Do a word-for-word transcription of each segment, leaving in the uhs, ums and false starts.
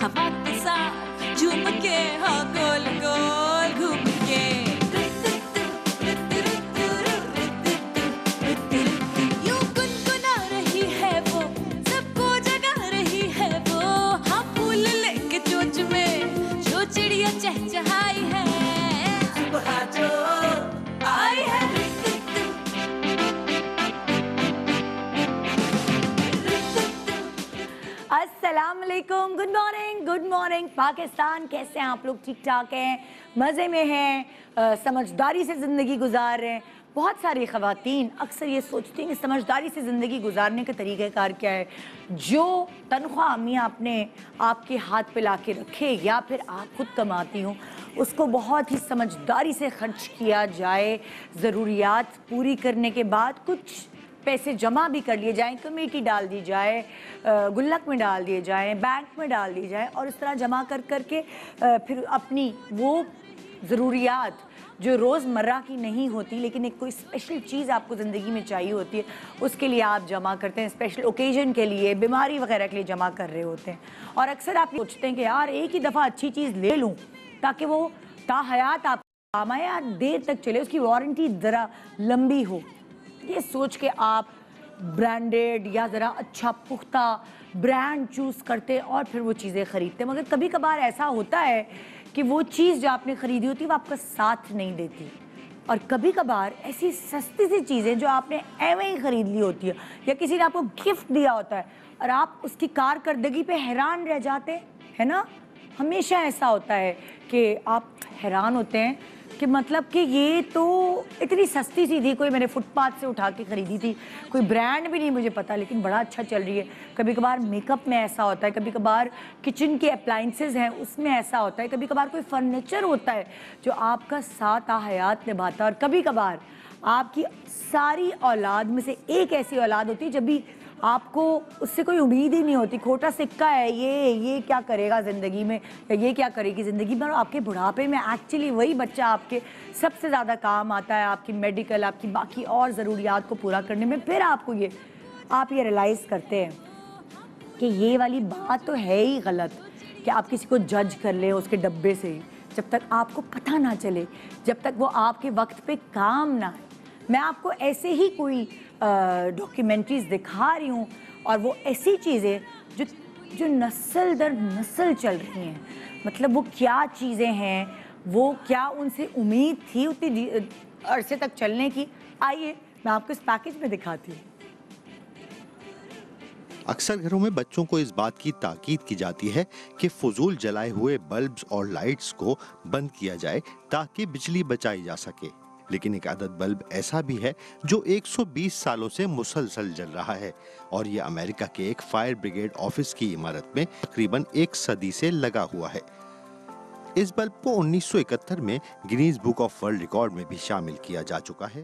हवा के साथ झूम के हाँ गोल गोल घूम के यूं गुनगुना रही है वो सबको जगा रही है वो हाँ फूल लेके चोंच में जो चिड़िया चहचहाई है सुबह जो आई है अस्सलाम वालेकुम, good morning good morning Pakistan. कैसे हैं आप लोग? ठीक ठाक हैं, मज़े में हैं, आ, समझदारी से ज़िंदगी गुजार रहे हैं। बहुत सारी ख़वातीन अक्सर ये सोचती हैं कि समझदारी से ज़िंदगी गुजारने का तरीक़ाकार क्या है। जो तनख्वाह मियाँ अपने आपके हाथ पे ला के रखे या फिर आप खुद कमाती हो उसको बहुत ही समझदारी से खर्च किया जाए। ज़रूरियात पूरी करने के बाद कुछ पैसे जमा भी कर लिए जाएं, कमेटी डाल दी जाए, गुल्लक में डाल दिए जाएं, बैंक में डाल दी जाए और इस तरह जमा कर कर के फिर अपनी वो ज़रूरियात जो रोज़मर्रा की नहीं होती लेकिन एक कोई स्पेशल चीज़ आपको ज़िंदगी में चाहिए होती है उसके लिए आप जमा करते हैं। स्पेशल ओकेजन के लिए, बीमारी वगैरह के लिए जमा कर रहे होते हैं। और अक्सर आप सोचते हैं कि यार एक ही दफ़ा अच्छी चीज़ ले लूँ ताकि वो ताहयात आप काम आए, यार देर तक चले, उसकी वारंटी ज़रा लंबी हो। ये सोच के आप ब्रांडेड या ज़रा अच्छा पुख्ता ब्रांड चूज़ करते और फिर वो चीज़ें ख़रीदते। मगर कभी कभार ऐसा होता है कि वो चीज़ जो आपने ख़रीदी होती है वो आपका साथ नहीं देती। और कभी कभार ऐसी सस्ती सी चीज़ें जो आपने एवं ही ख़रीद ली होती है या किसी ने आपको गिफ्ट दिया होता है और आप उसकी कारकर्दगी पे हैरान रह जाते हैं ना। हमेशा ऐसा होता है कि आप हैरान होते हैं कि मतलब कि ये तो इतनी सस्ती सी थी, कोई मैंने फुटपाथ से उठा के ख़रीदी थी, कोई ब्रांड भी नहीं मुझे पता लेकिन बड़ा अच्छा चल रही है। कभी कभार मेकअप में ऐसा होता है, कभी कभार किचन के अप्लाइंसेस हैं उसमें ऐसा होता है, कभी कभार कोई फर्नीचर होता है जो आपका साथ हयात निभाता है। और कभी कभार आपकी सारी औलाद में से एक ऐसी औलाद होती है जब भी आपको उससे कोई उम्मीद ही नहीं होती, खोटा सिक्का है ये ये क्या करेगा ज़िंदगी में या ये क्या करेगी ज़िंदगी में। और आपके बुढ़ापे में एक्चुअली वही बच्चा आपके सबसे ज़्यादा काम आता है, आपकी मेडिकल, आपकी बाकी और ज़रूरियात को पूरा करने में। फिर आपको ये आप ये रियलाइज़ करते हैं कि ये वाली बात तो है ही गलत कि आप किसी को जज कर लें उसके डब्बे से ही, जब तक आपको पता ना चले, जब तक वो आपके वक्त पे काम ना आए। मैं आपको ऐसे ही कोई डॉक्यूमेंट्रीज़ दिखा रही हूँ और वो ऐसी चीज़ें जो जो नस्ल दर नस्ल चल रही हैं। मतलब वो क्या चीज़ें हैं, वो क्या उनसे उम्मीद थी उतनी अरसे तक चलने की। आइए मैं आपको इस पैकेज में दिखाती हूँ। अक्सर घरों में बच्चों को इस बात की ताकीद की जाती है कि फजूल जलाए हुए बल्ब्स और लाइट्स को बंद किया जाए ताकि बिजली बचाई जा सके। लेकिन एक आदत बल्ब ऐसा भी है जो एक सौ बीस सालों से मुसलसल जल रहा है और ये अमेरिका के एक फायर ब्रिगेड ऑफिस की इमारत में तकरीबन एक सदी से लगा हुआ है। इस बल्ब को उन्नीस सौ इकहत्तर में Guinness book of world record में भी शामिल किया जा चुका है।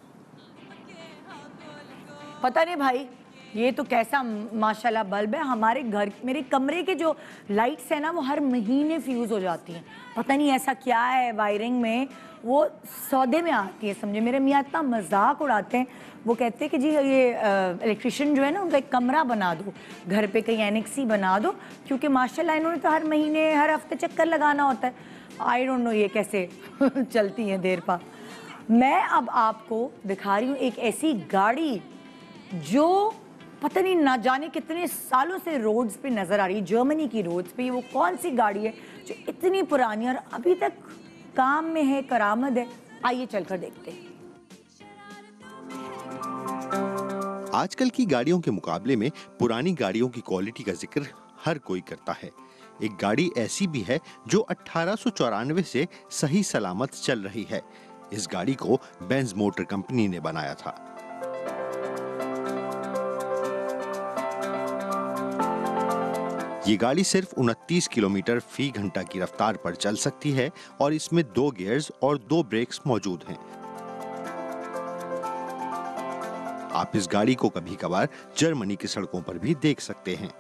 पता नहीं भाई ये तो कैसा माशाल्लाह बल्ब है। हमारे घर मेरे कमरे के जो लाइट्स है ना वो हर महीने फ्यूज़ हो जाती हैं। पता नहीं ऐसा क्या है वायरिंग में, वो सौदे में आती है समझे। मेरे मियाँ इतना मजाक उड़ाते हैं, वो कहते हैं कि जी ये इलेक्ट्रिशियन जो है ना उनका एक कमरा बना दो घर पे, कहीं एनेक्स ही बना दो, क्योंकि माशाल्लाह इन्होंने तो हर महीने हर हफ्ते चक्कर लगाना होता है। आई डोंट नो ये कैसे चलती हैं देर पा। मैं अब आपको दिखा रही हूँ एक ऐसी गाड़ी जो पता नहीं ना जाने कितने सालों से रोड्स पे नज़र आ रही है, जर्मनी की रोड्स पे। वो कौन सी गाड़ी है जो इतनी पुरानी और अभी तक काम में है, करामद है? आइए चलकर देखते हैं। आजकल की गाड़ियों के मुकाबले में पुरानी गाड़ियों की क्वालिटी का जिक्र हर कोई करता है। एक गाड़ी ऐसी भी है जो अठारह सौ चौरानवे से सही सलामत चल रही है। इस गाड़ी को बेंज मोटर कंपनी ने बनाया था। ये गाड़ी सिर्फ उनतीस किलोमीटर फी घंटा की रफ्तार पर चल सकती है और इसमें दो गियर्स और दो ब्रेक्स मौजूद हैं। आप इस गाड़ी को कभी कभार जर्मनी की सड़कों पर भी देख सकते हैं।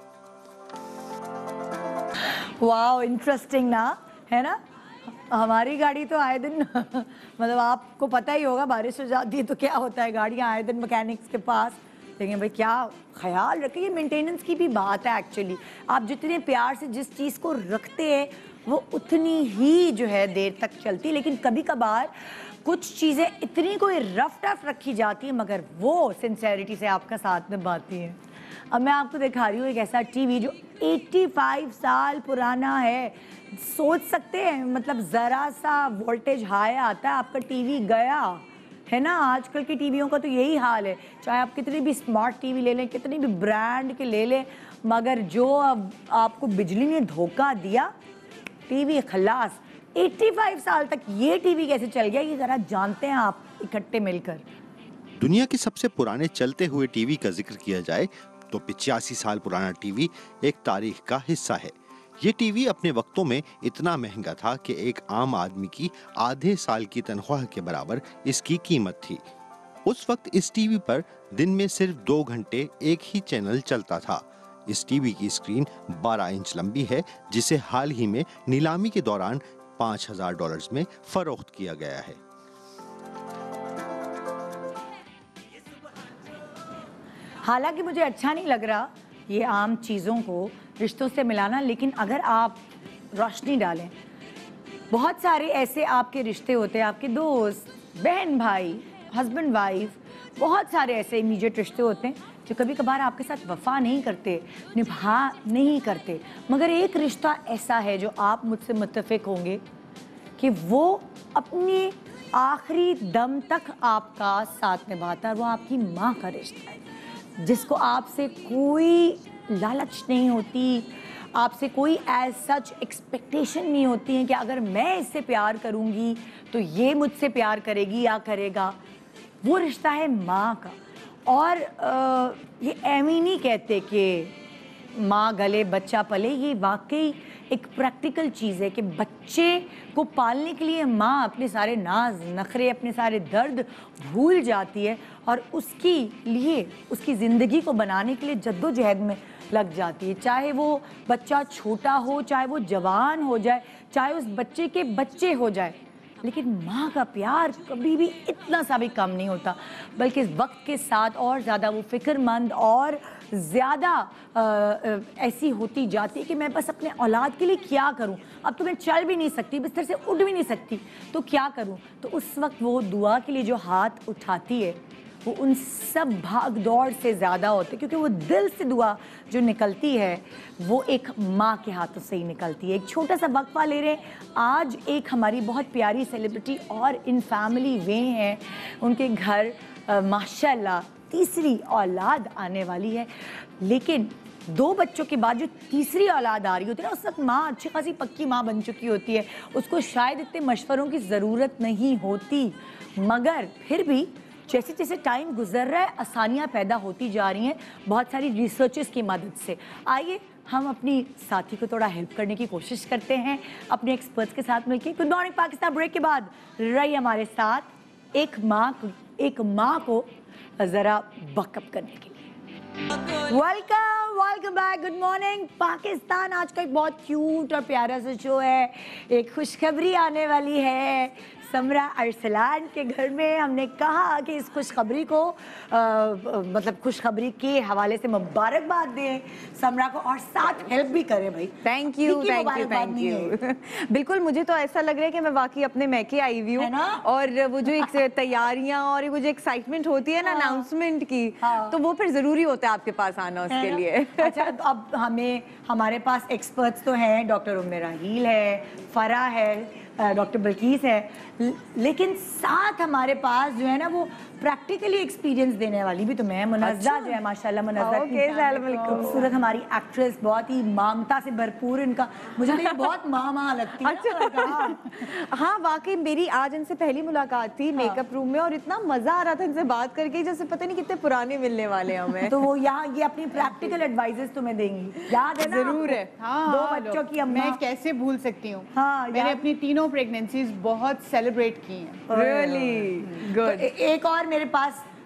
वाओ, इंटरेस्टिंग ना, है ना। हमारी गाड़ी तो आए दिन मतलब आपको पता ही होगा बारिश हो जाती है तो क्या होता है, गाड़ियाँ आए दिन मैकेनिक्स के पास। لیکن بھائی کیا خیال رکھیں, یہ مینٹیننس کی بھی بات ہے ایکچولی. آپ جتنے پیار سے جس چیز کو رکھتے ہیں وہ اتنی ہی جو ہے دیر تک چلتی. لیکن کبھی کبھار کچھ چیزیں اتنی کوئی رف ٹف رکھی جاتی ہیں مگر وہ سنسیریٹی سے آپ کا ساتھ نبھاتی ہیں. اب میں آپ کو دکھا رہی ہوں ایک ایسا ٹی وی جو ایٹی فائیو سال پرانا ہے. سوچ سکتے ہیں مطلب ذرا سا وولٹیج ہائی آتا ہے آپ کا ٹی وی گیا ہے نا. آج کل کی ٹی ویوں کا تو یہی حال ہے, چاہے آپ کتنی بھی اسمارٹ ٹی وی لے لیں, کتنی بھی برانڈ کے لے لیں, مگر جو اب آپ کو بجلی نے دھوکہ دیا ٹی وی خلاص. ایٹی فائیو سال تک یہ ٹی وی کیسے چل گیا, یہ ذرا جانتے ہیں آپ اکٹھے مل کر. دنیا کے سب سے پرانے چلتے ہوئے ٹی وی کا ذکر کیا جائے تو پچاسی سال پرانا ٹی وی ایک تاریخ کا حصہ ہے. یہ ٹی وی اپنے وقتوں میں اتنا مہنگا تھا کہ ایک عام آدمی کی آدھے سال کی تنخواہ کے برابر اس کی قیمت تھی. اس وقت اس ٹی وی پر دن میں صرف دو گھنٹے ایک ہی چینل چلتا تھا. اس ٹی وی کی اسکرین بارہ انچ لمبی ہے جسے حال ہی میں نیلامی کے دوران پانچ ہزار ڈالرز میں فروخت کیا گیا ہے. حالانکہ مجھے اچھا نہیں لگ رہا یہ عام چیزوں کو رشتوں سے ملانا, لیکن اگر آپ روشنی ڈالیں, بہت سارے ایسے آپ کے رشتے ہوتے ہیں, آپ کے دوست, بہن بھائی, ہسبینڈ وائف, بہت سارے ایسے امیجیٹ رشتے ہوتے ہیں جو کبھی کبھار آپ کے ساتھ وفا نہیں کرتے, نبھا نہیں کرتے. مگر ایک رشتہ ایسا ہے جو آپ مجھ سے متفق ہوں گے کہ وہ اپنی آخری دم تک آپ کا ساتھ نبھاتا ہے. وہ آپ کی ماں کا رشتہ ہے جس کو آپ سے کوئی لالچ نہیں ہوتی, آپ سے کوئی ایز سچ ایکسپیکٹیشن نہیں ہوتی ہے کہ اگر میں اس سے پیار کروں گی تو یہ مجھ سے پیار کرے گی یا کرے گا. وہ رشتہ ہے ماں کا. اور یہ ایویں نہیں کہتے کہ ماں گلے بچہ پلے, یہ واقعی ایک پریکٹیکل چیز ہے کہ بچے کو پالنے کے لیے ماں اپنے سارے ناز نخرے, اپنے سارے درد بھول جاتی ہے اور اس کی لیے اس کی زندگی کو بنانے کے لیے جد و جہد میں لگ جاتی ہے. چاہے وہ بچہ چھوٹا ہو, چاہے وہ جوان ہو جائے, چاہے اس بچے کے بچے ہو جائے, لیکن ماں کا پیار کبھی بھی اتنا سا بھی کم نہیں ہوتا, بلکہ اس وقت کے ساتھ اور زیادہ وہ فکر مند اور زیادہ ایسی ہوتی جاتی ہے کہ میں بس اپنے اولاد کے لیے کیا کروں. اب تو میں چل بھی نہیں سکتی, بستر سے اٹھ بھی نہیں سکتی, تو کیا کروں. تو اس وقت وہ دعا کے لیے جو ہاتھ اٹھاتی ہے وہ ان سب بھاگ دوڑ سے زیادہ ہوتے, کیونکہ وہ دل سے دعا جو نکلتی ہے وہ ایک ماں کے ہاتھوں سے ہی نکلتی ہے. ایک چھوٹا سا وقفہ لے رہے ہیں. آج ایک ہماری بہت پیاری سیلیبریٹی اور ان فیملی وے ہیں, ان کے گھر ماشاءاللہ تیسری اولاد آنے والی ہے, لیکن دو بچوں کے بعد جو تیسری اولاد آ رہی ہوتی ہے نا, اس وقت ماں اچھی خاصی پکی ماں بن چکی ہوتی ہے, اس کو شاید اتنے مشوروں کی ضرورت نہیں ہوتی, مگر پھر بھی جیسے جیسے ٹائم گزر رہا ہے آسانیاں پیدا ہوتی جا رہی ہیں بہت ساری ریسرچز کی مدد سے. آئیے ہم اپنی ساتھی کو تھوڑا ہیلپ کرنے کی کوشش کرتے ہیں اپنے ایکسپرٹس کے ساتھ مل کے. گڈ مارننگ پاکستان بریک کے بعد رہی ہمارے ساتھ ایک ماں ایک ماں کو ذرا بیک اپ کرنے کے لیے. Welcome welcome back. Good morning Pakistan. آج کا ایک بہت کیوٹ اور پیارا سا شو ہے. ایک خوشخبری آنے والی ہے سمرا ارسلان کے گھر میں. ہم نے کہا کہ اس خوشخبری کو مطلب خوشخبری کے حوالے سے مبارکباد دیں سمرا کو اور ساتھ ہیلپ بھی کریں بھائی. Thank you thank you thank you. بالکل مجھے تو ایسا لگ رہا ہے کہ میں واقعی اپنے میکے آئی ہوئی ہوں, اور وہ جو ایک تیاریاں اور وہ جو ایکسائٹمنٹ ہوتی ہے نا اناؤنسمنٹ کی, تو وہ پھر ضروری ہوتا ہے آپ کے پاس آنا اس کے لیے. اچھا اب ہمیں ہمارے پاس ایکسپرٹس تو ہیں, ڈاکٹر ام راحیل ہے, فرا ہے, ڈاکٹر بلقیس ہے, لیکن ساتھ ہمارے پاس جو ہے نا وہ پریکٹیکلی ایکسپیرینس دینے والی بھی تو میں منزہ جو ہے ماشاءاللہ منزہ خوبصورت ہماری ایکٹریس, بہت ہی مامتا سے بھرپور ان کا, مجھے تو یہ بہت ماں ماں لگتی ہے. ہاں واقعی میری آج ان سے پہلی ملاقات تھی میک اپ روم میں, اور اتنا مزہ آ رہا تھا ان سے بات کر کے جیسے پتہ نہیں کتنے پرانے ملنے والے ہمیں. تو وہ یہاں یہ اپنی پریکٹیکل ایڈوائزز تمہیں دیں گی, یاد ہے نا؟ ضرور ہے. دو بچوں کی اماں. میں کیسے بھول سکتی ہوں, ہاں میں نے اپنی تینوں پریگننسیز بہت سیلیبریٹ کی ہیں. Really good. ایک اور میرے پاس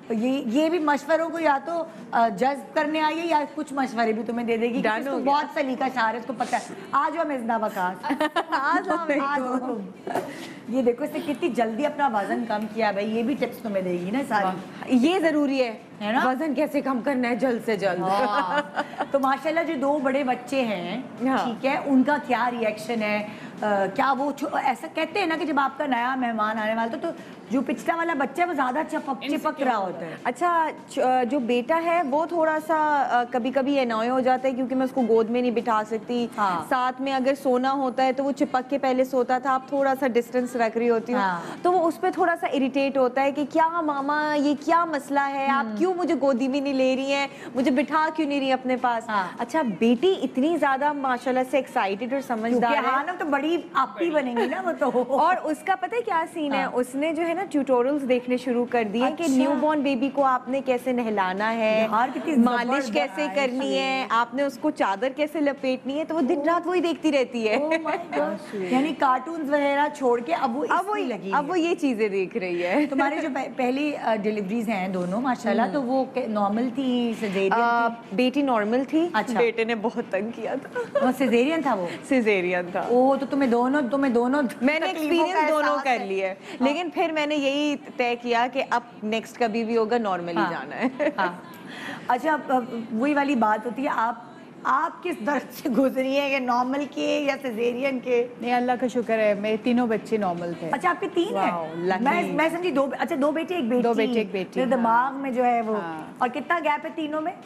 یہ یہ بھی مشوروں کو یا تو جذب کرنے آئی ہے یا کچھ مشورے بھی تمہیں دے دے گی. اس کو بہت سلیقہ شعر ہے, اس کو پتہ ہے. آ جاؤ مزنا وقاص, آ جاؤ. یہ دیکھو اس نے کتنی جلدی اپنا وزن کم کیا بھائی, یہ بھی ٹپس تمہیں دے گی نا ساری. یہ ضروری ہے نا, وزن کیسے کم کرنا ہے جلد سے جلد. تو ماشاءاللہ جو دو بڑے بچے ہیں ٹھیک ہے, ان کا کیا ری ایکشن ہے, کیا وہ ایسا کہتے ہیں نا کہ جب آپ کا نیا مہمان آنے والا تو جو پچھلا والا بچہ ہے وہ زیادہ چپک چپک رہا ہوتا ہے. اچھا جو بیٹا ہے وہ تھوڑا سا کبھی کبھی انوائے ہو جاتا ہے کیونکہ میں اس کو گود میں نہیں بٹھا سکتی, ساتھ میں اگر سونا ہوتا ہے تو وہ چپک کے پہلے سوتا تھا, اب تھوڑا سا ڈسٹینس رکھ رہی ہوتی ہوں تو وہ اس پہ تھوڑا سا اریٹیٹ ہوتا ہے کہ کیا ماما یہ کیا مسئلہ ہے, آپ کیوں مجھے گودی میں نہیں لے رہی ہیں, مجھے بٹھا کیوں نہیں رہی اپنے پاس. اچھا بیٹی اتنی زیادہ ماشاءاللہ سے ایکسائٹیڈ اور سمجھدار ہے تو بڑی آپ ہی بنیں گی نا وہ تو. اور اس کا پتہ ہے کیا سین ہے, اس نے جو ہے نا ٹیوٹوریلز دیکھنے شروع کر دیے کہ نیو بورن بیبی کو آپ نے کیسے نہلانا ہے, مالش کیسے کرنی ہے, آپ نے اس کو چادر کیسے لپیٹنی ہے, تو وہ دن رات وہی دیکھتی رہتی ہے. یعنی کارٹونز وغیرہ چھوڑ کے اب وہ اب وہی لگی اب وہ یہ چیزیں دیکھ رہی ہے. تمہاری جو پہلی ڈیلیوریز ہیں دونوں ماشاءاللہ تو وہ نارمل تھی سیزیرین تھی؟ بیٹی نارمل تھی, بیٹے نے بہت تنگ کیا تھا. سیزیرین تھا وہ؟ سیزیرین تھا. او تو تمہیں دونوں تمہیں دونوں میں نے ایکسپیرینس دونوں کر لی ہے, لیکن پھر میں نے یہی طے کیا کہ اب نیکسٹ کبھی بھی ہوگا نارملی جانا ہے. اچھا وہی والی بات ہوتی ہے, آپ آپ کس درد سے گزری ہیں کہ نارمل کے یا سیزیرین کے؟ نہیں اللہ کا شکر ہے میرے تینوں بچے نارمل تھے. اچھا آپ کے تین ہیں؟ میں میں سمجھی دو, اچھا دو بیٹے ایک بیٹی. دو بیٹے ایک بیٹی. دماغ میں جو ہے وہ, اور کتنا گیپ ہے تینوں میں؟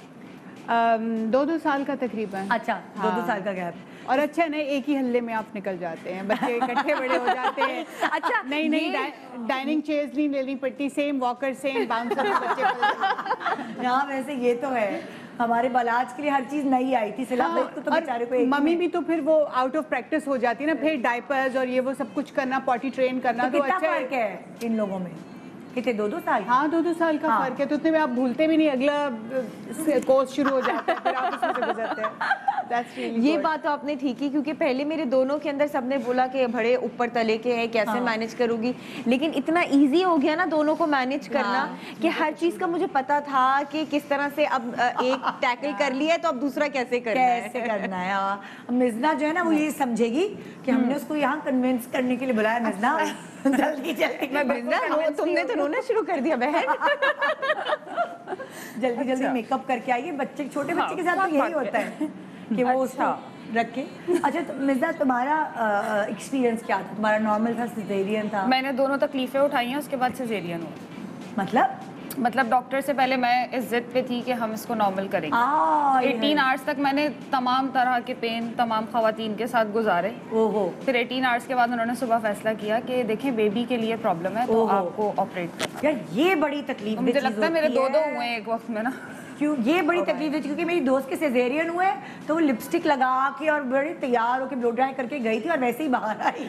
دو دو سال کا تقریباً. اچھا دو دو سال کا گیپ. اور اچھا نہیں ایک ہی ہلے میں آپ نکل جاتے ہیں, بچے اکٹھے بڑے ہو جاتے ہیں. اچھا نہیں نہیں ڈائننگ چیئرز نہیں لینی پڑتی, سیم واکر سیم باؤنسر بچے. ہاں ویسے یہ تو ہے, ہمارے بلاج کے لیے ہر چیز نئی آئی تھی سلا تو بیچارے کو. ممی بھی تو پھر وہ آؤٹ آف پریکٹس ہو جاتی ہے نا, پھر ڈائپرز اور یہ وہ سب کچھ کرنا, پوٹی ٹرین کرنا. تو کتنا فرق ہے ان لوگوں میں؟ کتنے دو دو سال؟ ہاں دو دو سال کا فرق ہے, تو اتنے میں آپ بھولتے بھی نہیں, اگلا کورس شروع ہو جاتا ہے پھر آپ اس میں سے گزرتے ہیں. یہ بات تو آپ نے ٹھیک ہی, کیونکہ پہلے میرے دونوں کے اندر سب نے بولا کہ بڑے اوپر تلے کے ہیں کیسے مینج کروں گی, لیکن اتنا ایزی ہو گیا نا دونوں کو مینج کرنا کہ ہر چیز کا مجھے پتا تھا کہ کس طرح سے اب ایک ٹیکل کر لیا ہے تو اب دوسرا کیسے کرنا ہے. کیسے کرنا ہے. مزنا جو ہے نا وہ یہ سمجھے گی کہ ہم نے اس کو یہاں کنونس کرنے کے لیے بلایا. مزنا جلدی جلدی, تم نے تو رونا شروع کر دیا بہن. جلدی جلدی میک اپ کر کے آئیے. بچے چھوٹے بچے کے ساتھ تو یہی ہوتا ہے کہ وہ اس کو رکھے. اچھا مرزا تمہارا ایکسپیرینس کیا تھا؟ تمہارا نارمل تھا سیزیرین تھا؟ میں نے دونوں تکلیفیں اٹھائی ہیں, اس کے بعد سیزیرین ہوا. مطلب مطلب ڈاکٹر سے پہلے میں اس ضد پہ تھی کہ ہم اس کو نارمل کریں گے. ایٹین آورس تک میں نے تمام طرح کے پین تمام خواتین کے ساتھ گزارے. پھر ایٹین آورس کے بعد انہوں نے صبح فیصلہ کیا کہ دیکھیں بیبی کے لیے پرابلم ہے تو آپ کو آپریٹ کرنا. یار یہ بڑی تکلیف, مجھے لگتا ہے میرے دو دو ہوئے ہیں ایک وقت میں نا. کیوں یہ بڑی تکلیف ہے؟ کیونکہ میری دوست کے سیزیرین ہوئے تو وہ لپسٹک لگا کے اور بڑے تیار ہو کے بلو ڈرائی کر کے گئی تھی اور ویسے ہی باہر آئی.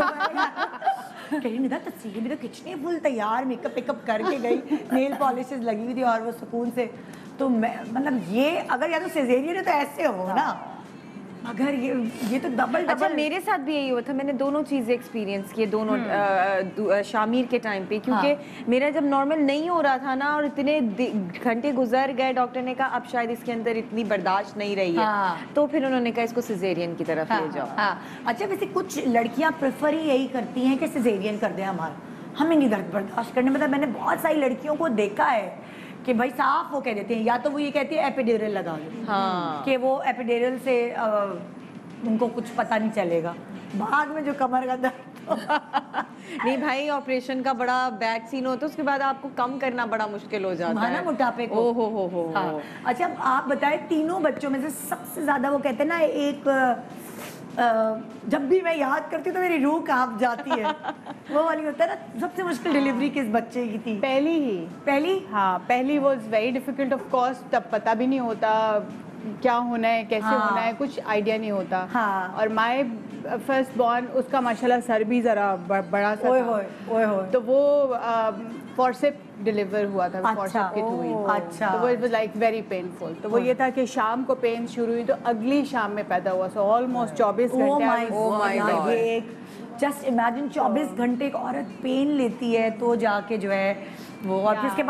کہیں ندا تصویر میں تو کچھ نہیں, فل تیار میک اپ پیک اپ کر کے گئی, نیل پالشز لگی ہوئی تھی اور وہ سکون سے. تو میں مطلب یہ اگر یا تو سیزیرین ہے تو ایسے ہو نا, اگر یہ یہ تو ڈبل ڈبل. اچھا میرے ساتھ بھی یہی ہوا تھا, میں نے دونوں چیزیں ایکسپیرینس کیے دونوں شامیر کے ٹائم پہ, کیونکہ میرا جب نارمل نہیں ہو رہا تھا نا اور اتنے گھنٹے گزر گئے, ڈاکٹر نے کہا اب شاید اس کے اندر اتنی برداشت نہیں رہی ہے, تو پھر انہوں نے کہا اس کو سیزیرین کی طرف لے جاؤ. اچھا ویسے کچھ لڑکیاں پریفر ہی یہی کرتی ہیں کہ سیزیرین کر دیں ہمارا, ہمیں نہیں درد برداشت کرنے. مطلب میں نے بہت ساری لڑکیوں کو دیکھا ہے کہ بھائی صاف وہ کہہ دیتے ہیں, یا تو وہ یہ کہتی ہے ایپیڈیورل لگا لو, کہ وہ ایپیڈیورل سے ان کو کچھ پتہ نہیں چلے گا, بعد میں جو کمر کا درد. نہیں بھائی آپریشن کا بڑا بیڈ سین ہوتا ہے, اس کے بعد آپ کو کم کرنا بڑا مشکل ہو جاتا ہے نا موٹاپے کو. ہو ہو ہو. اچھا آپ بتائیں تینوں بچوں میں سے سب سے زیادہ وہ کہتے ہیں نا ایک, جب بھی میں یاد کرتی ہوں تو میری روح کانپ جاتی ہے, وہ والی ہوتا ہے نا, سب سے مشکل ڈیلیوری کس بچے کی تھی؟ پہلی ہی. پہلی؟ ہاں پہلی was very difficult of course. تب پتہ بھی نہیں ہوتا کیا ہونا ہے کیسے ہونا ہے, کچھ آئیڈیا نہیں ہوتا. اور مائی فرسٹ بورن اس کا ماشاءاللہ سر بھی ذرا بڑا سا تھا, تو وہ فورسپ ڈیلیور ہوا تھا, فورسپ کٹ ہوئی. اچھا تو وہ it was like very painful. تو وہ یہ تھا کہ شام کو پین شروع ہوئی تو اگلی شام میں پیدا ہوا, سو آلموسٹ چوبیس گھنٹے. جسٹ امیجن چوبیس گھنٹے ایک عورت پین لیتی ہے تو جا کے جو ہے وہ, اور پھر اس کے بعد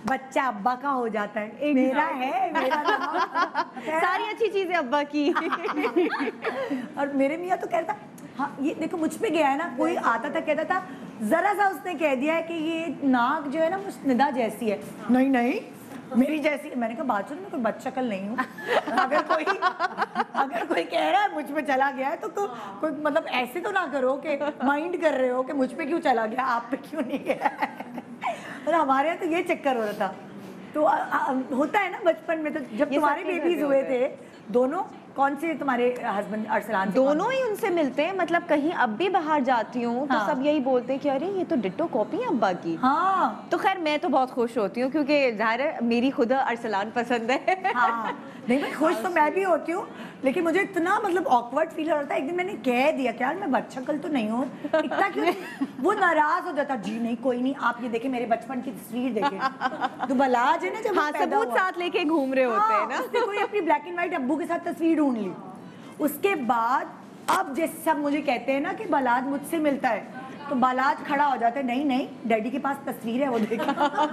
بچہ ابا کا ہو جاتا ہے, میرا ہے, میرا ساری اچھی چیزیں ابا کی. اور میرے میاں تو کہتا ہاں یہ دیکھو مجھ پہ گیا ہے نا, کوئی آتا تھا کہتا تھا ذرا سا اس نے کہہ دیا ہے کہ یہ ناک جو ہے نا مسندہ جیسی ہے, نہیں نہیں میری جیسی. میں نے کہا بات سن, میں کوئی بد شکل نہیں ہوں. اگر کوئی اگر کوئی کہہ رہا ہے مجھ پہ چلا گیا ہے تو کوئی مطلب ایسے تو نہ کرو کہ مائنڈ کر رہے ہو کہ مجھ پہ کیوں چلا گیا, آپ پہ کیوں نہیں گیا. اور ہمارے یہاں تو یہ چکر ہو رہا تھا. تو ہوتا ہے نا بچپن میں, تو جب تمہارے بیبیز ہوئے تھے دونوں, کون سے تمہارے ہسبینڈ ارسلان؟ دونوں ہی ان سے ملتے ہیں, مطلب کہیں اب بھی باہر جاتی ہوں تو سب یہی بولتے ہیں کہ ارے یہ تو ڈٹو کاپی ہے ابا کی. ہاں تو خیر میں تو بہت خوش ہوتی ہوں کیونکہ ظاہر ہے میری خود ارسلان پسند ہے. ہاں نہیں میں خوش تو میں بھی ہوتی ہوں, لیکن مجھے اتنا مطلب آکورڈ فیل ہو رہا تھا. ایک دن میں نے کہہ دیا کہ یار میں بچہ کل تو نہیں ہوں, اتنا کیوں. وہ ناراض ہو جاتا, جی نہیں کوئی نہیں, آپ یہ دیکھیں میرے بچپن کی تصویر دیکھیں. تو بلاج ہے نا جب ہاں ثبوت ساتھ لے کے گھوم رہے ہوتے ہیں نا. اس نے کوئی اپنی بلیک اینڈ وائٹ ابو کے ساتھ تصویر ڈھونڈ لی. اس کے بعد اب جیسے سب مجھے کہتے ہیں نا کہ بالاد مجھ سے ملتا ہے, تو بالاد کھڑا ہو جاتا ہے, نہیں نہیں ڈیڈی کے پاس تصویر ہے وہ دیکھیں.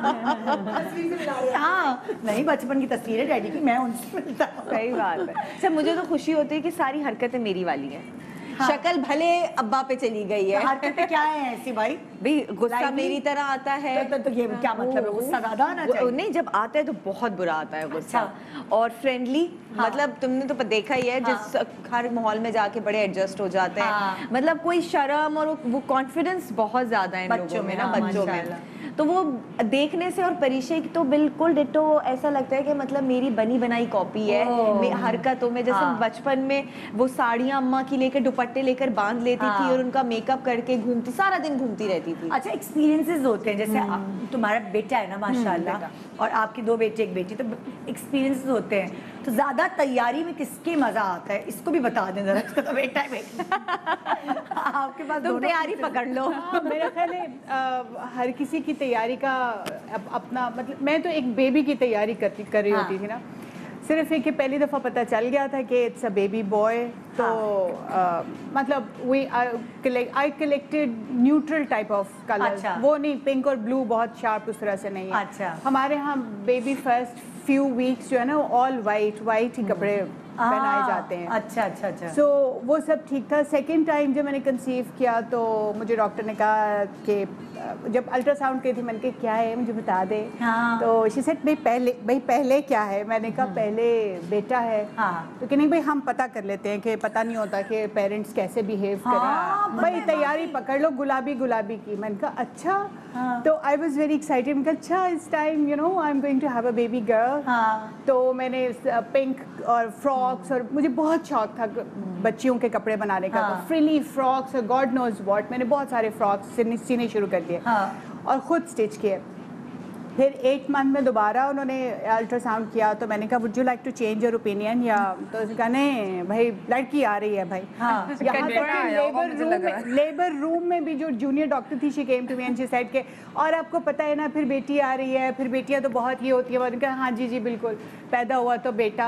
ہاں نہیں بچپن کی تصویر ہے ڈیڈی کی, میں ان سے ملتا ہوں. صحیح بات ہے. سر مجھے تو خوشی ہوتی ہے کہ ساری حرکتیں میری والی ہیں. شکل بھلے ابا پہ چلی گئی ہے. حرکتیں کیا ہیں ایسی بھائی؟ بھئی غصہ میری طرح آتا ہے. تو یہ کیا مطلب ہے, غصہ زیادہ آنا چاہیے؟ نہیں جب آتا ہے تو بہت برا آتا ہے غصہ. اور فرینڈلی, مطلب تم نے تو دیکھا ہی ہے جس ہر ماحول میں جا کے بڑے ایڈجسٹ ہو جاتے ہیں. مطلب کوئی شرم اور وہ کانفیڈنس بہت زیادہ ہے ان لوگوں میں نا, بچوں میں. تو وہ دیکھنے سے اور پریشے کی تو بالکل ڈٹو ایسا لگتا ہے کہ مطلب میری بنی بنائی کاپی ہے حرکتوں میں. جیسے بچپن میں وہ ساڑیاں اماں کی لے کے دوپٹے لے کر باندھ لیتی تھی اور ان کا میک اپ کر کے گھومتی, سارا دن گھومتی رہتی تھی. اچھا ایکسپیرینسز ہوتے ہیں, جیسے تمہارا بیٹا ہے نا ماشاء اللہ, اور آپ کی دو بیٹے ایک بیٹی, تو ایکسپیرینسز ہوتے ہیں. تو زیادہ تیاری میں کس کے مزہ آتا ہے, اس کو بھی بتا دیں ذرا. اس کا تو بیٹا ہے بیٹا, آپ کے پاس تم تیاری پکڑ لو. میرا خیال ہے ہر کسی کی تیاری کا اپنا مطلب. میں تو ایک بیبی کی تیاری کرتی کر رہی ہوتی تھی نا, صرف ایک کہ پہلی دفعہ پتہ چل گیا تھا کہ اٹس اے بیبی بوائے, تو مطلب we I collected neutral type of colour, وہ نہیں پنک اور بلو بہت شارپ اس طرح سے نہیں ہے. اچھا ہمارے ہاں بیبی فرسٹ فیو ویکس جو ہے نا آل وائٹ وائٹ ہی کپڑے پہنائے جاتے ہیں. اچھا اچھا اچھا سو وہ سب ٹھیک تھا. سیکنڈ ٹائم جب میں نے کنسیو کیا تو مجھے ڈاکٹر نے کہا کہ جب الٹرا ساؤنڈ کی تھی, میں نے کہا کیا ہے مجھے بتا دے. تو شی سیڈ بھائی پہلے بھائی پہلے کیا ہے. میں نے کہا پہلے بیٹا ہے. تو کہ نہیں بھائی ہم پتہ کر لیتے ہیں کہ پتہ نہیں ہوتا کہ پیرنٹس کیسے بیہیو کریں, بھائی تیاری پکڑ لو گلابی گلابی کی. میں نے کہا اچھا. تو آئی واز ویری ایکسائٹیڈ. میں نے کہا اچھا اس time you know I am going to have a baby girl. تو میں نے پنک اور فراکس, اور مجھے بہت شوق تھا بچیوں کے کپڑے بنانے کا, فریلی فراکس اور گاڈ نوز واٹ. میں نے بہت سارے فراکس سینے شروع کر دیے اور خود اسٹچ کیے. پھر ایٹ منتھ میں دوبارہ انہوں نے الٹرا ساؤنڈ کیا, تو میں نے کہا would you like to change your opinion, یا تو اس نے کہا نہیں بھائی لڑکی آ رہی ہے بھائی. یہاں تک کہ لیبر روم میں بھی جو جونیئر ڈاکٹر تھی she came to me and she said کہ اور آپ کو پتہ ہے نا پھر بیٹی آ رہی ہے, پھر بیٹیاں تو بہت یہ ہوتی ہیں. میں نے کہا ہاں جی جی بالکل, پیدا ہوا تو بیٹا.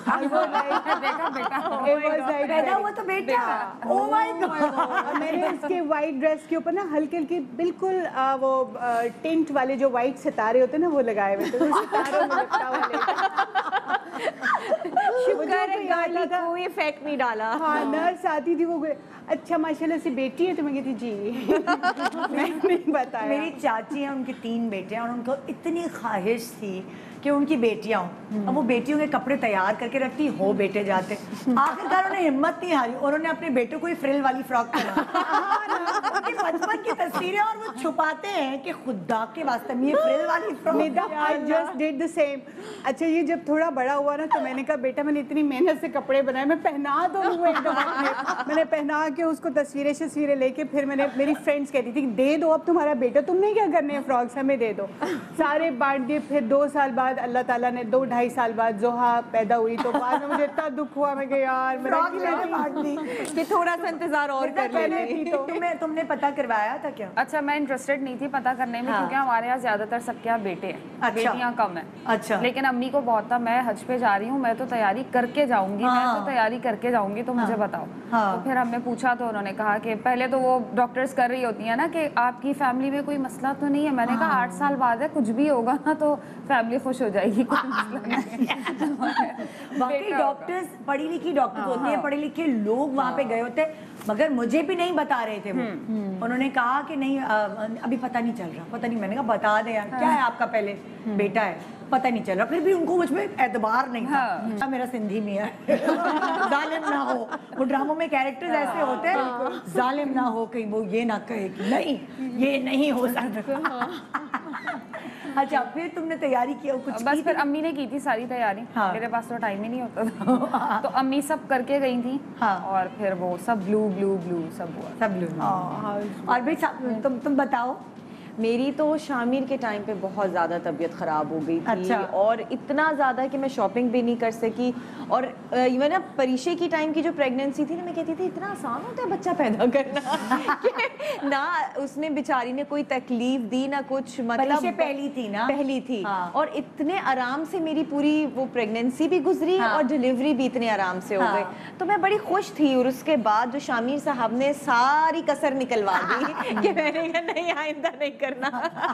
پیدا ہوا تو بیٹا. او مائی گاڈ. میں نے اس کے وائٹ ڈریس کے اوپر نا ہلکے ہلکے بالکل وہ ٹنٹ والے جو وائٹ ستارے ہوتے نا وہ لگائے ہوئے تھے. ستاروں میں لگتا ہوا شکر ہے گاڑی کوئی افیکٹ نہیں ڈالا. ہاں نرس آتی تھی وہ, اچھا ماشاء اللہ سے بیٹی ہے. تو میں کہتی جی میں نہیں بتایا. میری چاچی ہیں, ان کے تین بیٹے ہیں, اور ان کو اتنی خواہش تھی کہ ان کی بیٹیاں ہوں. اب وہ بیٹیوں کے کپڑے تیار کر کے رکھتی, ہو بیٹے جاتے. آخرکار انہیں ہمت نہیں ہاری, انہوں نے اپنے بیٹوں کو ہی فریل والی فراک پہنا. بچپن کی تصویریں اور وہ چھپاتے ہیں کہ خدا کے واسطے یہ فریل والی frock. I just did the same. اچھا یہ جب تھوڑا بڑا ہوا نا تو میں نے کہا بیٹا میں نے اتنی محنت سے کپڑے بنائے, میں پہنا دوں وہ ایک دفعہ. میں نے پہنا کے اس کو تصویریں تصویریں لے کے پھر میں نے, میری فرینڈس کہتی تھی دے دو اب تمہارا بیٹا, تم نے کیا کرنے ہیں فراکس, ہمیں دے دو. سارے بانٹ دیے. پھر دو سال بعد اللہ تعالیٰ نے دو ڈھائی سال بعد زوہا پیدا ہوئی. تو بعد میں مجھے اتنا دکھ ہوا, میں کہ یار کہ تھوڑا سا انتظار اور کر لیتے. تمہیں تم نے پتا کروایا تھا کیا؟ اچھا میں انٹرسٹڈ نہیں تھی پتہ کرنے میں کیونکہ ہمارے یہاں زیادہ تر سب کے یہاں بیٹے ہیں, بیٹیاں کم ہیں. اچھا لیکن امی کو بہت تھا میں حج پہ جا رہی ہوں, میں تو تیاری کر کے جاؤں گی, میں تو تیاری کر کے جاؤں گی, تو مجھے بتاؤ. تو پھر ہم نے پوچھا تو انہوں نے کہا کہ پہلے تو وہ ڈاکٹرز کر رہی ہوتی ہیں نا کہ آپ کی فیملی میں کوئی مسئلہ تو نہیں ہے. میں نے کہا آٹھ سال بعد ہے, کچھ بھی ہوگا نا تو فیملی خوش ہو جائے گی, کوئی مسئلہ نہیں ہے. باقی ڈاکٹرز پڑھی لکھی ڈاکٹرز ہوتی ہیں, پڑھے لکھے لوگ وہاں پہ گئے ہوتے, مگر مجھے بھی نہیں بتا رہے تھے وہ. انہوں نے کہا کہ نہیں ابھی پتہ نہیں چل رہا, پتہ نہیں. میں نے کہا بتا دیں یار, کیا ہے آپ کا پہلے بیٹا ہے, پتہ نہیں چل رہا. پھر بھی ان کو مجھ میں اعتبار نہیں تھا. میرا سندھی میں ہے ظالم نہ ہو, وہ ڈراموں میں کیریکٹرز ایسے ہوتے ہیں ظالم نہ ہو, کہیں وہ یہ نہ کہے کہ نہیں یہ نہیں ہو سکتا. اچھا پھر تم نے تیاری کیا کچھ؟ بس پھر امی نے کی تھی ساری تیاری, میرے پاس تو ٹائم ہی نہیں ہوتا تھا, تو امی سب کر کے گئی تھیں. اور پھر وہ سب بلو بلو بلو سب ہوا, سب بلو. اور بھائی تم تم بتاؤ. میری تو شامیر کے ٹائم پہ بہت زیادہ طبیعت خراب ہو گئی تھی, اور اتنا زیادہ کہ میں شاپنگ بھی نہیں کر سکی. اور ایون نا پریشے کی ٹائم کی جو پریگنینسی تھی نا, میں کہتی تھی اتنا آسان ہوتا ہے بچہ پیدا کرنا, نہ اس نے بیچاری نے کوئی تکلیف دی نہ کچھ, مطلب پہلی تھی نا, پہلی تھی. اور اتنے آرام سے میری پوری وہ پریگنینسی بھی گزری اور ڈلیوری بھی اتنے آرام سے ہو گئی, تو میں بڑی خوش تھی. اور اس کے بعد جو شامیر صاحب نے ساری کسر نکلوا دی کہ میں نے کہا نہیں آئندہ نہیں کرنا.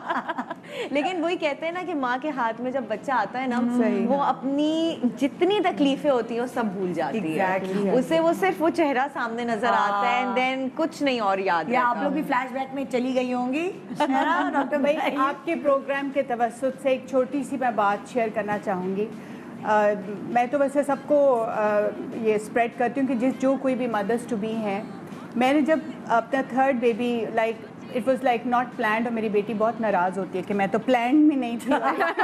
لیکن وہی کہتے ہیں نا کہ ماں کے ہاتھ میں جب بچہ آتا ہے نا, وہ اپنی جتنی تکلیفیں ہوتی ہیں وہ سب بھول جاتی ہے, اسے وہ صرف وہ چہرہ سامنے نظر آتا ہے, اینڈ دین کچھ نہیں اور یاد رہتا. آپ لوگ بھی فلیش بیک میں چلی گئی ہوں گی ڈاکٹر بھائی. آپ کے پروگرام کے توسط سے ایک چھوٹی سی میں بات شیئر کرنا چاہوں گی. میں تو ویسے سب کو یہ اسپریڈ کرتی ہوں کہ جس جو کوئی بھی مدرس ٹو بی ہیں, میں نے جب اپنا third baby like it was like not planned, اور میری بیٹی بہت ناراض ہوتی ہے کہ میں تو پلانڈ میں نہیں تھی.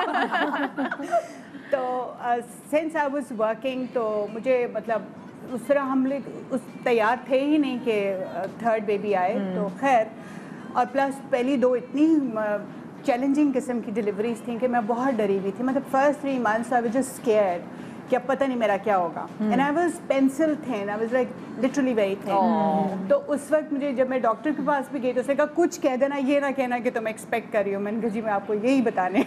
تو سنس آئی واز ورکنگ تو مجھے مطلب اس طرح ہم لوگ اس تیار تھے ہی نہیں کہ تھرڈ بیبی آئے. تو خیر, اور پلس پہلی دو اتنی چیلنجنگ قسم کی ڈلیوریز تھیں کہ میں بہت ڈری ہوئی تھی. مطلب first three months I was just scared کہ اب پتہ نہیں میرا کیا ہوگا. And I was pencil thin, I was like literally very thin. تو اس وقت مجھے جب میں ڈاکٹر کے پاس بھی گئی تو اس نے کہا کچھ کہہ دینا, یہ نہ کہنا کہ تم ایکسپیکٹ کر رہی ہو. میں نے کہا جی میں آپ کو یہی بتانے.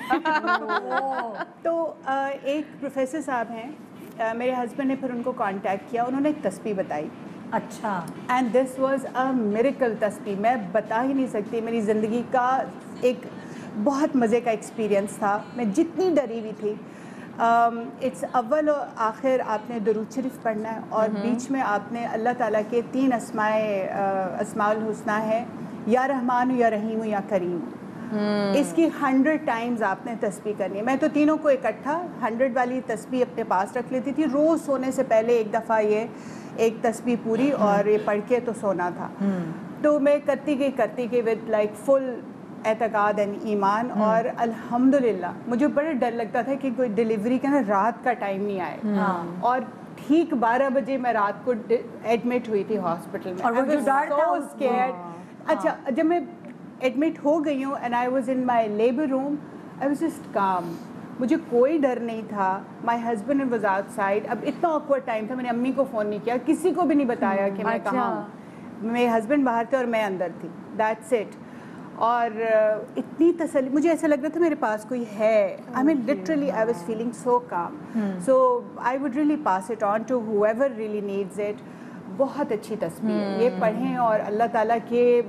تو ایک پروفیسر صاحب ہیں, میرے ہسبینڈ نے پھر ان کو کانٹیکٹ کیا, انہوں نے ایک تسبیح بتائی. اچھا. And this was a miracle تسبیح, میں بتا ہی نہیں سکتی. میری زندگی کا ایک بہت مزے کا ایکسپیرینس تھا. میں جتنی ڈری ہوئی تھی, اٹس اول و آخر آپ نے درود شریف پڑھنا ہے, اور بیچ میں آپ نے اللہ تعالیٰ کے تین اسماء اسماء الحسنہ ہے, یا رحمان یا رحیم یا کریم. اس کی ہنڈریڈ ٹائمز آپ نے تسبیح کرنی ہے. میں تو تینوں کو اکٹھا ہنڈریڈ والی تسبیح اپنے پاس رکھ لیتی تھی. روز سونے سے پہلے ایک دفعہ یہ ایک تسبیح پوری اور یہ پڑھ کے تو سونا تھا. تو میں کرتی گئی کرتی گئی ود لائک فل اعتقاد اینڈ ایمان. اور الحمدللہ مجھے بڑا ڈر لگتا تھا کہ کوئی ڈلیوری کا نا رات کا ٹائم نہیں آئے, اور ٹھیک بارہ بجے میں رات کو ایڈمٹ ہوئی تھی ہاسپٹل میں. اچھا جب میں ایڈمٹ ہو گئی ہوں and I was in my labour room, I was just calm, مجھے کوئی ڈر نہیں تھا. My husband was outside. اب اتنا آکورڈ ٹائم تھا, میں نے امی کو فون نہیں کیا, کسی کو بھی نہیں بتایا کہ میں کہاں ہوں. میرے ہسبینڈ باہر تھے اور میں اندر تھی, دیٹس اٹ. اور اتنی تسلی, مجھے ایسا لگ رہا تھا میرے پاس کوئی ہے. I mean literally I was feeling so calm. So I would really pass it on to whoever really needs it. بہت اچھی تسبیح ہے, یہ پڑھیں اور اللہ تعالیٰ کے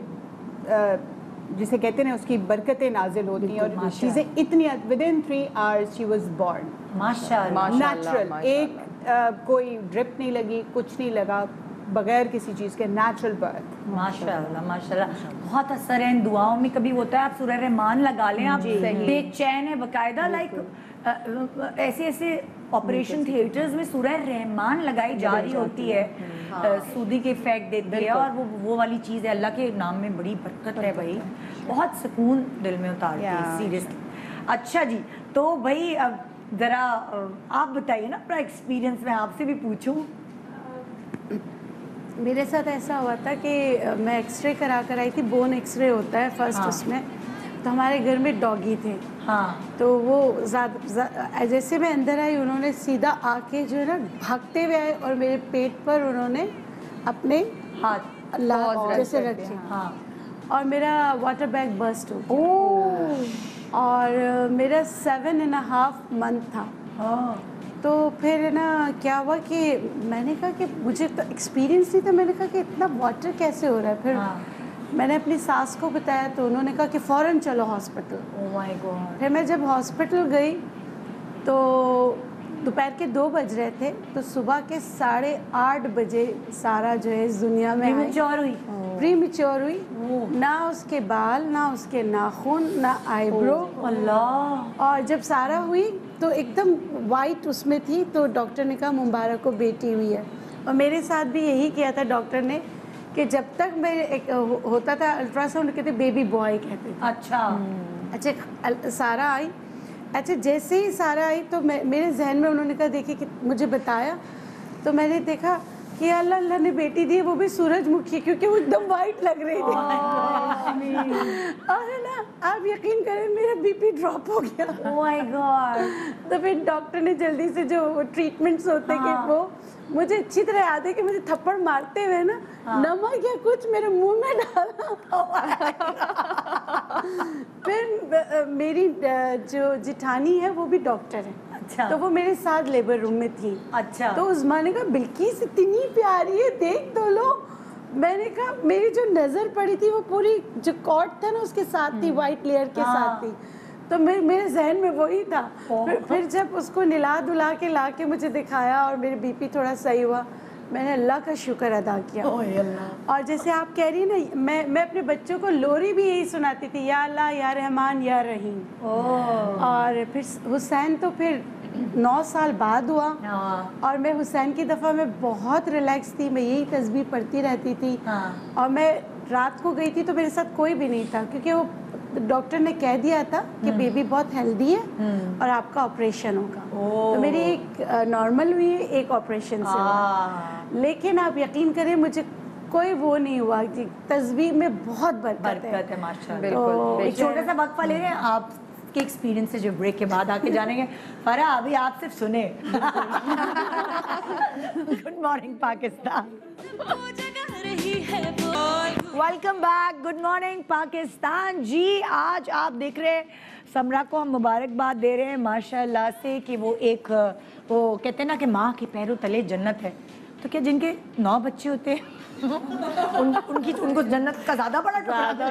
جسے کہتے ہیں اس کی برکتیں نازل ہوتی ہیں. اور چیزیں اتنی within three hours she was born, ماشاء اللہ, نیچرل. ایک کوئی ڈرپ نہیں لگی, کچھ نہیں لگا, بغیر کسی چیز کے نیچرل برتھ. ماشاء اللہ ماشاء اللہ, بہت اثر ہے ان دعاؤں میں. کبھی ہوتا ہے آپ سورہ رحمان لگا لیں, آپ بے چین ہے باقاعدہ. لائک ایسے ایسے آپریشن تھیٹرز میں سورہ رحمان لگائی جا رہی ہوتی ہے, سودی کے افیکٹ دیتی ہے, اور وہ وہ والی چیز ہے. اللہ کے نام میں بڑی برکت ہے بھائی, بہت سکون دل میں اتارتی ہے سیریسلی. اچھا جی, تو بھائی اب ذرا آپ بتائیے نا اپنا ایکسپیرینس, میں آپ سے بھی پوچھوں. میرے ساتھ ایسا ہوا تھا کہ میں ایکس رے کرا کر آئی تھی, بون ایکس رے ہوتا ہے فرسٹ اس میں. تو ہمارے گھر میں ڈاگی تھے, ہاں, تو وہ جیسے میں اندر آئی انہوں نے سیدھا آ کے جو ہے نا بھاگتے ہوئے آئے اور میرے پیٹ پر انہوں نے اپنے ہاتھ اللہ جیسے رکھے. ہاں, और मेरा वाटर बैग बर्स्ट हो गया और मेरा सेवन एंड हाफ मंथ था। तो फिर ना क्या हुआ कि मैंने कहा कि मुझे तो एक्सपीरियंस नहीं था, मैंने कहा कि इतना वाटर कैसे हो रहा है। फिर हाँ। मैंने अपनी सास को बताया तो उन्होंने कहा कि फ़ौरन चलो हॉस्पिटल। Oh my God. फिर मैं जब हॉस्पिटल गई तो दोपहर के दो बज रहे थे, तो सुबह के साढ़े आठ बजे सारा जो है इस दुनिया में प्रीमेच्योर हुई प्री मेच्योर हुई, ना उसके बाल, ना उसके नाखून, ना आईब्रो। अल्लाह। और जब सारा हुई तो एकदम वाइट उसमें थी, तो डॉक्टर ने कहा मुबारक को बेटी हुई है। और मेरे साथ भी यही किया था डॉक्टर ने कि जब तक मैं एक होता था अल्ट्रासाउंड कहते बेबी बॉय कहते थे। अच्छा अच्छा सारा आई, अच्छा जैसे ही सारा आई तो मैं मेरे जहन में उन्होंने कहा देखिए कि मुझे बताया, तो मैंने देखा कि अल्लाह अल्लाह ने बेटी दी है, वो भी सूरजमुखी, क्योंकि वो एकदम वाइट लग रही थी। और ना आप यकीन करें मेरा बीपी ड्रॉप हो गया। Oh my God. तो फिर डॉक्टर ने जल्दी से जो ट्रीटमेंट्स होते हैं कि वो मुझे अच्छी तरह याद है कि मुझे थप्पड़ मारते हुए ना हाँ। नमक या कुछ मेरे मुंह में डाला। फिर मेरी जो जिठानी है वो भी डॉक्टर है। अच्छा। तो वो मेरे साथ लेबर रूम में थी। अच्छा। तो उस माँ ने कहा बिल्किस इतनी प्यारी है, देख तो लो। मैंने कहा मेरी जो नज़र पड़ी थी वो पूरी जो कॉट था ना उसके साथ थी, वाइट लेयर के हाँ। साथ थी। तो मेरे मेरे जहन में वही था। फिर, फिर जब उसको निला धुला के ला के मुझे दिखाया और मेरे बीपी थोड़ा सही हुआ, मैंने अल्लाह का शुक्र अदा किया। और जैसे आप कह रही ना, मैं मैं अपने बच्चों को लोरी भी यही सुनाती थी, या अल्लाह या रहमान या रहीम। और फिर हुसैन तो फिर नौ साल बाद हुआ और मैं हुसैन की दफ़ा में बहुत रिलैक्स थी, मैं यही तस्बीह पढ़ती रहती थी। और मैं रात को गई थी तो मेरे साथ कोई भी नहीं था, क्योंकि वो डॉक्टर ने कह दिया था कि बेबी बहुत हेल्दी है और आपका ऑपरेशन होगा। तो मेरी एक नॉर्मल हुई है, एक ऑपरेशन से हुआ। लेकिन आप यकीन करें मुझे कोई वो नहीं हुआ कि तस्बीह में बहुत बरकत है माशाल्लाह। तो एक छोटा सा वक्फा ले रहे हैं, आप के एक्सपीरियंस से जो ब्रेक के बाद आके जानेंगे। फरा अभी आप सिर्फ सुने। Good morning Pakistan. Welcome back, good morning Pakistan. जी आज आप देख रहे हैं समरा को हम मुबारकबाद दे रहे हैं माशाल्लाह से कि वो एक वो कहते हैं ना कि माँ के पैरों तले जन्नत है। तो क्या जिनके नौ बच्चे होते हैं उन, उनकी उनको जन्नत का ज्यादा बड़ा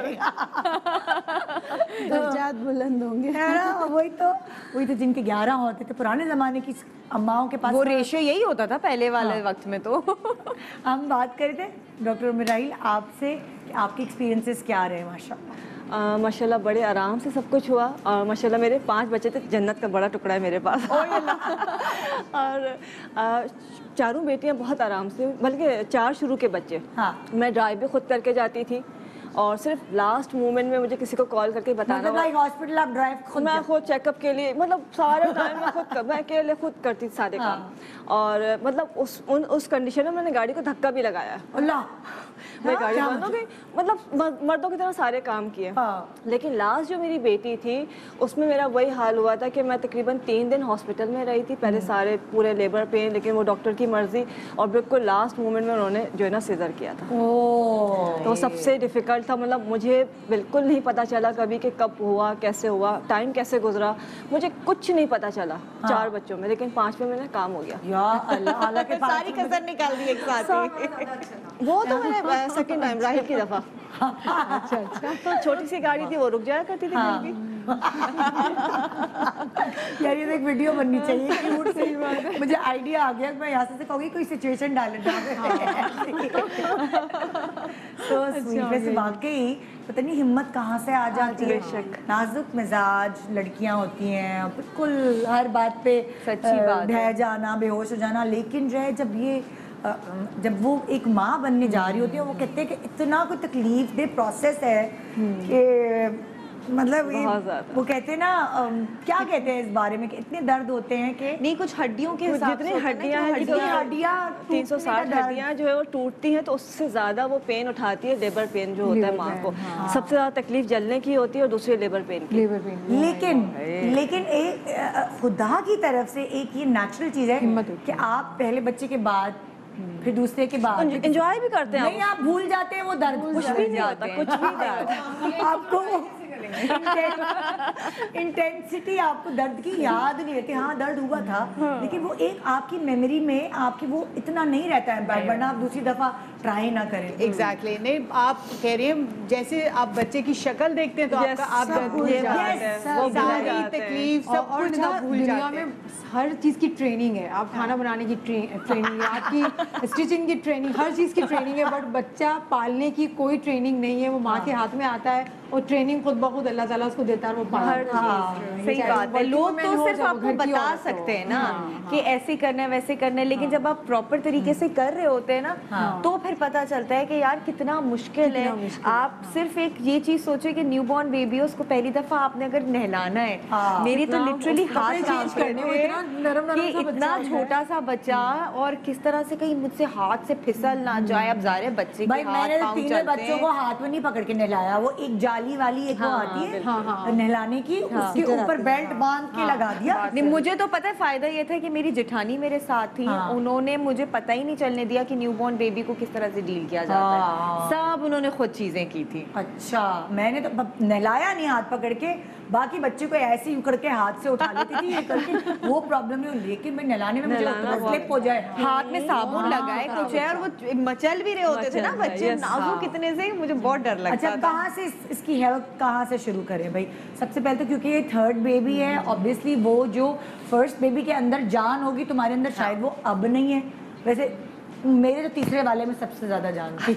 दर्जात बुलंद होंगे। वही तो वही तो जिनके ग्यारह होते थे पुराने जमाने की अम्माओं के पास, वो रेशियो यही होता था पहले वाले हाँ। वक्त में। तो हम बात कर रहे थे डॉक्टर मिराइल आपसे, आपके एक्सपीरियंसेस क्या रहे माशाल्लाह? आ, माशाल्लाह बड़े आराम से सब कुछ हुआ और माशाल्लाह मेरे पांच बच्चे थे, जन्नत का बड़ा टुकड़ा है मेरे पास। और आ, चारों बेटियां बहुत आराम से, बल्कि चार शुरू के बच्चे। हाँ। मैं ड्राइव भी खुद करके जाती थी और सिर्फ लास्ट मोमेंट में मुझे किसी को कॉल करके बताना मतलब हॉस्पिटल आप ड्राइव खुद, मैं खुद चेकअप के लिए, मतलब सारे टाइम मैं खुद कर, मैं अकेले खुद करती थी सारे हाँ। काम। और मतलब उस उन उस कंडीशन में मैंने गाड़ी को धक्का भी लगाया। अल्लाह। मैं हाँ, गाड़ी बंद हो गई, मतलब मर्दों की तरह सारे काम किए। हाँ। लेकिन लास्ट जो मेरी बेटी थी उसमें मेरा वही हाल हुआ था कि मैं तकरीबन तीन दिन हॉस्पिटल में रही थी। पहले सारे पूरे लेबर पेन, लेकिन वो डॉक्टर की मर्जी और बिल्कुल लास्ट मोमेंट में उन्होंने जो है ना सीजर किया था। तो सबसे डिफिकल्ट था, मतलब मुझे बिल्कुल नहीं पता चला कभी कि कब हुआ, कैसे हुआ, टाइम कैसे गुजरा, मुझे कुछ नहीं पता चला। हाँ। चार बच्चों में, लेकिन पांच में मैंने काम हो गया। या अल्लाह के सारी कसर निकाल दी एक साथ ही। वो तो मैंने सेकंड टाइम राहिल की दफा। अच्छा अच्छा। तो छोटी सी गाड़ी थी, वो रुक जाया करती थी कहीं भी। यार ये तो एक वीडियो बननी चाहिए क्यूट सी। मुझे आइडिया आ गया, मैं यहाँ से कहूँगी कोई सिचुएशन डाले तो वैसे वाकई पता नहीं हिम्मत कहाँ से आ जाती है। नाजुक मिजाज लड़कियाँ होती हैं, बिल्कुल हर बात पे सच्ची बात ढह जाना, बेहोश हो जाना। लेकिन जो है जब ये जब वो एक माँ बनने जा रही होती है, वो कहते हैं कि इतना कोई तकलीफ दे प्रोसेस है कि मतलब ये वो कहते हैं ना, क्या कहते हैं इस बारे में कि इतने दर्द होते हैं कि नहीं, कुछ हड्डियों के हिसाब से जितनी हड्डियां हैं, जितनी हड्डियां तीन सौ साठ हड्डियां जो है वो टूटती हैं, तो उससे ज्यादा वो पेन उठाती है लेबर पेन जो होता है माँ को। सबसे ज्यादा तकलीफ जलने की होती है और दूसरी लेबर पेन की। लेबर पेन लेकिन लेकिन एक खुदा की तरफ से एक ये नेचुरल चीज है कि आप पहले बच्चे के बाद پھر دوسرے کے بعد انجوائے بھی کرتے ہیں. نہیں آپ بھول جاتے ہیں وہ درد, کچھ بھی نہیں ہوتا, کچھ بھی نہیں. آپ کو انٹینسٹی آپ کو درد کی یاد نہیں رہتی. ہاں درد ہوا تھا لیکن وہ ایک آپ کی میموری میں آپ کی وہ اتنا نہیں رہتا ہے, ورنہ آپ دوسری دفعہ ٹرائی نہ کریں. ایگزیکٹلی. نہیں آپ کہہ رہی ہیں جیسے آپ بچے کی شکل دیکھتے ہیں تو آپ کا آپ بھول جاتے ہیں, ساری تکلیف سب کچھ آپ بھول جاتے ہیں. ہر چیز کی ٹریننگ ہے, آپ کھانا بنانے کی ٹریننگ ہے, آپ کی اسٹیچنگ کی ٹریننگ, ہر چیز کی ٹریننگ ہے, بٹ بچہ پالنے کی کوئی ٹریننگ نہیں ہے. وہ ماں کے ہاتھ میں آتا ہے اور ٹریننگ خود بخود اللہ تعالیٰ اس کو دیتا ہے, وہ پالتا ہے. صحیح بات ہے. لوگ تو صرف آپ کو بتا سکتے ہیں نا کہ ایسے کرنا ہے ویسے کرنا ہے, لیکن جب آپ پراپر طریقے سے کر رہے ہوتے ہیں نا تو پھر پتا چلتا ہے کہ یار کتنا مشکل ہے. آپ صرف ایک یہ چیز سوچیں کہ نیو بورن بیبی ہے, اس کو پہلی دفعہ آپ نے اگر نہلانا ہے, میری تو لٹرلی ہاتھ کام کرتے ہیں کہ اتنا چھوٹا سا بچہ اور کس طرح سے کہیں مجھ سے ہاتھ سے پھسل نہ جائے. اب ظاہر ہے بچے کے ہاتھ پاؤں چلتے ہیں. بچوں کو ہاتھ میں نہیں پکڑ کے نہلایا, وہ ایک جالی والی ایک وہ آتی ہے نہلانے کی, اس کے اوپر بیلٹ باندھ کے لگا دیا. نہیں مجھے تو پتہ ہے فائدہ یہ تھا کہ میری جٹھانی میرے ساتھ تھی, انہوں نے مجھے پتہ ہی نہیں چلنے دیا کہ نیو بورن بیبی کو کس طرح سے ڈیل کیا جاتا ہے. سب انہوں نے خود چیزیں کی تھی. اچھا میں نے تو نہلایا نہیں ہاتھ پکڑ کے, باقی بچے کو ایسے یوں کر کے ہاتھ سے اٹھا لیتی تھی یہ کر کے, وہ پرابلم نہیں, لیکن میں نہلانے میں مجھے سلپ ہو جائے, ہاتھ میں صابن لگائے کچھ ہے, اور وہ مچل بھی رہے ہوتے تھے نا بچے نازک کتنے سے, مجھے بہت ڈر لگتا تھا. اچھا کہاں سے اس کی ہیلپ کہاں سے شروع کریں بھائی؟ سب سے پہلے تو کیونکہ یہ تھرڈ بیبی ہے, اوبیسلی وہ جو فرسٹ بیبی کے اندر جان ہوگی تمہارے اندر شاید وہ اب نہیں ہے. ویسے میرے تو تیسرے والے میں سب سے زیادہ جان تھی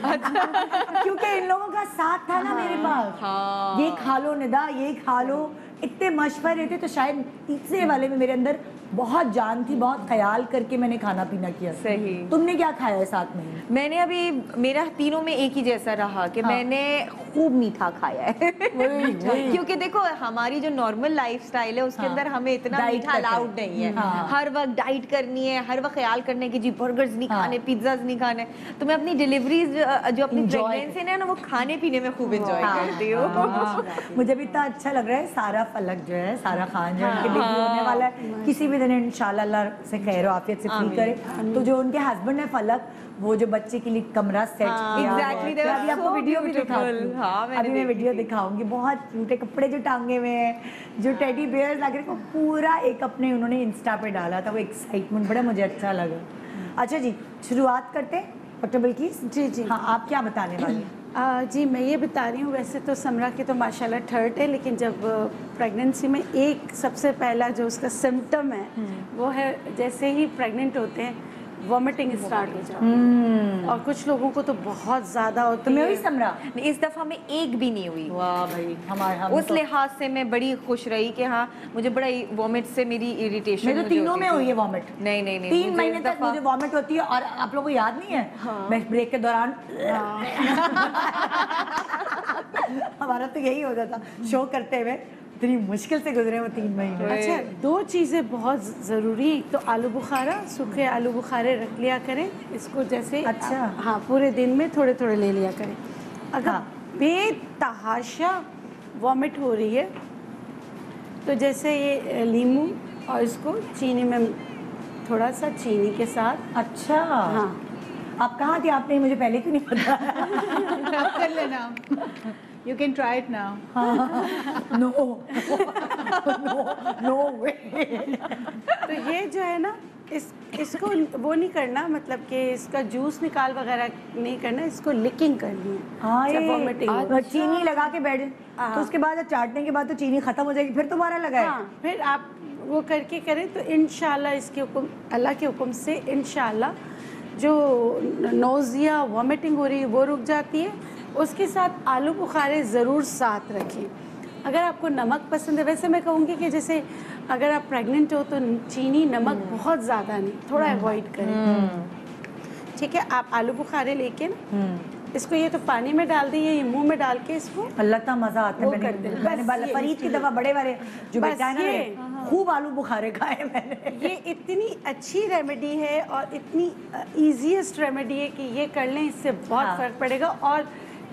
کیونکہ ان لوگوں کا ساتھ تھا نا میرے پاس, یہ کھا لو ندا, یہ کھا لو, اتنے مشورے تھے, تو شاید تیسرے والے میں میرے اندر بہت جان تھی, بہت خیال کر کے میں نے کھانا پینا کیا. صحیح. تم نے کیا کھایا ہے ساتھ میں؟ میں نے ابھی میرا تینوں میں ایک ہی جیسا رہا کہ میں نے خوب میٹھا کھایا ہے کیونکہ دیکھو ہماری جو نارمل لائف سٹائل ہے اس کے اندر ہمیں اتنا میٹھا الاؤڈ نہیں ہے. ہر وقت ڈائٹ کرنی ہے, ہر وقت خیال کرنے کی جی برگرز نہیں کھانے, پیزاز نہیں کھانے. تو میں اپنی ڈیلیوریز جو اپنی پریگنینسی ہے نا وہ کھانے پینے میں خوب انجوائے کرتی ہوں. مجھے بھی اتنا اچھا لگ رہا ہے. سارا فلک جو ہے, سارا خان جو ان کے بیبی ہونے والا ہے, کسی بھی دن انشاءاللہ اللہ سے خیر و عافیت سے فری کرے. تو جو ان کے ہسبینڈ ہے فلک, وہ جو بچے کے لیے کمرہ سیٹ کیا, ابھی آپ کو ویڈیو بھی دکھاتی ہوں, ابھی میں ویڈیو دکھاؤں گی. بہت کیوٹے کپڑے جو ٹانگے ہوئے ہیں, جو ٹیڈی بیئر لگ رہے ہیں, پورا ایک اپنے انہوں نے انسٹا پہ ڈالا تھا, وہ ایکسائٹمنٹ بڑا مجھے اچھا لگا. اچھا جی شروعات کرتے ہیں ڈاکٹر بلقیس. جی جی ہاں آپ کیا بتانے والی ہیں؟ جی میں یہ بتا رہی ہوں, ویسے تو سمرا کی تو ماشاءاللہ تھرڈ ہے, لیکن جب پریگننسی میں ایک سب سے پہلا جو اس کا سمٹم ہے وہ ہے جیسے ہی پریگننٹ ہوتے ہیں وامٹنگ اسٹارٹ ہو جاتی, اور کچھ لوگوں کو تو بہت زیادہ ہوتی ہے. سمرا اس دفعہ میں ایک بھی نہیں ہوئی. واہ بھائی, ہمارے اس لحاظ سے میں بڑی خوش رہی کہ ہاں مجھے بڑا وامٹ سے میری اریٹیشن. میرے تینوں میں ہوئی ہے وامٹ. نہیں نہیں نہیں, تین مہینے تک مجھے وامٹ ہوتی ہے. اور آپ لوگوں کو یاد نہیں ہے میں بریک کے دوران ہمارا تو یہی ہوتا تھا شو کرتے ہوئے, اتنی مشکل سے گزرے وہ تین مہینے. اچھا دو چیزیں بہت ضروری, ایک تو آلو بخارا, سوکھے آلو بخارے رکھ لیا کریں اس کو, جیسے اچھا ہاں پورے دن میں تھوڑے تھوڑے لے لیا کریں. اگر بے تحاشا وامٹ ہو رہی ہے تو جیسے یہ لیمو, اور اس کو چینی میں تھوڑا سا چینی کے ساتھ. اچھا ہاں آپ کہاں تھے, آپ نے مجھے پہلے کیوں نہیں پتا؟ آپ کر لینا, you can try it now. no no no way. تو یہ جو ہے نا اس اس کو وہ نہیں کرنا, مطلب کہ اس کا جوس نکال وغیرہ نہیں کرنا, اس کو لکنگ کرنی ہے. ہاں چینی لگا کے بیٹھ, تو اس کے بعد چاٹنے کے بعد تو چینی ختم ہو جائے گی, پھر دوبارہ لگائے. ہاں پھر آپ وہ کر کے کریں تو انشاءاللہ اس کے حکم, اللہ کے حکم سے انشاءاللہ جو نوزیا وامٹنگ ہو رہی ہے وہ رک جاتی ہے. اس کے ساتھ آلو بخارے ضرور ساتھ رکھیں. اگر آپ کو نمک پسند ہے, ویسے میں کہوں گی کہ جیسے اگر آپ پریگننٹ ہو تو چینی نمک بہت زیادہ نہیں, تھوڑا اوائڈ کریں. ٹھیک ہے, آپ آلو بخارے لے کے نا اس کو یہ تو پانی میں ڈال دیے, یہ منہ میں ڈال کے اس کو اللہ تا مزہ آتا ہے. میں نے فرید کی دفعہ بڑے والے جو بیٹا ہے نا خوب آلو بخارے کھائے میں نے. یہ اتنی اچھی ریمیڈی ہے اور اتنی ایزیسٹ ریمیڈی ہے کہ یہ کر لیں, اس سے بہت فرق پڑے گا. اور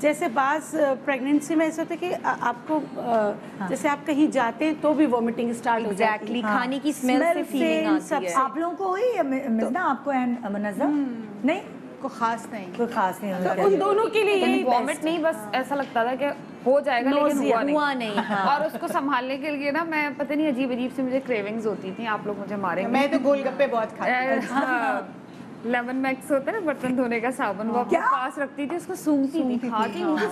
जैसे बास प्रेगनेंसी में ऐसा होता है कि आ- आपको हाँ। जैसे आप कहीं जाते हैं तो भी वॉमिटिंग स्टार्ट हो जाती है। एग्जैक्टली, खाने की स्मेल से फीलिंग आती है। आप लोगों को हुई है मिसना, आपको एंड मुनज़्ज़ा? नहीं, को खास नहीं, कोई खास नहीं होता। तो उन दोनों के लिए यही वॉमिट नहीं, बस ऐसा लगता था कि हो जाएगा लेकिन हुआ नहीं, हुआ नहीं हाँ। और उसको संभालने के लिए ना मैं पता नहीं अजीब अजीब से मुझे क्रेविंग्स होती थी, आप लोग मुझे मारेंगे। मैं तो गोलगप्पे बहुत खाती हूँ। लेमन मैक्स होता है ना बर्तन धोने का साबुन, वो अपने पास रखती थी, उसको सूंघती थी, खाती मुझे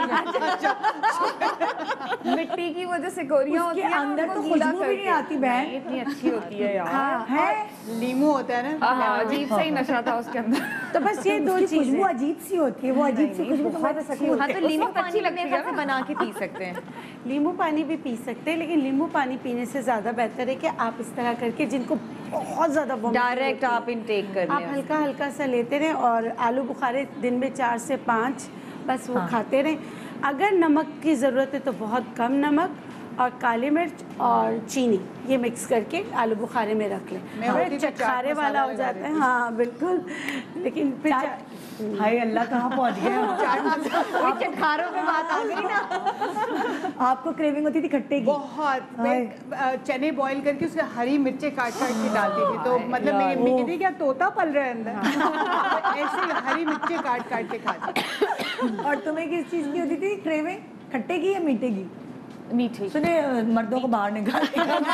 मिट्टी की वो जो सिकोरियां होती हैं अंदर तो खुशबू भी नहीं आती बहन, इतनी अच्छी होती है यार। है नींबू होता है ना, हाँ अजीब सा ही नशा था उसके अंदर। तो बस ये दो चीजें, खुशबू अजीब सी होती है, वो अजीब सी खुशबू बहुत अच्छी होती हाँ, है। तो नींबू पानी लगती है बना के पी सकते हैं। नींबू पानी भी पी सकते हैं, लेकिन नींबू पानी पीने से ज़्यादा बेहतर है कि आप इस तरह करके जिनको बहुत ज़्यादा डायरेक्ट आप इनटेक कर आप लें। हल्का हल्का सा लेते रहें और आलू बुखारे दिन में चार से पाँच बस वो खाते रहें। अगर नमक की ज़रूरत है तो बहुत कम नमक और काली मिर्च और चीनी ये मिक्स करके आलू बुखारे में रख लें। हाँ। चटखारे वाला हो जाता है, हाँ बिल्कुल, लेकिन फिर हाय अल्लाह कहाँ पहुँच गए। चटखारों में बात आ गई ना। आपको क्रेविंग होती थी खट्टे की? बहुत। मैं अ, चने बॉईल करके उसमें हरी मिर्चें काट काट के डालती थी, तो मतलब मेरी अम्मी कहती क्या तोता पल रहा है अंदर। ऐसे हरी मिर्चें काट काट के खाती। और तुम्हें किस चीज़ की होती थी क्रेविंग, खट्टे की या मीठे की? मीठी। सुने मर्दों को बाहर निकाल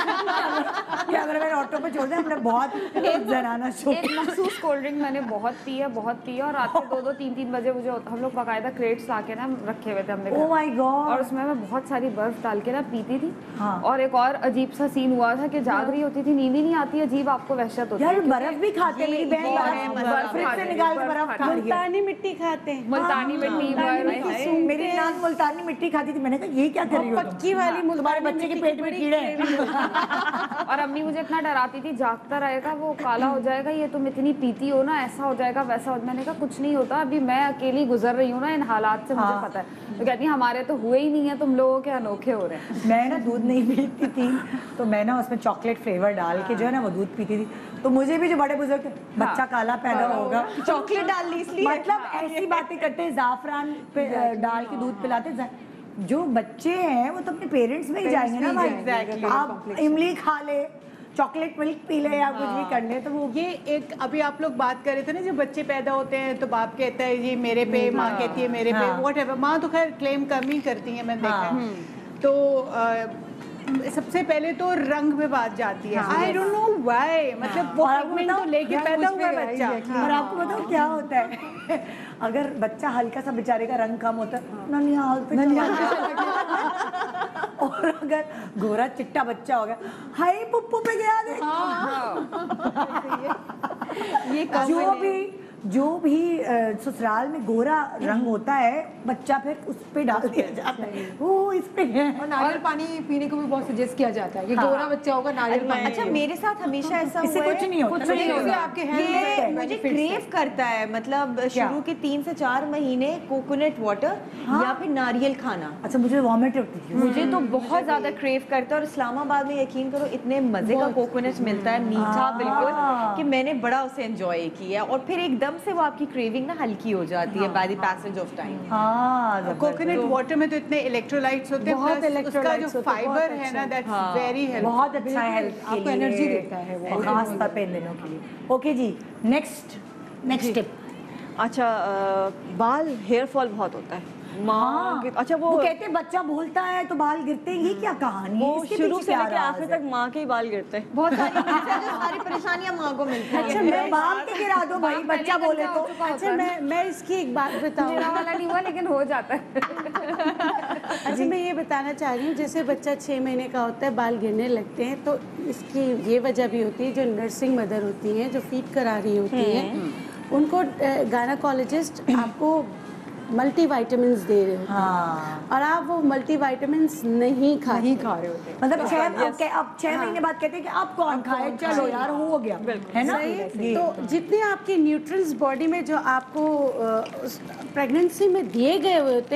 क्या अगर मैंने ऑटो पे छोड़ दिया, हमने बहुत एक जराना शो। एक मखसूस कोल्ड ड्रिंक मैंने बहुत पी है, बहुत पी है, और रात के दो दो तीन तीन बजे मुझे हम लोग बाकायदा क्रेट्स ला के ना रखे हुए थे हमने। Oh my god. और उसमें मैं बहुत सारी बर्फ डाल के ना पीती थी। हाँ। और एक और अजीब सा सीन हुआ था कि जाग रही होती थी, नींद ही नहीं आती, अजीब आपको वहशत होती है। यार बर्फ भी खाते हैं, मेरी बहन बर्फ फ्रिज से निकाल के बर्फ खा रही है। मुल्तानी मिट्टी खाते हैं, मुल्तानी मिट्टी, मेरी नान मुल्तानी मिट्टी खाती थी। मैंने कहा ये क्या कर रही हो तुम? पक्की वाली तुम्हारे बच्चे के पेट में कीड़े हैं। और अम्मी मुझे इतना डराती थी, जागता रहेगा वो काला हो जाएगा, ये तुम इतनी पीती हो ना, ऐसा हो जाएगा वैसा हो। मैंने कहा कुछ नहीं होता, अभी मैं अकेली गुजर रही हूँ ना इन हालात से, मुझे पता है। तो कहती हमारे तो हुए ही नहीं है, तुम लोगों के अनोखे हो रहे हैं। मैं ना दूध नहीं पीती थी, तो मैं ना उसमें चॉकलेट फ्लेवर डाल के जो है ना वो दूध पीती थी। तो मुझे भी जो बड़े बुजुर्ग थे, बच्चा काला पैदा होगा, चॉकलेट डाल ली इसलिए, मतलब ऐसी बातें करते, जाफरान पे डाल के दूध पिलाते। जो बच्चे हैं वो तो अपने पेरेंट्स में ही जाएंगे ना भाई। आप इमली खा ले, चॉकलेट मिल्क पी ले या कुछ भी कर ले, तो वो ये एक अभी आप लोग बात कर रहे थे ना, जब बच्चे पैदा होते हैं तो बाप कहता है ये मेरे पे, माँ कहती है मेरे पे, व्हाटएवर। माँ तो खैर क्लेम कम ही करती है, मैंने देखा है। तो आ, सबसे पहले तो रंग में बात जाती है। आई डोंट नो व्हाई, मतलब वो पिगमेंट को लेके पैदा हुआ बच्चा। और आपको बताओ क्या होता है, अगर बच्चा हल्का सा बेचारे का रंग कम होता है, ननिहाल पे और अगर गोरा चिट्टा बच्चा हो गया, हाय पुप्पू पे गया दे। ये जो भी जो भी ससुराल में गोरा रंग होता है, बच्चा फिर उस पे डाल दिया जाता है, वो इस पे है। और नारियल पानी पीने को भी बहुत सजेस्ट किया जाता है कि गोरा बच्चा होगा नारियल पानी। अच्छा मेरे साथ हमेशा ऐसा इससे हुआ है, कुछ नहीं होता, कुछ नहीं होता, आपके हेल्थ ये मुझे क्रेव करता है, मतलब शुरू के तीन से चार महीने कोकोनट वाटर या फिर नारियल खाना। अच्छा मुझे वॉमिट होती है, मुझे तो बहुत ज्यादा क्रेव करता है। और इस्लामाबाद में यकीन करो इतने मजे का कोकोनट मिलता है, मीठा बिल्कुल, कि मैंने बड़ा उसे एंजॉय किया। और फिर एकदम से वो आपकी क्रेविंग ना हल्की हो जाती है by the passage of time. हाँ कोकोनट वाटर में तो इतने इलेक्ट्रोलाइट्स होते हैं, बहुत प्लस उसका electrolytes जो होते हैं, फाइबर बहुत है ना, अच्छा। दैट्स वेरी हेल्पफुल, बहुत अच्छा है हेल्थ के आपको लिए, एनर्जी देता है वो। और खास तौर पे इन दिनों के लिए। ओके जी, नेक्स्ट नेक्स्ट टिप। अच्छा अ, बाल हेयर फॉल बहुत होता है माँ के। अच्छा वो, वो कहते हैं बच्चा बोलता है तो बाल गिरते हैं, ये क्या कहानी है? वो इसके शुरू पीछे से क्या लेके राज आखिर है? तक माँ के ही बाल गिरते हैं। बहुत सारी सारी परेशानियां माँ को मिलती है। अच्छा मैं बाल के गिरा दो भाई, बच्चा बोले तो। अच्छा मैं मैं इसकी एक बात बताऊँ, मेरा वाला नहीं हुआ लेकिन हो जाता है। अच्छा मैं ये बताना चाह रही हूँ, जैसे बच्चा छः महीने का होता है बाल गिरने लगते हैं, तो इसकी ये वजह भी होती है, जो नर्सिंग मदर होती हैं जो फीड करा रही होती हैं, उनको गायनेकोलॉजिस्ट आपको मल्टी वाइटामिन्स दे रहे होते हैं, और आप वो मल्टी वाइटामिन्स नहीं खा नहीं खा रहे होते। मतलब छह अब अब छह महीने बाद कहते हैं कि अब कौन खाए, चलो यार हो गया, है ना? तो जितने आपके न्यूट्रिएंट्स बॉडी में जो आपको प्रेगनेंसी में दिए गए हुए होते हैं,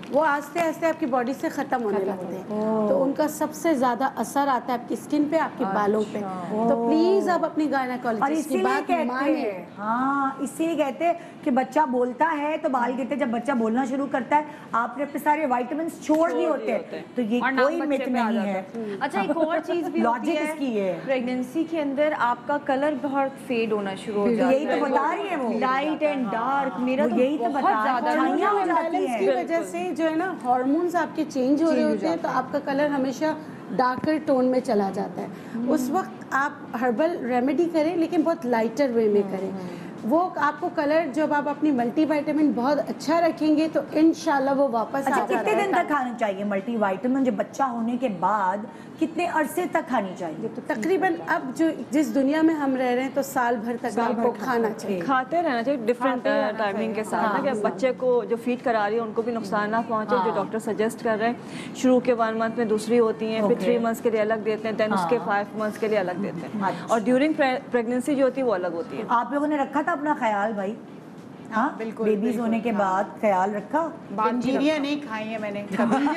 वो आस्ते आस्ते आपकी बॉडी से ख़त्म होने लगते हैं, तो उनका सबसे ज़्यादा असर आता है आपकी स्किन पे, आपके बालों पे। तो प्लीज़ आप अपनी गायनेकोलॉजिस्ट की बात मानिए। हाँ, इसीलिए कहते हैं कि बच्चा बोलता है तो बाल गिरते, जब बच्चा बोलना शुरू करता है आपने अपने सारे विटामिन छोड़ दिए होते हैं, तो ये कोई मिथ नहीं है। अच्छा, एक और चीज़ भी लॉजिक इसकी है, प्रेगनेंसी के अंदर आपका कलर बहुत फेड होना शुरू हो जाता है। यही तो बता रही है वो, लाइट एंड डार्क, मेरा तो यही तो बता रही है की वजह से जो है ना हार्मोन्स आपके चेंज हो रहे होते हैं, तो आपका कलर हमेशा डार्कर टोन में चला जाता है। उस वक्त आप हर्बल रेमेडी करें, लेकिन बहुत लाइटर वे में करें। वो आपको कलर जब आप अपनी मल्टी वाइटामिन बहुत अच्छा रखेंगे तो इंशाल्लाह वो वापस अच्छा, आ जाता है। कितने दिन तक खाना चाहिए मल्टी वाइटामिन, जब बच्चा होने के बाद कितने अरसे तक खानी चाहिए? तो तकरीबन अब जो जिस दुनिया में हम रह रहे हैं तो साल भर तक आपको खाना चाहिए, खाते रहना चाहिए डिफरेंट टाइमिंग के साथ, ना कि बच्चे को जो फीड करा रही है उनको भी नुकसान ना पहुंचे। जो डॉक्टर सजेस्ट कर रहे हैं, शुरू के वन मंथ में दूसरी होती हैं, फिर थ्री मंथ्स के लिए अलग देते हैं, देन उसके फाइव मंथ्स के लिए अलग देते हैं, और ड्यूरिंग प्रेगनेंसी जो होती है वो अलग होती है। आप लोगों ने रखा था अपना ख्याल भाई? हाँ, बिल्कुल, बेबीज होने के बाद ख्याल रखा? पंजीरियाँ नहीं खाई है मैंने कभी।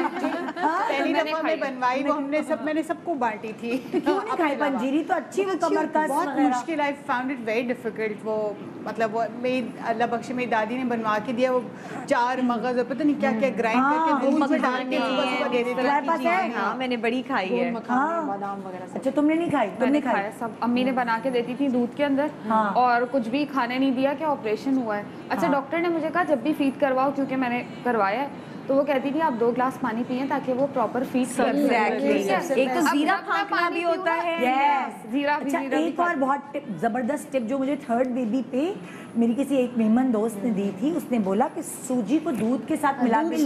पहली दफा में बनवाई वो हमने सब, मैंने सबको बांटी थी। क्यों नहीं खाई? पंजीरी तो अच्छी, वो कमर का बहुत मुश्किल, I found it very difficult. वो मतलब वो मेरी अल्लाह बख्शे मेरी दादी ने बनवा के दिया, वो चार मगज पता नहीं क्या क्या ग्राइंड करके दूध में डाल के सुबह सुबह दे देते हैं। हाँ, मैंने बड़ी खाई है। बादाम वगैरह। अच्छा, तुमने नहीं खाई? तुमने खाया? सब अम्मी ने बना के देती थी दूध के अंदर, और कुछ भी खाने नहीं दिया कि ऑपरेशन हुआ है। अच्छा, डॉक्टर ने मुझे कहा जब भी फीड करवाओ, क्योंकि मैंने करवाया है, तो वो कहती थी आप दो ग्लास पानी पिए ताकि वो प्रॉपर फीड कर सके। एक तो जीरा फाँकना भी होता है। यस, जीरा। अच्छा, एक और बहुत टिप, जबरदस्त टिप जो मुझे थर्ड बेबी पे मेरी किसी एक मेहमान दोस्त ने दी थी, उसने बोला कि सूजी को दूध के साथ मिला के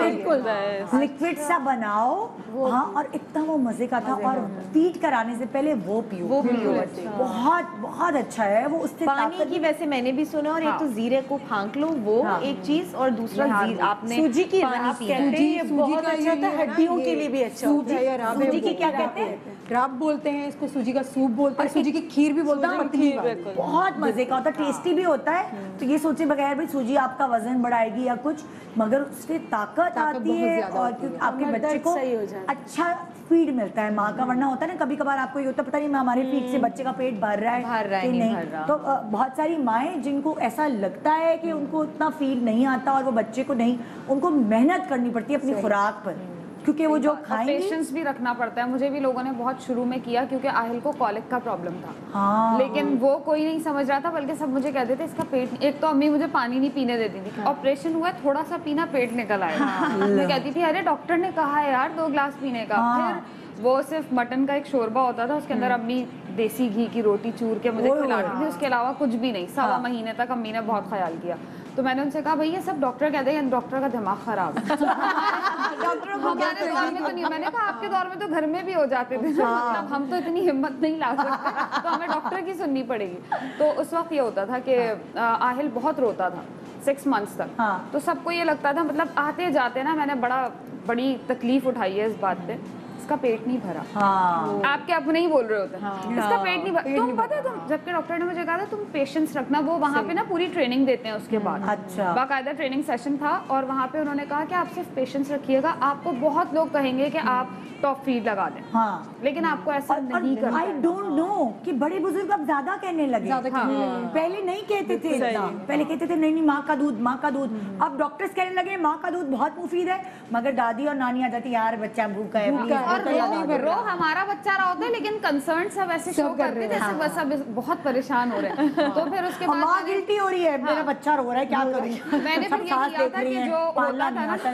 लिक्विड सा बनाओ, हाँ, और इतना वो मजे का था, और फीड कराने से पहले वो पियो, वो पियो, बहुत बहुत अच्छा है वो। उससे पानी की वैसे मैंने भी सुना, और एक तो जीरे को फाँक लो वो एक चीज, और दूसरा आपने सूजी की राब कहते हैं, ये बहुत अच्छा होता है, हड्डियों के लिए भी अच्छा होता है। सूजी की क्या कहते हैं? राब बोलते हैं इसको, सूजी का सूप बोलते हैं, सूजी की खीर भी बोलते हैं, पतली बहुत मजे का होता है, टेस्टी भी होता है। तो ये सोचे बगैर भाई सूजी आपका वजन बढ़ाएगी या कुछ, मगर उससे ताकत आती है, और क्योंकि आपके बच्चे को अच्छा फीड मिलता है माँ का। वरना होता है ना कभी कभार आपको ये होता है पता नहीं हमारे फीड से बच्चे का पेट भर रहा है भर रहा है कि नहीं, नहीं। तो बहुत सारी माएँ जिनको ऐसा लगता है कि उनको उतना फीड नहीं आता और वो बच्चे को नहीं, उनको मेहनत करनी पड़ती है अपनी खुराक पर, क्योंकि वो जो खाएंगे। पेशेंस भी रखना पड़ता है। मुझे भी लोगों ने बहुत शुरू में किया, क्योंकि आहिल को कॉलिक का प्रॉब्लम था। हाँ, लेकिन वो कोई नहीं समझ रहा था, बल्कि सब मुझे कहते थे इसका पेट, एक तो अम्मी मुझे पानी नहीं पीने देती थी, ऑपरेशन हुआ थोड़ा सा पीना पेट निकल आया। मैं कहती थी अरे डॉक्टर ने कहा है यार दो ग्लास पीने का। फिर वो सिर्फ मटन का एक शोरबा होता था, उसके अंदर अम्मी देसी घी की रोटी चूर के मुझे खिलाती थी, उसके अलावा कुछ भी नहीं। सवा महीने तक अम्मी ने बहुत ख्याल किया। तो मैंने उनसे कहा भाई ये सब डॉक्टर कहते हैं, डॉक्टर का दिमाग खराब है। डॉक्टरों को हमारे दौर में तो नहीं। मैंने कहा आपके दौर में तो घर में भी हो जाते थे, मतलब हम तो इतनी हिम्मत नहीं ला सकते, तो हमें डॉक्टर की सुननी पड़ेगी। तो उस वक्त ये होता था कि आहिल बहुत रोता था सिक्स मंथ्स तक। हाँ। तो सबको ये लगता था, मतलब आते जाते ना मैंने बड़ा बड़ी तकलीफ उठाई है इस बात पे, इसका पेट नहीं भरा। हाँ। आपके अपने ही बोल रहे होते हैं। हाँ। इसका पेट नहीं भरा। तुम पता है, तुम जबकि डॉक्टर ने मुझे कहा था तुम पेशेंस रखना, वो वहाँ पे ना पूरी ट्रेनिंग देते हैं उसके बाद। अच्छा। बाकायदा ट्रेनिंग सेशन था, और वहाँ पे उन्होंने कहा कि आप सिर्फ पेशेंस रखिएगा, आपको बहुत लोग कहेंगे कि आप टॉप फीड लगा दें, हाँ, लेकिन आपको ऐसा नहीं करना। आई डोंट नो कि बड़े बुजुर्ग अब ज्यादा कहने लगे। हाँ। पहले नहीं कहते थे, पहले कहते थे नहीं नहीं माँ का दूध, माँ का दूध। अब डॉक्टर्स कहने लगे माँ का दूध बहुत मुफीद है, मगर दादी और नानी आ जाती यार बच्चा भूखा है। और रो, रो हमारा बच्चा रहा होता है, लेकिन कंसर्न सब ऐसे शो करते थे जैसे बस अब बहुत परेशान हो रहे हैं। तो फिर उसके बाद माँ गिल्टी हो रही है, मेरा बच्चा रो रहा है, क्या करूं। मैंने फिर ये किया था कि जो होता था ना,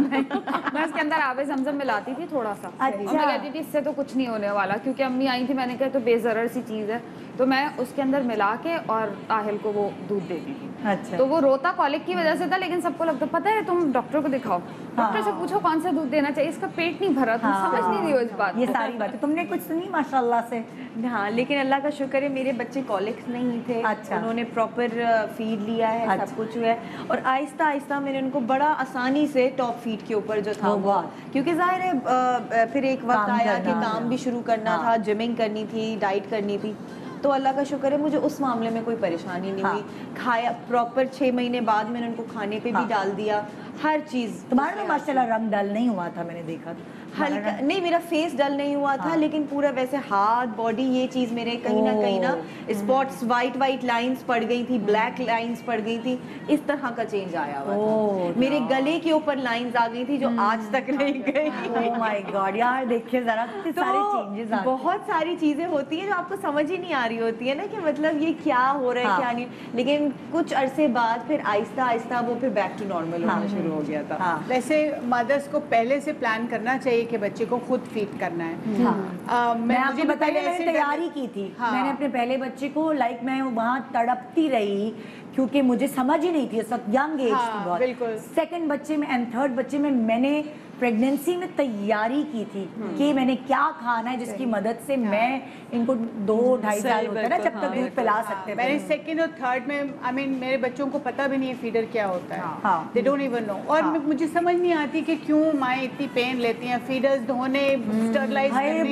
मैं उसके अंदर आवे ज़मज़म मिलाती थी थोड़ा सा। अच्छा। और मैं कहती थी इससे तो कुछ नहीं होने वाला, क्योंकि अम्मी आई थी, मैंने कहा तो बेज़रर सी चीज़ है, तो मैं उसके अंदर मिला के और आहिल को वो दूध देती थी। अच्छा। तो वो रोता कॉलिक की वजह से था, लेकिन सबको लगता पता है तुम डॉक्टर को दिखाओ, डॉक्टर से पूछो कौन सा दूध देना चाहिए, इसका पेट नहीं भरा, तुम समझ नहीं रही हो इस बात। ये सारी बातें तुमने कुछ सुनी माशाल्लाह से। हाँ, लेकिन अल्लाह का शुक्र है मेरे बच्चे कॉलिक्स नहीं थे। अच्छा। उन्होंने प्रॉपर फीड लिया है। अच्छा। सब कुछ हुआ है, और आहिस्ता आहिस्ता मैंने उनको बड़ा आसानी से टॉप फीड के ऊपर जो था वो, क्योंकि जाहिर है फिर एक वक्त आया कि काम भी शुरू करना था, जिमिंग करनी थी, डाइट करनी थी, तो अल्लाह का शुक्र है मुझे उस मामले में कोई परेशानी नहीं हुई। खाया प्रॉपर छः महीने बाद मैंने उनको खाने पे भी डाल दिया, ہر چیز. تمہارا تو ماشاءاللہ رنگ ڈل نہیں ہوا تھا, میں نے دیکھا ہلکا نہیں, میرا فیس ڈل نہیں ہوا تھا, لیکن پورا ویسے ہاتھ باڈی یہ چیز میرے کہیں نہ کہیں نا اسپاٹس, وائٹ وائٹ لائنز پڑ گئی تھی, بلیک لائنز پڑ گئی تھی, اس طرح کا چینج آیا ہوا تھا. میرے گلے کے اوپر لائنز آ گئی تھی جو آج تک نہیں گئی. اوہ مائی گاڈ یار, دیکھیے ذرا کتنے سارے چینجز آ, بہت ساری چیزیں ہوتی ہیں جو آپ کو سمجھ ہی نہیں آ رہی ہوتی ہے نا کہ مطلب یہ کیا ہو رہا ہے کیا نہیں, لیکن کچھ عرصے بعد پھر آہستہ آہستہ وہ پھر بیک ٹو نارمل ہونا شروع ہو گیا تھا. ویسے مدرس کو پہلے سے پلان کرنا چاہیے کہ بچے کو خود فیڈ کرنا ہے. میں آپ کو بتائیے, میں نے تیاری کی تھی, میں نے اپنے پہلے بچے کو لائک میں وہاں تڑپتی رہی کیونکہ مجھے سمجھ ہی نہیں تھی اس وقت, ینگ ایج تھی بہت. سیکنڈ بچے میں اینڈ تھرڈ بچے میں میں نے پریگنینسی میں تیاری کی تھی کہ میں نے کیا کھانا ہے جس کی مدد سے میں ان کو دو ڈھائی سال ہوتا ہے نا جب تک دودھ پلا سکتے ہیں. میں نے سیکنڈ اور تھرڈ میں آئی مین میرے بچوں کو پتہ بھی نہیں ہے فیڈر کیا ہوتا ہے, دے ڈونٹ ایون نو. اور مجھے سمجھ نہیں آتی کہ کیوں مائیں اتنی پین لیتی ہیں فیڈرز دھونے, اسٹرلائز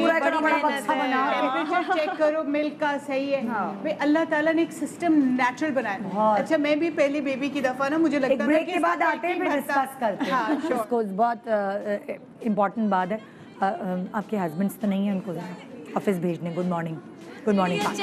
ٹیمپریچر چیک کرو, ملک کا صحیح ہے. بھائی اللہ تعالیٰ نے ایک سسٹم نیچرل بنایا. اچھا میں بھی پہلی بیبی کی دفعہ نا مجھے لگتا ہے کے بعد آتے ہیں پھر ڈسکس کرتے ہیں اس کو. بہت امپورٹنٹ بات ہے. آپ کے ہسبینڈس تو نہیں ہیں, ان کو آفس بھیجنے. Good morning, good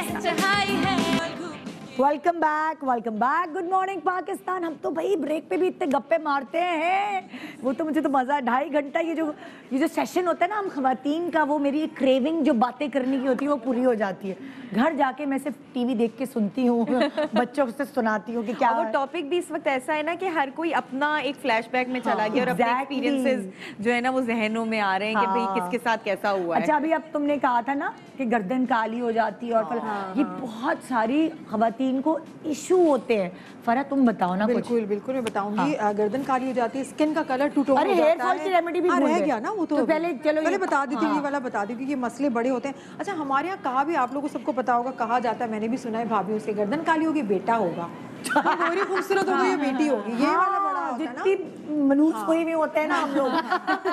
morning, welcome back, welcome back, good morning Pakistan. ہم تو بھائی بریک پہ بھی اتنے گپے مارتے ہیں, وہ تو مجھے تو مزہ ہے. ڈھائی گھنٹہ یہ جو یہ جو سیشن ہوتا ہے نا ہم خواتین کا, وہ میری کریونگ جو باتیں کرنے کی ہوتی ہے وہ پوری ہو جاتی ہے. گھر جا کے میں صرف ٹی وی دیکھ کے سنتی ہوں, بچوں سے سناتی ہوں کہ کیا. وہ ٹاپک بھی اس وقت ایسا ہے نا کہ ہر کوئی اپنا ایک فلیش بیک میں چلا گیا اور اپنے ایکسپیرینسز جو ہے نا وہ ذہنوں میں آ رہے ہیں کہ بھئی کس کے ساتھ کیسا ہوا ہے. اچھا ابھی اب تم نے کہا تھا نا کہ گردن کالی ہو جاتی ہے, اور یہ بہت ساری خواتین کو ایشو ہوتے ہیں. فرح تم بتاؤ نا. بالکل بالکل میں بتاؤں گی. گردن کالی ہو جاتی ہے, اسکن کا کلر ٹو ٹون ہو جاتا ہے. ہیئر فال کی ریمیڈی بھی رہ گیا نا, وہ تو پہلے چلو پہلے بتا دیتی ہوں, یہ والا بتا دیتی ہوں کہ مسئلے بڑے ہوتے ہیں. اچھا ہمارے یہاں کہا بھی, آپ لوگوں کو سب کو پتا ہوگا, کہا جاتا ہے, میں نے بھی سنا ہے بھابھیوں سے, گردن کالی ہوگی بیٹا ہوگا, بڑی خوبصورت ہوگی یہ بیٹی ہوگی. یہ والا بڑا ہوتا ہے نا, جتنی منوس کوئی بھی ہوتے ہیں نا ہم لوگ,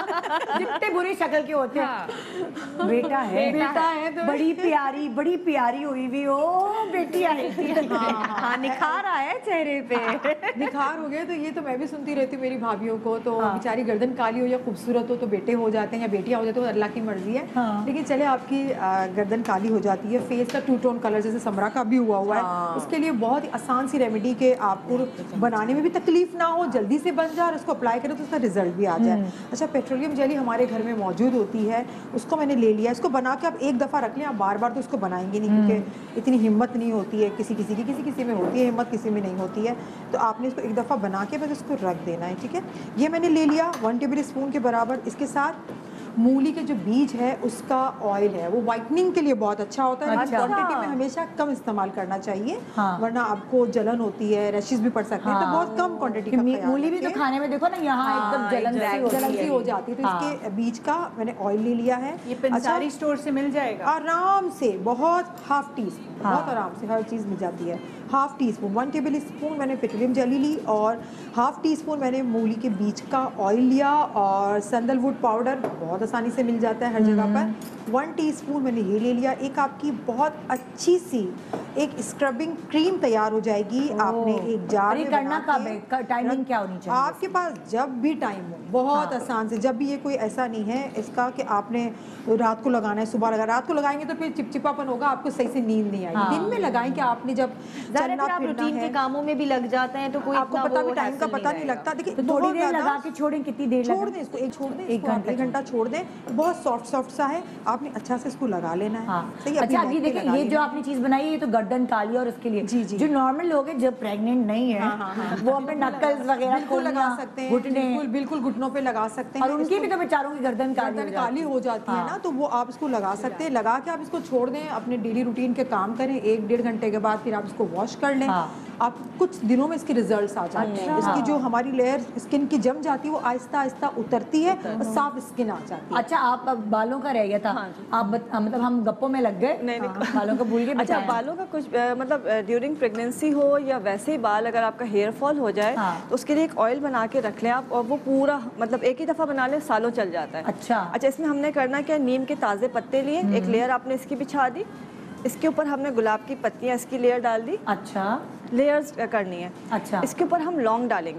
جتنے بری شکل کے ہوتے ہیں, بیٹا ہے بیٹا ہے بڑی پیاری بڑی پیاری ہوئی ہوئی ہو, بیٹی آئی تھی. ہاں نکھار آیا ہے چہرے پہ, نکھار ہو گئے. تو یہ تو میں بھی سنتی رہتی ہوں میری بھابھیوں کو, تو بیچاری گردن کالی ہو یا خوبصورت ہو تو بیٹے ہو جاتے ہیں یا بیٹیاں ہو جاتی ہیں, اللہ کی مرضی ہے. لیکن چلے آپ کی گردن کالی ہو جاتی ہے, فیس کا ٹو ٹون کلر جیسے سمرا کا بھی ہوا ہوا ہے, اس کے لیے بہت ہی آسان سی ریمیڈی کہ آپ کو بنانے میں بھی تکلیف نہ ہو, جلدی سے بن جائے اور اس کو اپلائی کرے تو اس کا رزلٹ بھی آ جائے. اچھا پیٹرولیم جیلی ہمارے گھر میں موجود ہوتی ہے, اس کو میں نے لے لیا. اس کو بنا کے آپ ایک دفعہ رکھ لیں, آپ بار بار تو اس کو بنائیں گے نہیں کیونکہ اتنی ہمت نہیں ہوتی ہے کسی کسی کی, کسی کسی میں ہوتی ہے ہمت, کسی میں نہیں ہوتی ہے. تو آپ نے اس کو ایک دفعہ بنا کے بس اس کو رکھ دینا ہے. ٹھیک ہے, یہ میں نے لے لیا ون ٹیبل اسپون کے برابر. اس کے ساتھ مولی کے جو بیج ہے اس کا آئل ہے, وہ وائٹننگ کے لیے بہت اچھا ہوتا ہے, لیکن کوانٹٹی میں ہمیشہ کم استعمال کرنا چاہیے ورنہ آپ کو جلن ہوتی ہے, ریشز بھی پڑ سکتے ہیں. تو بہت کم کوانٹٹی کا خیال. مولی بھی تو کھانے میں دیکھو نا یہاں ایک دم جلن جلن سی ہو جاتی ہے. تو اس کے بیج کا میں نے آئل لے لیا ہے. یہ پنساری اسٹور سے مل جائے گا آرام سے, بہت ہاف ٹی اسپون, بہت آرام سے ہر چیز مل جاتی ہے. Half teaspoon, one tablespoon میں نے پیٹرولیم جیلی لی, اور ہاف ٹی اسپون میں نے مولی کے بیج کا آئل لیا, اور سینڈل ووڈ پاؤڈر بہت آسانی سے مل جاتا ہے ہر جگہ پر. ون ٹی اسپون میں نے یہ لے لیا. ایک آپ کی بہت اچھی سی ایک اسکربنگ کریم تیار ہو جائے گی. آپ نے ایک جار میں کرنا کب ہے, ٹائمنگ کیا ہونی چاہیے آپ کے پاس جب بھی ٹائم ہو, بہت آسان سے. جب بھی, یہ کوئی ایسا نہیں ہے اس کا کہ آپ نے رات کو لگانا ہے صبح لگا. رات کو لگائیں گے تو پھر چپچپاپن ہوگا, آپ کو صحیح سے نیند نہیں آئے گی. دن میں لگائیں کہ آپ نے جب چلنا پھرنا ہے, کاموں میں بھی لگ جاتے ہیں تو کوئی آپ کو پتہ بھی ٹائم کا پتہ نہیں لگتا. دیکھیں تھوڑی دیر لگا کے چھوڑیں, کتنی دیر چھوڑ دیں اس کو, ایک چھوڑ دیں, ایک گھنٹہ ایک گھنٹہ چھوڑ دیں. بہت سافٹ سافٹ سا ہے, آپ نے اچھا سے اس کو لگا لینا ہے. صحیح. اچھا ابھی دیکھیں یہ جو آپ نے چیز بنائی ہے یہ تو گردن کالی, اور اس کے لیے جی جی جو نارمل لوگ ہیں جو پریگننٹ نہیں ہے وہ اپنے نکلز وغیرہ کو لگا سکتے ہیں, بالکل بالکل گھٹنوں پہ لگا سکتے ہیں. اور ان کی بھی تو بیچاروں کی گردن گردن کالی ہو جاتی ہے نا, تو وہ آپ اس کو لگا سکتے ہیں. لگا کے آپ اس کو چھوڑ دیں, اپنے ڈیلی روٹین کے کام کریں. ایک ڈیڑھ گھنٹے کے بعد پھر آپ اس کو واش کر لیں. آپ کچھ دنوں میں اس کے ریزلٹس آ جاتے ہیں. اس کی جو ہماری لیئر اسکن کی جم جاتی ہے وہ آہستہ آہستہ اترتی ہے اور صاف اسکن آ جاتی ہے. اچھا آپ بالوں کا رہ گیا تھا, آپ مطلب ہم گپوں میں لگ گئے, بالوں کا بھول گئے. اچھا بالوں کا کچھ مطلب ڈیورنگ پریگنینسی ہو یا ویسے ہی بال اگر آپ کا ہیئر فال ہو جائے تو اس کے لیے ایک آئل بنا کے رکھ لیں آپ, اور وہ پورا مطلب ایک ہی دفعہ بنا لیں, سالوں چل جاتا ہے. اچھا اچھا اس میں ہم نے کرنا کیا, نیم کے تازے پتے لیے, ایک لیئر آپ نے اس کی بچھا دی, اس کے اوپر ہم نے گلاب کی پتیاں اس کی لیئر ڈال دی. اچھا لیئرز کرنی ہے. اچھا اس کے اوپر ہم لونگ ڈالیں گے,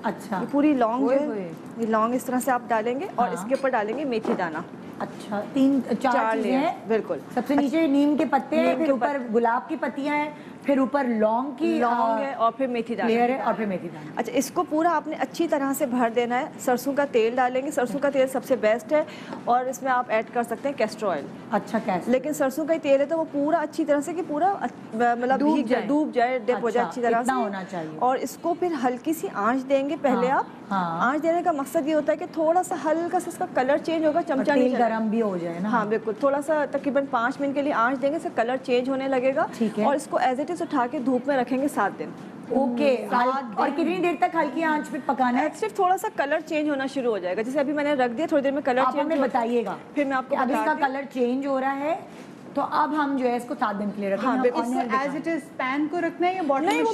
اچھا یہ پوری لونگ جو ہے یہ لونگ اس طرح سے آپ ڈالیں گے اور اس کے اوپر ڈالیں گے میتھی دانہ. اچھا تین چار چیزیں ہیں بالکل. سب سے نیچے نیم کے پتے ہیں, پھر اوپر گلاب کی پتیاں ہیں, پھر اوپر لونگ کی لونگ ہے اور پھر میتھی دانہ لیئر ہے اور پھر میتھی دانہ. اچھا اس کو پورا آپ نے اچھی طرح سے بھر دینا ہے. سرسوں کا تیل ڈالیں گے, سرسوں کا تیل سب سے بیسٹ ہے, اور اس میں آپ ایڈ کر سکتے ہیں کیسٹر آئل. اچھا کیسٹر, لیکن سرسوں کا تیل ہے تو وہ پورا اچھی طرح سے کہ پورا مطلب بھیگ جائے, ڈوب جائے, ڈپ ہو جائے اچھی طرح سے ہونا چاہیے. اور اس کو پھر ہلکی سی آنچ دیں گے پہلے آپ. آنچ دینے کا مقصد یہ ہوتا ہے کہ تھوڑا سا ہلکا سا اس کا کلر چینج ہوگا, چمچہ نہیں گرم بھی ہو جائے نا. ہاں بالکل, تھوڑا سا تقریباً پانچ منٹ کے لیے آنچ دیں گے, اس کا کلر چینج ہونے لگے گا, اور اس کو ایز اٹ از اٹھا کے دھوپ میں رکھیں گے سات دن. اوکے, اور کتنی دیر تک ہلکی آنچ پہ پکانا ہے؟ صرف تھوڑا سا کلر چینج ہونا شروع ہو جائے گا. جیسے ابھی میں نے رکھ دیا, تھوڑی دیر میں کلر چینج, ہمیں بتائیے گا پھر میں آپ کو اب اس کا کلر چینج ہو رہا ہے, تو اب ہم جو ہے اس کو سات دن کے لیے رکھیں گے. ایز اٹ از پین کو رکھنا ہے یا بوٹل میں,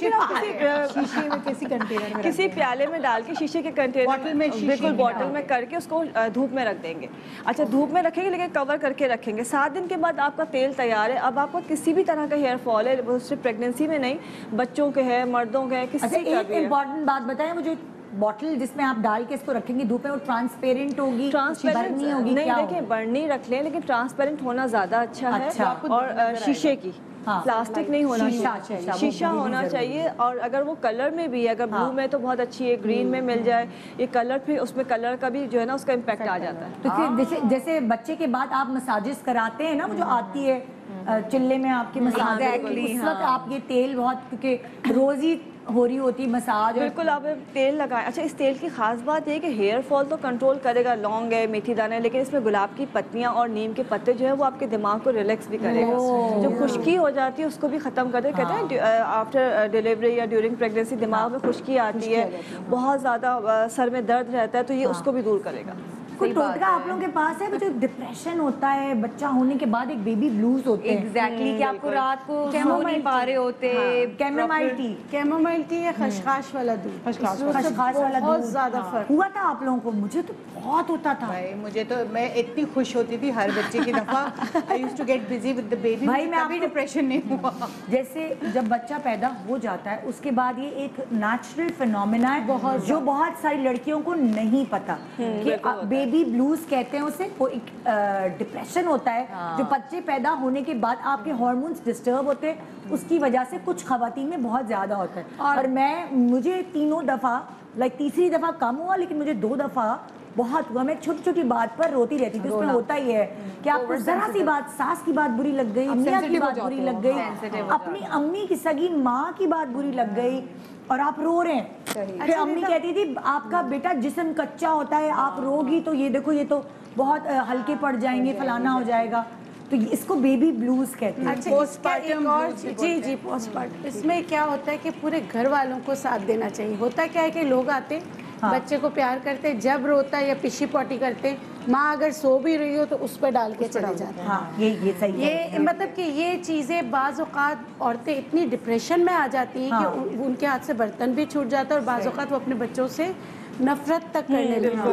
شیشے میں, کسی کنٹینر میں, کسی پیالے میں ڈال کے شیشے کے کنٹینر میں بالکل بوٹل میں کر کے اس کو دھوپ میں رکھ دیں گے. اچھا دھوپ میں رکھیں گے لیکن کور کر کے رکھیں گے. سات دن کے بعد آپ کا تیل تیار ہے. اب آپ کو کسی بھی طرح کا ہیئر فال ہے, صرف پریگنینسی میں نہیں, بچوں کے ہے, مردوں کے ہے, کسی کا بھی ہے. ایک امپورٹنٹ بات بتائیں مجھے, بوٹل جس میں آپ ڈال کے اس کو رکھیں گے دھوپ میں, وہ ٹرانسپیرنٹ ہوگی, ٹرانسپیرنٹ ہوگی؟ نہیں, دیکھیں برنی رکھ لیں لیکن ٹرانسپیرنٹ ہونا زیادہ اچھا ہے, اور شیشے کی, پلاسٹک نہیں ہونا چاہیے, شیشہ ہونا چاہیے. اور اگر وہ کلر میں بھی ہے, اگر بلو میں تو بہت اچھی ہے, گرین میں مل جائے, یہ کلر پھر اس میں کلر کا بھی جو ہے نا اس کا امپیکٹ آ جاتا ہے. تو پھر جیسے بچے کے بعد آپ مساجز کراتے ہیں نا, وہ جو آتی ہے چلے میں آپ کی مساج, اس وقت آپ یہ تیل بہت, کیونکہ روز ہی ہو رہی ہوتی مساج, بالکل آپ تیل لگائیں. اچھا اس تیل کی خاص بات یہ ہے کہ ہیئر فال تو کنٹرول کرے گا, لونگ ہے, میتھی دانہ ہے, لیکن اس میں گلاب کی پتیاں اور نیم کے پتے جو ہے وہ آپ کے دماغ کو ریلیکس بھی کرے گا. جو خشکی ہو جاتی ہے اس کو بھی ختم کر دے. کہتے ہیں آفٹر ڈیلیوری یا ڈیورنگ پریگنینسی دماغ میں خشکی آتی ہے, بہت زیادہ سر میں درد رہتا ہے, تو یہ اس کو بھی دور کرے گا. کوئی ٹوٹکا آپ لوگوں کے پاس ہے جو ڈپریشن ہوتا ہے بچہ ہونے کے بعد, ایک بیبی بلوز ہوتے ہیں, ایگزیکٹلی کہ آپ کو رات کو سو نہیں پا رہے ہوتے, کیمومائل ٹی, کیمومائل ٹی یا خشخاش والا دودھ, خشخاش والا دودھ بہت زیادہ فرق ہوا تھا آپ لوگوں کو؟ مجھے تو بہت ہوتا تھا. بھائی مجھے تو, میں اتنی خوش ہوتی تھی ہر بچے کی دفعہ, I used to get busy with the baby, بھائی میں کبھی ڈپریشن نہیں ہوا. جیسے جب بچہ پیدا ہو جاتا ہے اس کے بعد یہ ایک نیچرل فینومینا ہے جو بہت ساری لڑکیوں کو نہیں پتا, کہ بیبی بلوز کہتے ہیں اسے, وہ ایک ڈپریشن ہوتا ہے جو بچے پیدا ہونے کے بعد آپ کے ہارمونز ڈسٹرب ہوتے ہیں, اس کی وجہ سے کچھ خواتین میں بہت زیادہ ہوتا ہے. اور میں, مجھے تینوں دفعہ, لائک تیسری دفعہ کم ہوا لیکن مجھے دو دفعہ بہت ہوا. میں چھوٹی چھوٹی بات پر روتی رہتی تھی. اس میں ہوتا ہی ہے کہ آپ کو ذرا سی بات, ساس کی بات بری لگ گئی, میاں کی بات بری لگ گئی, اپنی امی کی سگی ماں کی بات بری لگ گئی, اور آپ رو رہے ہیں. پھر امی کہتی تھی آپ کا بیٹا جسم کچا ہوتا ہے, آپ رو گی تو یہ دیکھو یہ تو بہت ہلکے پڑ جائیں گے, فلانا ہو جائے گا. تو اس کو بیبی بلوز کہتے ہیں. پوسٹ پارٹم, جی جی پوسٹ پارٹم. اس میں کیا ہوتا ہے کہ پورے گھر والوں کو ساتھ دینا چاہیے. ہوتا کیا ہے کہ لوگ آتے بچے کو پیار کرتے, جب روتا ہے یا پشی پوٹی کرتے, ماں اگر سو بھی رہی ہو تو اس پہ ڈال کے چلے جاتے ہیں. یہ صحیح ہے. یہ مطلب کہ یہ چیزیں بعض اوقات عورتیں اتنی ڈپریشن میں آ جاتی ہیں کہ ان کے ہاتھ سے برتن بھی چھوٹ جاتا ہے, اور بعض اوقات وہ اپنے بچوں سے نفرت تک کرنے لگتی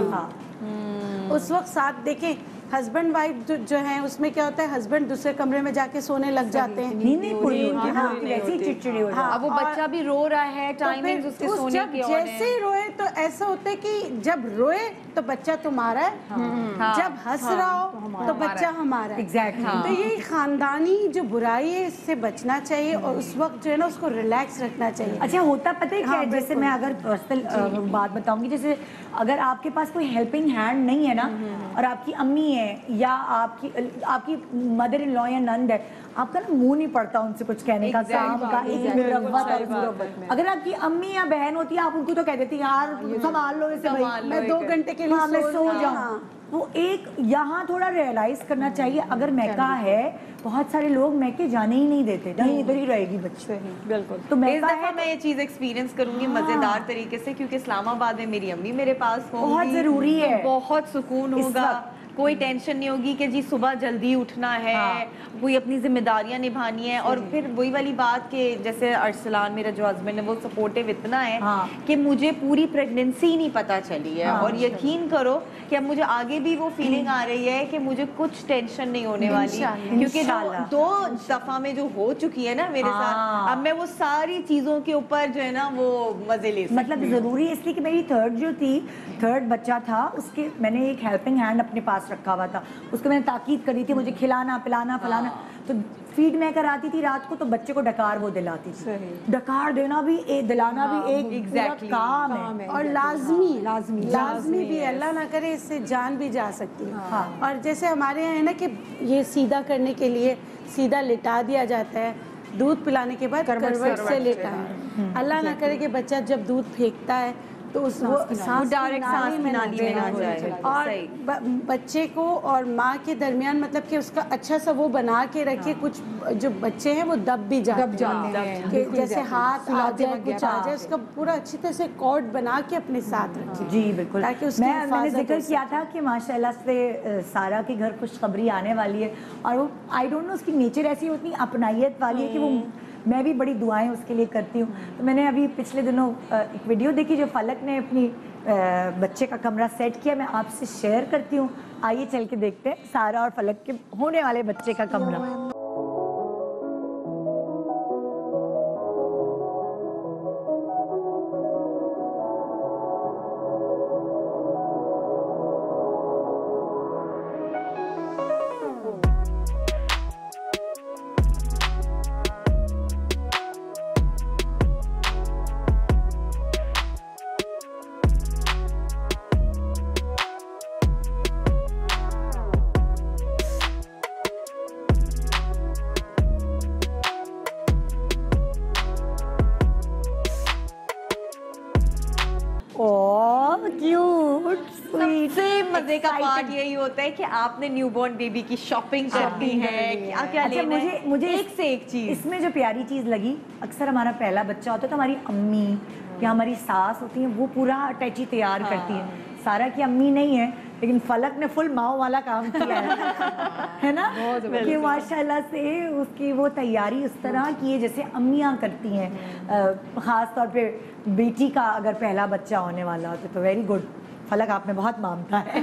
ہیں. اس وقت ساتھ دیکھیں, ہسبینڈ وائف جو ہیں اس میں کیا ہوتا ہے, ہسبینڈ دوسرے کمرے میں جا کے سونے لگ جاتے ہیں, نیند نہیں پوری ہوتی, ویسے ہی چڑچڑی ہو جاتی. اب وہ بچہ بھی رو رہا ہے, ٹائمنگ اس کے سونے کی, جیسے ہی روئے تو ایسا ہوتا ہے کہ جب روئے تو بچہ تمہارا ہے, جب ہنس رہا ہو تو بچہ ہمارا ہے. تو یہ خاندانی جو برائی ہے اس سے بچنا چاہیے, اور اس وقت جو ہے نا اس کو ریلیکس رکھنا چاہیے. اچھا ہوتا پتہ ہے کیا, جیسے میں اگر پرسنل بات بتاؤں گی, جیسے اگر آپ کے پاس کوئی ہیلپنگ ہینڈ نہیں ہے نا, اور آپ کی امی ہے یا آپ کی آپ کی مدر ان لا یا نند ہے, آپ کا نا منہ نہیں پڑتا ان سے کچھ کہنے کا, کام کا, اگر آپ کی امی یا بہن ہوتی ہے آپ ان کو تو کہہ دیتی یار سنبھال لو اسے, میں دو گھنٹے کے لیے سو جاؤں. وہ ایک یہاں تھوڑا ریئلائز کرنا چاہیے, اگر میکا ہے, بہت سارے لوگ میکے جانے ہی نہیں دیتے, نہیں ادھر ہی رہے گی بچے. بالکل. تو اس دفعہ میں یہ چیز ایکسپیرینس کروں گی مزیدار طریقے سے, کیونکہ اسلام آباد میں میری امی میرے پاس بہت ضروری ہے, بہت سکون ہوگا. کوئی ٹینشن نہیں ہوگی کہ جی صبح جلدی اٹھنا ہے, کوئی اپنی ذمہ داریاں نبھانی ہے. اور پھر وہی والی بات کہ جیسے ارسلان میرا جو ہسبینڈ ہے وہ سپورٹیو اتنا ہے کہ مجھے پوری پریگنینسی نہیں پتہ چلی ہے, اور یقین کرو کہ اب مجھے آگے بھی وہ فیلنگ آ رہی ہے کہ مجھے کچھ ٹینشن نہیں ہونے والی, کیونکہ دو دفعہ میں جو ہو چکی ہے نا میرے ساتھ, اب میں وہ ساری چیزوں کے اوپر جو ہے نا وہ مزے لے سکتی. مطلب ضروری اس لیے کہ میری تھرڈ جو تھی, تھرڈ بچہ تھا, اس کے میں نے ایک ہیلپنگ ہینڈ اپنے پاس رکھا ہوا تھا, اس کو میں نے تاکید کری تھی مجھے کھلانا پلانا پلانا, تو فیڈ میں کراتی تھی رات کو تو بچے کو ڈکار وہ دلاتی تھی. ڈکار دینا بھی دلانا بھی ایک کام ہے, اور لازمی لازمی لازمی بھی, اللہ نہ کرے اس سے جان بھی جا سکتی ہے. اور جیسے ہمارے یہاں ہے نا کہ یہ سیدھا کرنے کے لیے سیدھا لٹا دیا جاتا ہے, دودھ پلانے کے بعد کروٹ سے لیٹا ہے. اللہ نہ کرے کہ بچہ جب دودھ پھینکتا ہے تو اس وہ ڈائریکٹ سانس کی نالی میں نہ جائے, اور بچے کو اور ماں کے درمیان مطلب کہ اس کا اچھا سا وہ بنا کے رکھے. کچھ جو بچے ہیں وہ دب بھی جاتے ہیں, جیسے ہاتھ آ جائے کچھ آ جائے, اس کا پورا اچھی طرح سے کارڈ بنا کے اپنے ساتھ رکھے. جی بالکل, میں میں نے ذکر کیا تھا کہ ماشاء اللہ سے سارا کے گھر خوشخبری آنے والی ہے, اور وہ آئی ڈونٹ نو اس کی نیچر ایسی ہوتی ہے, اپنائیت والی ہے کہ وہ میں بھی بڑی دعائیں اس کے لیے کرتی ہوں. تو میں نے ابھی پچھلے دنوں ایک ویڈیو دیکھی جو فلک نے اپنی بچے کا کمرہ سیٹ کیا, میں آپ سے شیئر کرتی ہوں. آئیے چل کے دیکھتے ہیں سارا اور فلک کے ہونے والے بچے کا کمرہ. سب سے مزے کا پارٹ یہی ہوتا ہے کہ آپ نے نیو بورن بیبی کی شاپنگ کرنی ہے, کیا کیا لینا ہے, مجھے ایک سے ایک چیز. اس میں جو پیاری چیز لگی, اکثر ہمارا پہلا بچہ ہوتا ہے تو ہماری امی یا ہماری ساس ہوتی ہیں وہ پورا اٹیچی تیار کرتی ہیں. سارا کی امی نہیں ہے لیکن فلک نے فل ماؤ والا کام کیا ہے نا, کہ ماشاء اللہ سے اس کی وہ تیاری اس طرح کی ہے جیسے امیاں کرتی ہیں. خاص طور پہ بیٹی کا اگر پہلا بچہ ہونے والا ہوتا تو ویری گڈ. فلک آپ میں بہت مامتا ہے.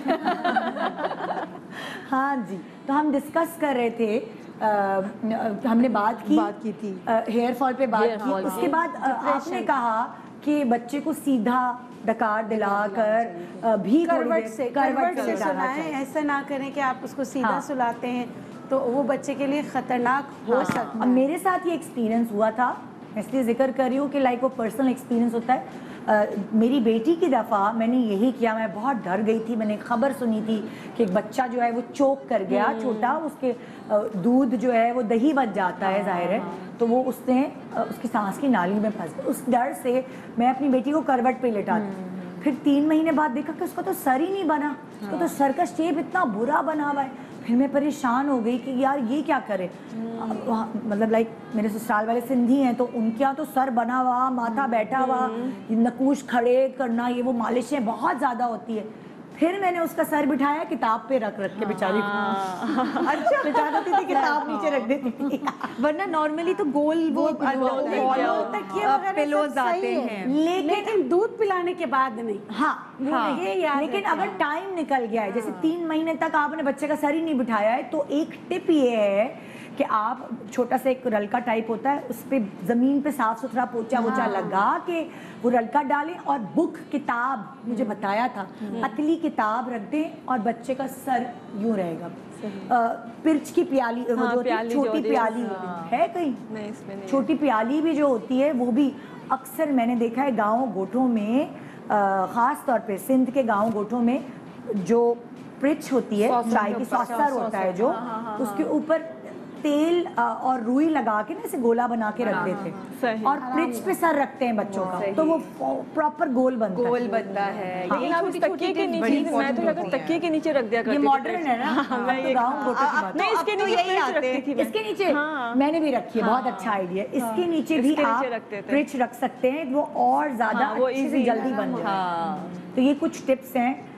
ہاں جی, تو ہم ڈسکس کر رہے تھے, ہم نے بات کی بات کی تھی ہیئر فال پہ بات کی. اس کے بعد آپ نے کہا کہ بچے کو سیدھا ڈکار دلا کر بھی کروٹ سے کروٹ سے سلائیں, ایسا نہ کریں کہ آپ اس کو سیدھا سلاتے ہیں تو وہ بچے کے لیے خطرناک ہو سکتا ہے. میرے ساتھ یہ ایکسپیرینس ہوا تھا, اس لیے ذکر کر رہی ہوں کہ لائک وہ پرسنل ایکسپیرینس ہوتا ہے. میری بیٹی کی دفعہ میں نے یہی کیا, میں بہت ڈر گئی تھی. میں نے خبر سنی تھی کہ ایک بچہ جو ہے وہ چوک کر گیا چھوٹا, اس کے دودھ جو ہے وہ دہی بچ جاتا ہے ظاہر ہے, تو وہ اس نے اس کی سانس کی نالی میں پھنس گیا. اس ڈر سے میں اپنی بیٹی کو کروٹ پہ لٹاتی. پھر تین مہینے بعد دیکھا کہ اس کا تو سر ہی نہیں بنا, اس کا تو سر کا شیپ اتنا برا بنا ہوا ہے. پھر میں پریشان ہو گئی کہ یار یہ کیا کرے. مطلب لائک میرے سسرال والے سندھی ہیں تو ان کے یہاں تو سر بنا ہوا, ماتھا بیٹھا ہوا, نقوش کھڑے کرنا, یہ وہ مالشیں بہت زیادہ ہوتی ہے. پھر میں نے اس کا سر بٹھایا کتاب پہ رکھ رکھ کے بیچاری کو, اچھا بٹھا دیتی تھی کتاب نیچے رکھ دیتی تھی, ورنہ نارملی تو گول وہ پلوز آتے ہیں, لیکن دودھ پلانے کے بعد نہیں. ہاں لیکن اگر ٹائم نکل گیا ہے, جیسے تین مہینے تک آپ نے بچے کا سر ہی نہیں بٹھایا ہے, تو ایک ٹپ یہ ہے کہ آپ چھوٹا سا ایک رلکا ٹائپ ہوتا ہے, اس پہ زمین پہ صاف ستھرا پوچا ووچا لگا کے وہ رلکا ڈالیں, اور بک کتاب مجھے بتایا تھا پتلی کتاب رکھ دیں, اور بچے کا سر یوں رہے گا. پرچ کی پیالی چھوٹی پیالی ہے کہیں, چھوٹی پیالی بھی جو ہوتی ہے وہ بھی اکثر میں نے دیکھا ہے گاؤں گوٹھوں میں, خاص طور پہ سندھ کے گاؤں گوٹھوں میں جو پرچ ہوتی ہے, چائے کی ساسر ہوتا ہے جو, اس کے اوپر تیل اور روئی لگا کے نا اسے گولا بنا کے رکھ دیتے, اور پرچ پہ سر رکھتے ہیں بچوں کا, تو وہ پراپر گول بنتا ہے. گول بنتا ہے. لیکن آپ اس تکیے کے نیچے, میں تو لگا تکیے کے نیچے رکھ دیا کرتی تھی. یہ ماڈرن ہے نا, گاؤں گوٹھوں کی بات. نہیں, اس کے نیچے یہی آتے تھی. اس کے نیچے میں نے بھی رکھی ہے, بہت اچھا آئیڈیا. اس کے نیچے بھی آپ پرچ رکھ سکتے ہیں, وہ اور زیادہ اچھے سے جلدی بن جائے. تو یہ کچھ ٹپس ہیں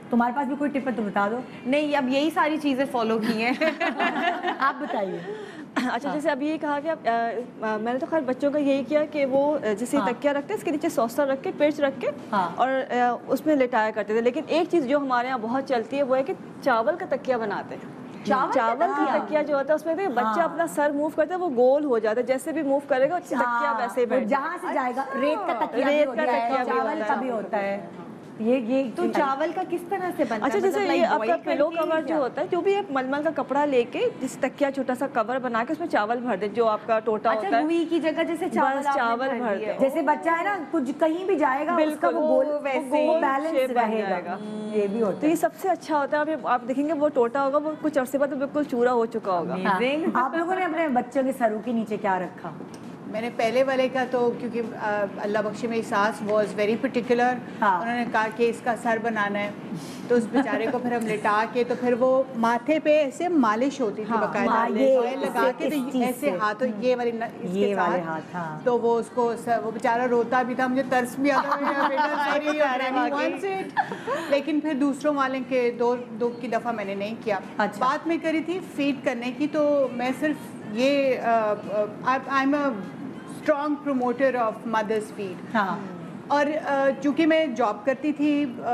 तुम्हारे पास भी कोई टिप है तो बता दो। नहीं, अब यही सारी चीज़ें फॉलो की हैं। आप बताइए। अच्छा, जैसे अभी ये कहा कि आप, आ, आ, मैंने तो खैर बच्चों का यही किया कि वो जैसे हाँ। तकिया रखते हैं, इसके नीचे सॉसा रख के, पिर्च रख के हाँ। और आ, उसमें लिटाया करते थे। लेकिन एक चीज़ जो हमारे यहाँ बहुत चलती है वो है कि चावल का तकिया बनाते हैं। चावल, चावल का हाँ। तकिया जो होता है उसमें देखिए बच्चा हाँ। अपना सर मूव करता है, वो गोल हो जाता है, जैसे भी मूव करेगा तकिया वैसे ही बैठ जहाँ से जाएगा। रेत का तकिया रेत भी का होता है, तकिया भी चावल होता का है। भी होता है। ये ये तो चावल का किस तरह से बनता है? अच्छा, जैसे मतलब ये like आपका boil पिलो करके कवर जो क्या? होता है, जो भी एक मलमल का कपड़ा लेके जिस तकिया छोटा सा कवर बना के उसमें चावल भर दे, जो आपका टोटा अच्छा, होता है, रुई की जगह जैसे चावल बस आपने चावल भर भर दिए। दे। जैसे बच्चा है ना, कुछ कहीं भी जाएगा उसका बिल्कुल, वो वो गोल वैसे वो ही बैलेंस shape बन रहेगा। जाएगा। ये भी होता तो है। ये सबसे अच्छा होता है। आप आप देखेंगे वो टोटा होगा, वो कुछ अरसे बाद बिल्कुल चूरा हो चुका होगा। हाँ। आप लोगों ने अपने बच्चों के सरों के नीचे क्या रखा? मैंने पहले वाले का तो क्योंकि आ, अल्लाह बख्शे मेरी सास वॉज वेरी पर्टिकुलर, हाँ। उन्होंने कहा कि इसका सर बनाना है, तो उस बेचारे को फिर हम लिटा के, तो फिर वो माथे पे ऐसे मालिश होती थी हाँ, बकायदा, ये ऑयल लगा के, इस तो चीज़ ऐसे से। हाथों ये वाले न- इसके ये वाले साथ, हाथ, हाँ। तो वो उसको स- वो बेचारा रोता भी था, मुझे तरस भी आता था, बेटा sorry, granny wants it। लेकिन फिर दूसरों वाले के दो दो की दफ़ा मैंने नहीं किया। अच्छा। बात में करी थी फीड करने की, तो मैं सिर्फ ये I am a strong promoter of mother's feed. हाँ। और चूँकि मैं जॉब करती थी,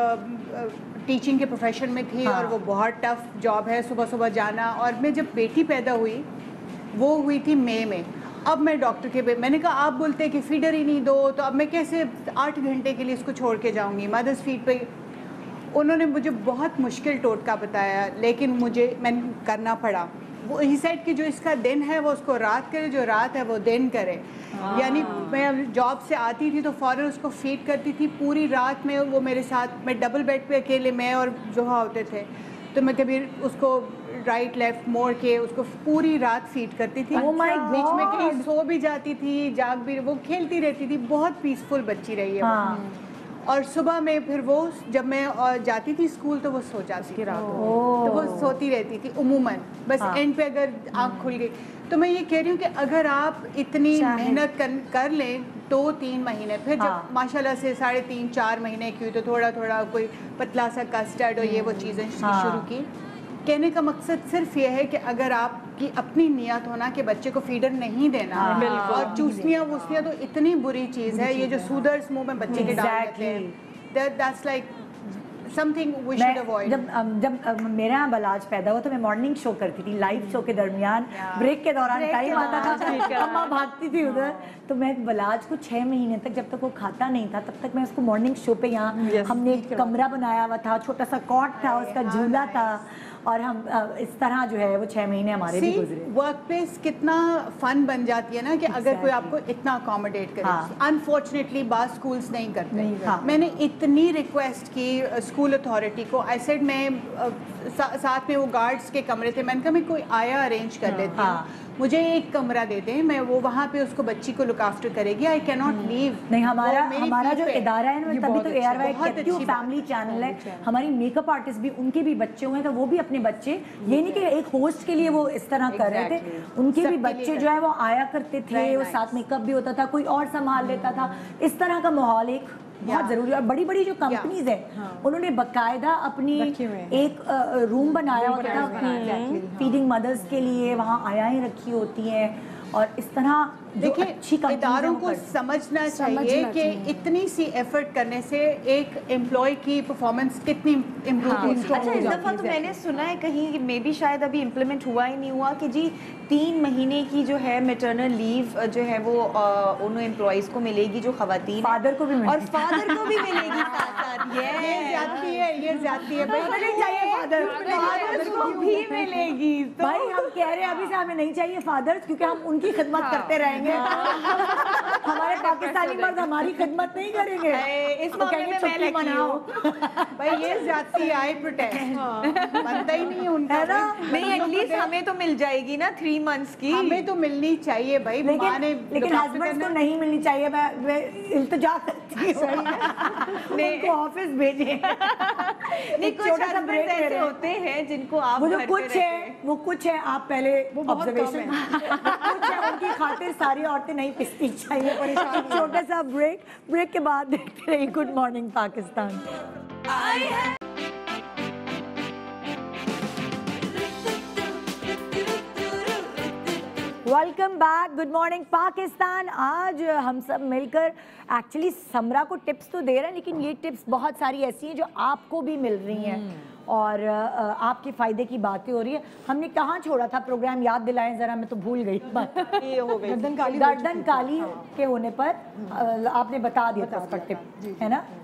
टीचिंग के प्रोफेशन में थी, हाँ। और वो बहुत टफ जॉब है, सुबह सुबह जाना। और मैं जब बेटी पैदा हुई, वो हुई थी मई में। अब मैं डॉक्टर के पे मैंने कहा आप बोलते हैं कि फीडर ही नहीं दो, तो अब मैं कैसे आठ घंटे के लिए इसको छोड़ के जाऊंगी मदर्स फीड पे। उन्होंने मुझे बहुत मुश्किल टोटका बताया, लेकिन मुझे मैंने करना पड़ा। वो ही सेड कि जो इसका दिन है वो उसको रात करे, जो रात है वो दिन करे। यानी मैं जॉब से आती थी तो फ़ौरन उसको फीड करती थी पूरी रात में, वो मेरे साथ, मैं डबल बेड पे अकेले मैं और जोहा होते थे, तो मैं कभी उसको राइट लेफ्ट मोड़ के उसको पूरी रात फीड करती थी। Oh my बीच में God! कहीं सो भी जाती थी, जाग भी, वो खेलती रहती थी, बहुत पीसफुल बच्ची रही है वो। हाँ। और सुबह में फिर वो, जब मैं अ, जाती थी स्कूल, तो वो सो जाती थी रात को, तो वो सोती रहती थी उमूमन, बस हाँ। एंड पे अगर आँख खुल गई। तो मैं ये कह रही हूँ कि अगर आप इतनी मेहनत कर, कर लें दो तीन महीने, फिर हाँ। जब माशाल्लाह से साढ़े तीन चार महीने की हुई, तो थोड़ा थोड़ा कोई पतला सा कस्टर्ड और ये वो चीज़ें हाँ। शुरू की। कहने का मकसद सिर्फ ये है कि अगर आपकी अपनी नियत होना कि बच्चे को फीडर नहीं देना, हाँ। और चूसनियाँ वूसनियाँ तो इतनी बुरी चीज़ है, ये जो सूदर्स मुंह में बच्चे के डाल देते हैं, that that's like something we should avoid। जब अम, जब अम, मेरे यहाँ बलाज पैदा हुआ तो मैं मॉर्निंग शो करती थी, लाइव शो के दरमियान, ब्रेक के दौरान टाइम आता था, अम्मा भागती थी उधर, तो मैं बलाज को छः महीने तक, जब तक वो खाता नहीं था तब तक मैं उसको मॉर्निंग शो पे यहाँ हमने एक कमरा बनाया हुआ था, छोटा सा कॉट था, उसका झूला था, और हम अ, इस तरह जो है वो छः महीने हमारे भी गुजरे। वर्क प्लेस कितना फन बन जाती है ना, कि अगर कोई आपको इतना अकोमोडेट करे। अनफॉर्चुनेटली बात स्कूल्स नहीं करते। हाँ। मैंने इतनी रिक्वेस्ट की स्कूल अथॉरिटी को, आई सेड मैं अ, सा, साथ में वो गार्ड्स के कमरे थे, मैंने कहा मैं कोई आया अरेंज कर देती हूँ, हाँ। मुझे एक कमरा दे दें, मैं वो वहाँ पे उसको बच्ची को लुक आफ्टर करेगी, आई कैन नॉट लीव। नहीं, हमारा हमारा जो इदारा है ना, तभी तो A R Y family channel है, हमारी मेकअप आर्टिस्ट भी, उनके भी बच्चे हुए हैं, तो वो भी अपने बच्चे, ये नहीं कि एक होस्ट के लिए वो इस तरह कर रहे थे, उनके भी बच्चे जो है वो आया करते थे, वो साथ मेकअप भी होता था, कोई और संभाल लेता था। इस तरह का माहौल एक बहुत जरूरी है। और बड़ी बड़ी जो कंपनीज है, उन्होंने बकायदा अपनी एक रूम बनाया होता था फीडिंग मदर्स के लिए, वहाँ आयाएं रखी होती हैं, और इस तरह देखिए अच्छी इदारों को समझना चाहिए कि इतनी सी एफर्ट करने से एक एम्प्लॉय की परफॉर्मेंस कितनी इम्प्रूव होती है। अच्छा, इस दफ़ा तो मैंने सुना है कहीं, मे बी शायद अभी इम्प्लीमेंट हुआ ही नहीं हुआ, कि जी तीन महीने की जो है मैटरनल लीव जो है वो उन एम्प्लॉयज़ को मिलेगी जो खवातीन, फादर को भी और फादर को भी मिलेगी साथ साथ। ये ज्यादती है, ये ज्यादती है भाई, नहीं चाहिए फादर, फादर को भी मिलेगी। भाई हम कह रहे हैं अभी से हमें नहीं चाहिए फादर्स, क्योंकि हम उनकी खिदमत करते रहेंगे। हमारे पाकिस्तानी मर्द हमारी खिदमत नहीं करेंगे, इस मामले में मैं लकी हूँ। भाई ये ज्यादती, आई प्रोटेस्ट बनता ही नहीं है उनका, है ना? नहीं, एटलीस्ट हमें तो मिल जाएगी ना थ्री मंथ्स की। हमें तो मिलनी चाहिए भाई। माँ ने लेकिन लेकिन हस्बैंड को नहीं मिलनी चाहिए। मैं मैं इल्तिजा करती हूँ उनको ऑफिस भेजे। नहीं, कुछ हस्बैंड ऐसे होते हैं जिनको आप वो जो घर पे कुछ रहते है हैं। वो कुछ है, आप पहले ऑब्जर्वेशन, कुछ है उनकी खातिर सारी औरतें नहीं पिसती चाहिए। परेशान छोटा सा ब्रेक, ब्रेक के बाद देखते रहिए good morning Pakistan. Welcome back, good morning Pakistan. आज हम सब मिलकर एक्चुअली समरा को टिप्स तो दे रहे हैं, लेकिन ये टिप्स बहुत सारी ऐसी हैं जो आपको भी मिल रही हैं और आपके फ़ायदे की बातें हो रही है। हमने कहाँ छोड़ा था प्रोग्राम, याद दिलाएं ज़रा, मैं तो भूल गई। ये हो गई गर्दन काली गर्दन काली के होने पर आपने बता दिया था उसका टिप, है ना।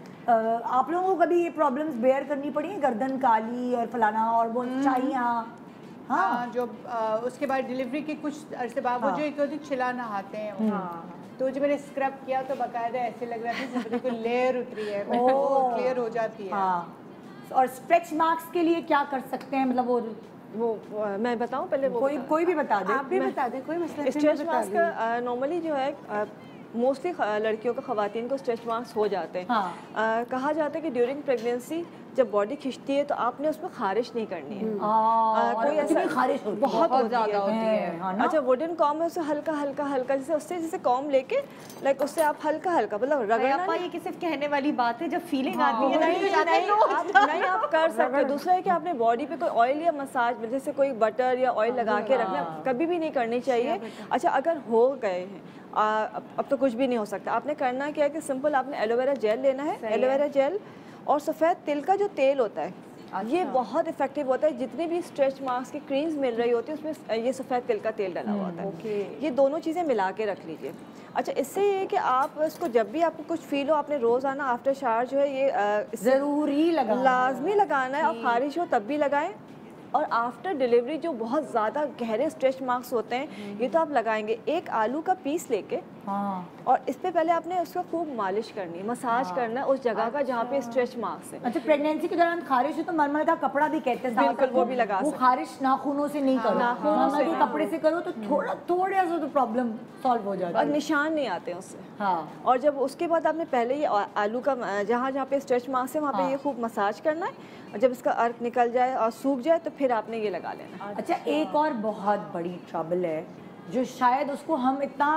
आप लोगों को कभी ये प्रॉब्लम्स बेयर करनी पड़ी है, गर्दन काली और फलाना और वो चाहिए? हाँ, जो आ, उसके बाद डिलीवरी के कुछ अरसे बाद वो जो एक होती छिला नहाते हैं, तो जो मैंने स्क्रब किया तो बाकायदा ऐसे लग रहा था जैसे कोई लेयर उतरी है, वो क्लियर हो जाती है। हाँ। और स्ट्रेच मार्क्स के लिए क्या कर सकते हैं, मतलब वो वो मैं बताऊं पहले? वो कोई कोई भी बता दे। आप भी बता दें, कोई मसला नहीं। स्ट्रेच मार्क्स का नॉर्मली जो है मोस्टली लड़कियों को, खवातीन को स्ट्रेच मार्क्स हो जाते हैं। हाँ। आ, कहा जाता है कि ड्यूरिंग प्रेगनेंसी जब बॉडी खिंचती है तो आपने उसमें खारिश नहीं करनी है। आ, कोई ऐसी खारिश होती बहुत, बहुत ज़्यादा होती है, है। अच्छा, वुडन कॉम है, उसे हल्का हल्का हल्का जैसे उससे जैसे कॉम लेके लाइक उससे आप हल्का हल्का मतलब रगड़ना। ये कि सिर्फ कहने वाली बात है, जब फीलिंग आती है नहीं नहीं नहीं आप कर सकते हो। दूसरा है कि आपने बॉडी पे कोई ऑयल या मसाज जैसे कोई बटर या ऑयल लगा के रखना कभी भी नहीं करनी चाहिए। अच्छा, अगर हो गए हैं आ, अब, अब तो कुछ भी नहीं हो सकता। आपने करना क्या है कि सिंपल आपने एलोवेरा जेल लेना है, एलोवेरा जेल और सफ़ेद तिल का जो तेल होता है, अच्छा। ये बहुत इफेक्टिव होता है। जितने भी स्ट्रेच मार्क्स की क्रीम्स मिल रही होती है उसमें ये सफ़ेद तिल का तेल डला हुआ होता है। ओके। ये दोनों चीज़ें मिला के रख लीजिए। अच्छा, इससे ये कि आप इसको जब भी आपको कुछ फील हो, आपने रोज़ाना आफ्टर शावर जो है ये ज़रूरी लगाना, लाजमी लगाना है, और खारिश हो तब भी लगाएं। और आफ्टर डिलीवरी जो बहुत ज़्यादा गहरे स्ट्रेच मार्क्स होते हैं, ये तो आप लगाएंगे। एक आलू का पीस लेके हाँ। और इस पे पहले आपने उसको खूब मालिश करनी है, मसाज हाँ। करना है उस जगह अच्छा। का जहाँ पे स्ट्रेच मार्क्स है। अच्छा, प्रेगनेंसी के दौरान खारिश हो तो मरमर का कपड़ा भी कहते हैं, बिल्कुल वो भी लगा वो खारिश नाखूनों से नहीं करो, मरमर के कपड़े से करो तो थोड़ा थोड़ा सा तो प्रॉब्लम सॉल्व हो जाता है और निशान नहीं आते हैं उससे। हाँ। और जब उसके बाद आपने पहले ये आलू का जहाँ जहाँ पे स्ट्रेच मार्क्स है वहाँ पे ये खूब मसाज करना है, और जब इसका अर्क निकल जाए और सूख जाए तो फिर आपने ये लगा लेना। अच्छा, एक और बहुत बड़ी ट्रबल है जो शायद उसको हम इतना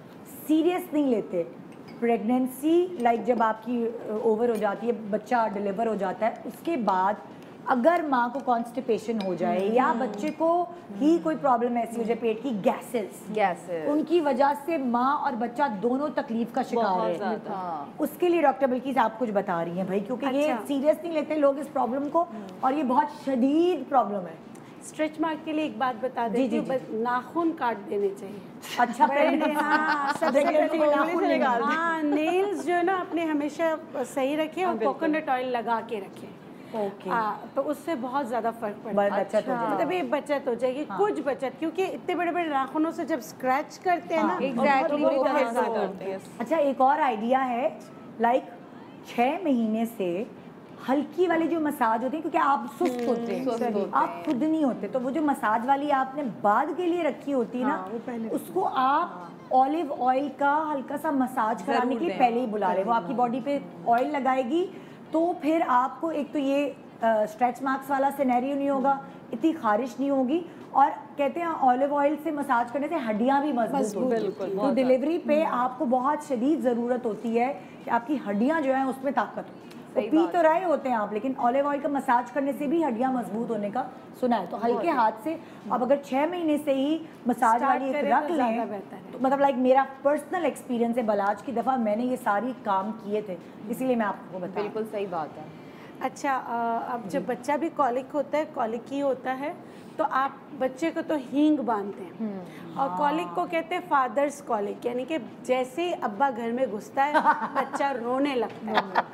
सीरियस नहीं लेते, प्रेगनेंसी लाइक जब आपकी ओवर हो जाती है, बच्चा डिलीवर हो जाता है, उसके बाद अगर माँ को कॉन्स्टिपेशन हो जाए या बच्चे को ही कोई प्रॉब्लम ऐसी हो जाए, पेट की गैसेस गैसेस उनकी वजह से माँ और बच्चा दोनों तकलीफ का शिकार है। हाँ। उसके लिए डॉक्टर बल्कि आप कुछ बता रही हैं भाई, क्योंकि अच्छा। ये सीरियस नहीं लेते लोग इस प्रॉब्लम को, और ये बहुत शदीद प्रॉब्लम है। स्ट्रेच मार्क के लिए एक बात बता देती हूँ, नाखून काट देने चाहिए। अच्छा, हाँ, सबसे पहले हाँ, नेल्स जो है ना अपने हमेशा सही रखें और कोकोनट ऑयल लगा के रखें। ओके। हाँ, तो उससे बहुत ज़्यादा फर्क पड़ता है। बचत हो जाएगी, मतलब ये बचत हो जाएगी। हाँ। कुछ बचत, क्योंकि इतने बड़े बड़े नाखूनों से जब स्क्रैच करते हैं ना, एग्जैक्टली करते हैं। अच्छा, एक और आइडिया है, लाइक छः महीने से हल्की वाली जो मसाज होती है, क्योंकि आप सुस्त होते हैं, आप खुद नहीं होते, तो वो जो मसाज वाली आपने बाद के लिए रखी होती है ना, उसको आप ऑलिव ऑयल का हल्का सा मसाज कराने के पहले ही बुला रहे, वो आपकी बॉडी पे ऑयल लगाएगी, तो फिर आपको एक तो ये स्ट्रेच मार्क्स वाला सिनेरियो नहीं होगा, इतनी खारिश नहीं होगी, और कहते हैं ऑलिव ऑयल से मसाज करने से हड्डियां भी मजबूत होती हैं। तो डिलीवरी पे आपको बहुत शदीद ज़रूरत होती है कि आपकी हड्डियां जो हैं उसमें ताकत हो। तो पी तो रहे होते हैं आप, लेकिन ऑलिव ऑयल का मसाज करने से भी हड्डियां मजबूत होने का सुना है। तो हल्के हाथ से अब अगर छः महीने से ही मसाज वाली एक रख लें तो मतलब लाइक मेरा पर्सनल एक्सपीरियंस है, बलाज की दफ़ा मैंने ये सारी काम किए थे, इसीलिए मैं आपको बता। बिल्कुल सही बात है। अच्छा, अब जब बच्चा भी कॉलिक होता है, कॉलिक ही होता है, तो आप बच्चे को तो हींग बांधते हैं, और कॉलिक को कहते हैं फादर्स कॉलिक, यानी कि जैसे ही अब्बा घर में घुसता है बच्चा रोने लगता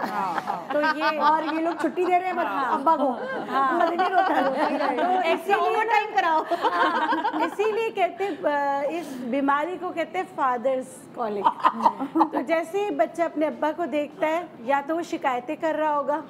है। तो ये और ये लोग छुट्टी दे रहे हैं अब्बा को, हाँ नहीं रोता, इसीलिए टाइम कराओ, इसीलिए कहते हैं इस बीमारी को कहते हैं फादर्स कॉलिक। तो जैसे ही बच्चा अपने अब्बा को देखता है, या तो वो शिकायतें कर रहा होगा,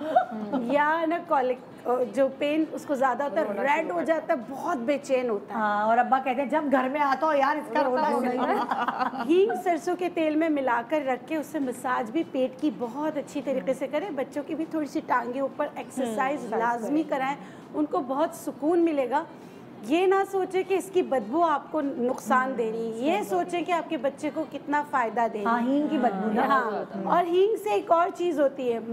या ना कॉलिक जो पेन उसको ज्यादा होता है, रेड हो जाता है, बहुत बेचैन होता है। हाँ, और अब्बा कहते हैं जब घर में आता हो यार इसका रोना होना। हींग सरसों के तेल में मिलाकर रख के उससे मसाज भी पेट की बहुत अच्छी तरीके से करें। बच्चों की भी थोड़ी सी टांगे ऊपर एक्सरसाइज लाजमी कराएं, उनको बहुत सुकून मिलेगा। ये ना सोचे कि इसकी बदबू आपको नुकसान दे रही है, ये सोचे कि आपके बच्चे को कितना फ़ायदा दे रही है। हाँ, हींग की बदबू ना। हाँ, और हींग से एक और चीज़ होती है,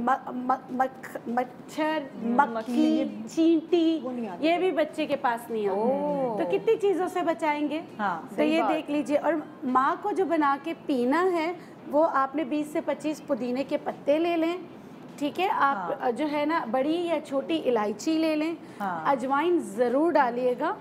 मच्छर, मक्खी, चींटी, ये भी बच्चे के पास नहीं आते। तो कितनी चीज़ों से बचाएंगे। हाँ, तो ये देख लीजिए। और माँ को जो बना के पीना है वो आपने बीस से पच्चीस पुदीने के पत्ते ले लें, ठीक है। आप हाँ। जो है ना बड़ी या छोटी इलायची ले लें, हाँ। अजवाइन ज़रूर डालिएगा।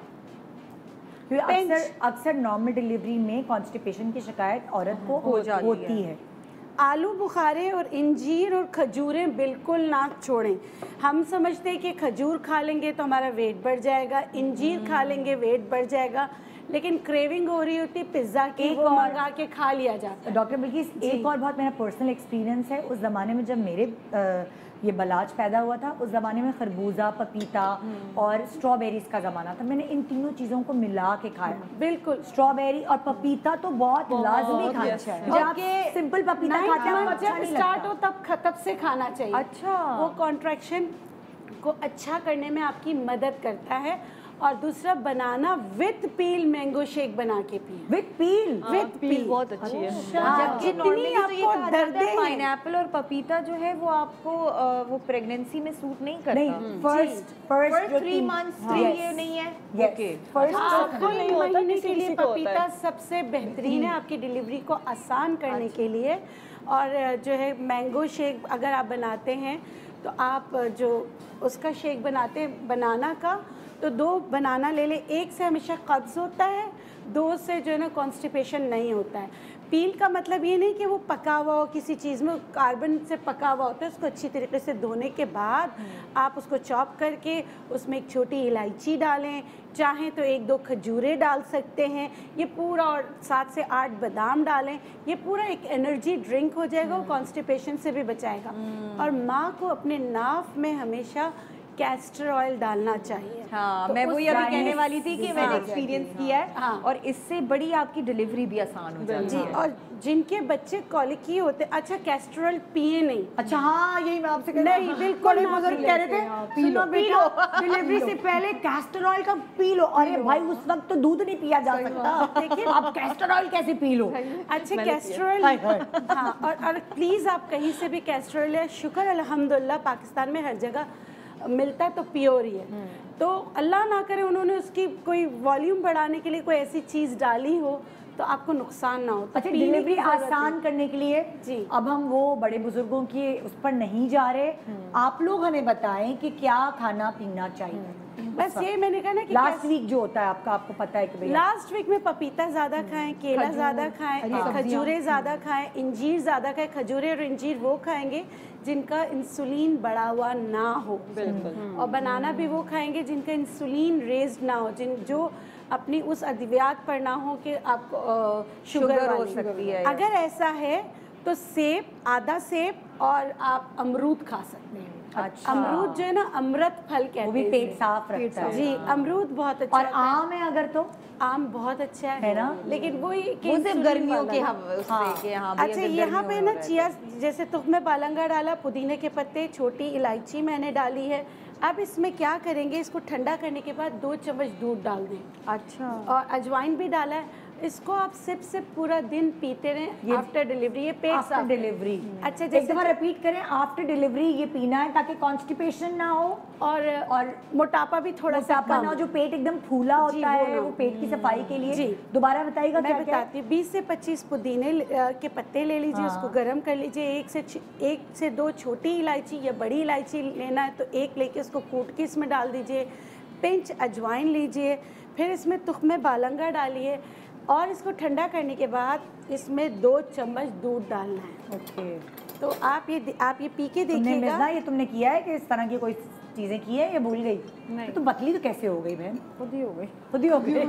अक्सर अक्सर नॉर्मल डिलीवरी में कॉन्स्टिपेशन की शिकायत औरत को हो जाती होती है। आलू बुखारे और इंजीर और खजूरें बिल्कुल ना छोड़ें। हम समझते हैं कि खजूर खा लेंगे तो हमारा वेट बढ़ जाएगा, इंजीर खा लेंगे वेट बढ़ जाएगा, लेकिन क्रेविंग हो रही होती पिज्ज़ा की, वो मंगा के खा लिया जाता है। डॉक्टर बिल्किस, एक और बहुत मेरा पर्सनल एक्सपीरियंस है। उस ज़माने में जब मेरे आ, ये बलाज पैदा हुआ था, उस ज़माने में खरबूजा, पपीता और स्ट्रॉबेरीज का ज़माना था। मैंने इन तीनों चीज़ों को मिला के खाया। बिल्कुल, स्ट्रॉबेरी और पपीता तो बहुत लाजमी खाना चाहिए। जब सिंपल पपीता खाते हैं जब स्टार्ट हो तब तब से खाना चाहिए। अच्छा, वो कॉन्ट्रैक्शन को अच्छा करने में आपकी मदद करता है। और दूसरा, banana with peel mango shake बना के पिए। With peel? विद पील बहुत अच्छी है। जितनी आपको दर्द है, पाइनएप्पल और पपीता जो है वो आपको वो प्रेगनेंसी में सूट नहीं करता। नहीं, first first three months three ये नहीं है। ओके, फर्स्ट तीन महीने के लिए पपीता सबसे बेहतरीन है आपकी डिलीवरी को आसान करने के लिए। और जो है मैंगो शेक अगर आप बनाते हैं तो आप जो उसका शेक बनाते हैं बनाना का, तो दो बनाना ले ले। एक से हमेशा कब्ज़ होता है, दो से जो है ना कॉन्स्टिपेशन नहीं होता है। पील का मतलब ये नहीं कि वो पका हुआ हो किसी चीज़ में, कार्बन से पका हुआ होता है। उसको अच्छी तरीके से धोने के बाद आप उसको चॉप करके उसमें एक छोटी इलायची डालें, चाहें तो एक दो खजूरें डाल सकते हैं, ये पूरा, और सात से आठ बादाम डालें। ये पूरा एक एनर्जी ड्रिंक हो जाएगा, वो कॉन्स्टिपेशन से भी बचाएगा। और माँ को अपने नाफ में हमेशा कैस्टर ऑयल डालना चाहिए। हाँ, तो मैं वही अभी कहने वाली थी कि मैंने एक्सपीरियंस किया है। हाँ, और इससे बड़ी आपकी डिलीवरी भी आसान हो जाती है। और जिनके बच्चे कॉलिकी होते, अच्छा कैस्टर ऑयल पिए नहीं। अच्छा, हाँ, यही मैं आपसे नहीं, बिल्कुल बुजुर्ग कह रहे थे सुनो बेटा, डिलीवरी से पहले कैस्टर ऑयल का पी लो। अरे भाई, उस वक्त तो दूध नहीं पिया जा सकता, देखिए अब कैस्टर ऑयल कैसे पी लो। अच्छा, कैस्टर ऑयल, हाँ। और और प्लीज़ आप कहीं से भी कैस्टर ऑयल, शुक्र अल्हम्दुलिल्लाह पाकिस्तान में हर जगह मिलता है तो प्योर ही है। तो अल्लाह ना करे उन्होंने उसकी कोई वॉल्यूम बढ़ाने के लिए कोई ऐसी चीज़ डाली हो तो आपको नुकसान ना हो। अच्छा, डिलीवरी आसान करने के लिए जी अब हम वो बड़े बुजुर्गों की उस पर नहीं जा रहे, आप लोग हमें बताएं कि क्या खाना पीना चाहिए। बस ये मैंने कहा ना कि लास्ट वीक जो होता है आपका, आपको पता है कि लास्ट वीक में पपीता ज़्यादा खाएं, केला ज़्यादा खाएं, खजूरें ज़्यादा खाएं, इंजीर ज़्यादा खाएं। खजूरें और इंजीर वो खाएंगे जिनका इंसुलिन बढ़ा हुआ ना हो, और बनाना भी वो खाएंगे जिनका इंसुलिन रेज्ड ना हो, जिन जो अपनी उस अद्वियात पर ना हो कि आपको शुगर हो सकती है। अगर ऐसा है तो सेब, आधा सेब और आप अमरूद खा सकते हैं। अच्छा। अमरूद जो है ना अमृत फल कहते हैं, वो भी पेट साफ रखता है। जी, अमरूद बहुत अच्छा। और आम है अगर तो आम बहुत अच्छा है, है ना, लेकिन वही वो सिर्फ गर्मियों के उसमें। हाँ। अच्छा, यहाँ पे ना चिया जैसे तुख्मे बालंगा डाला, पुदीने के पत्ते, छोटी इलायची मैंने डाली है। अब इसमें क्या करेंगे, इसको ठंडा करने के बाद दो चम्मच दूध डाल दें। अच्छा। और अजवाइन भी डाला है। इसको आप सिप सिप पूरा दिन पीते रहें आफ्टर डिलीवरी। ये पेट आफ्टर डिलीवरी। अच्छा, एक दफा रिपीट करें, आफ्टर डिलीवरी ये पीना है ताकि कॉन्स्टिपेशन ना हो और और मोटापा भी थोड़ा सा कम ना हो। जो पेट एकदम फूला होता है वो पेट की सफाई के लिए। जी, दोबारा बताइएगा। मैं बताती हूँ। बीस से पच्चीस पुदीने के पत्ते ले लीजिए, उसको गर्म कर लीजिए। एक से एक से दो छोटी इलायची या बड़ी इलायची लेना है तो एक लेके उसको कूट के इसमें डाल दीजिए। पिंच अजवाइन लीजिए, फिर इसमें तुख्मे बालंगा डालिए और इसको ठंडा करने के बाद इसमें दो चम्मच दूध डालना है। ओके, तो आप ये आप ये पी के देखिएगा। ये तुमने किया है कि इस तरह की कोई चीजें की है या भूल गई? नहीं। तो पतली तो कैसे हो गई बहन? खुद ही हो गई, खुद ही हो गई।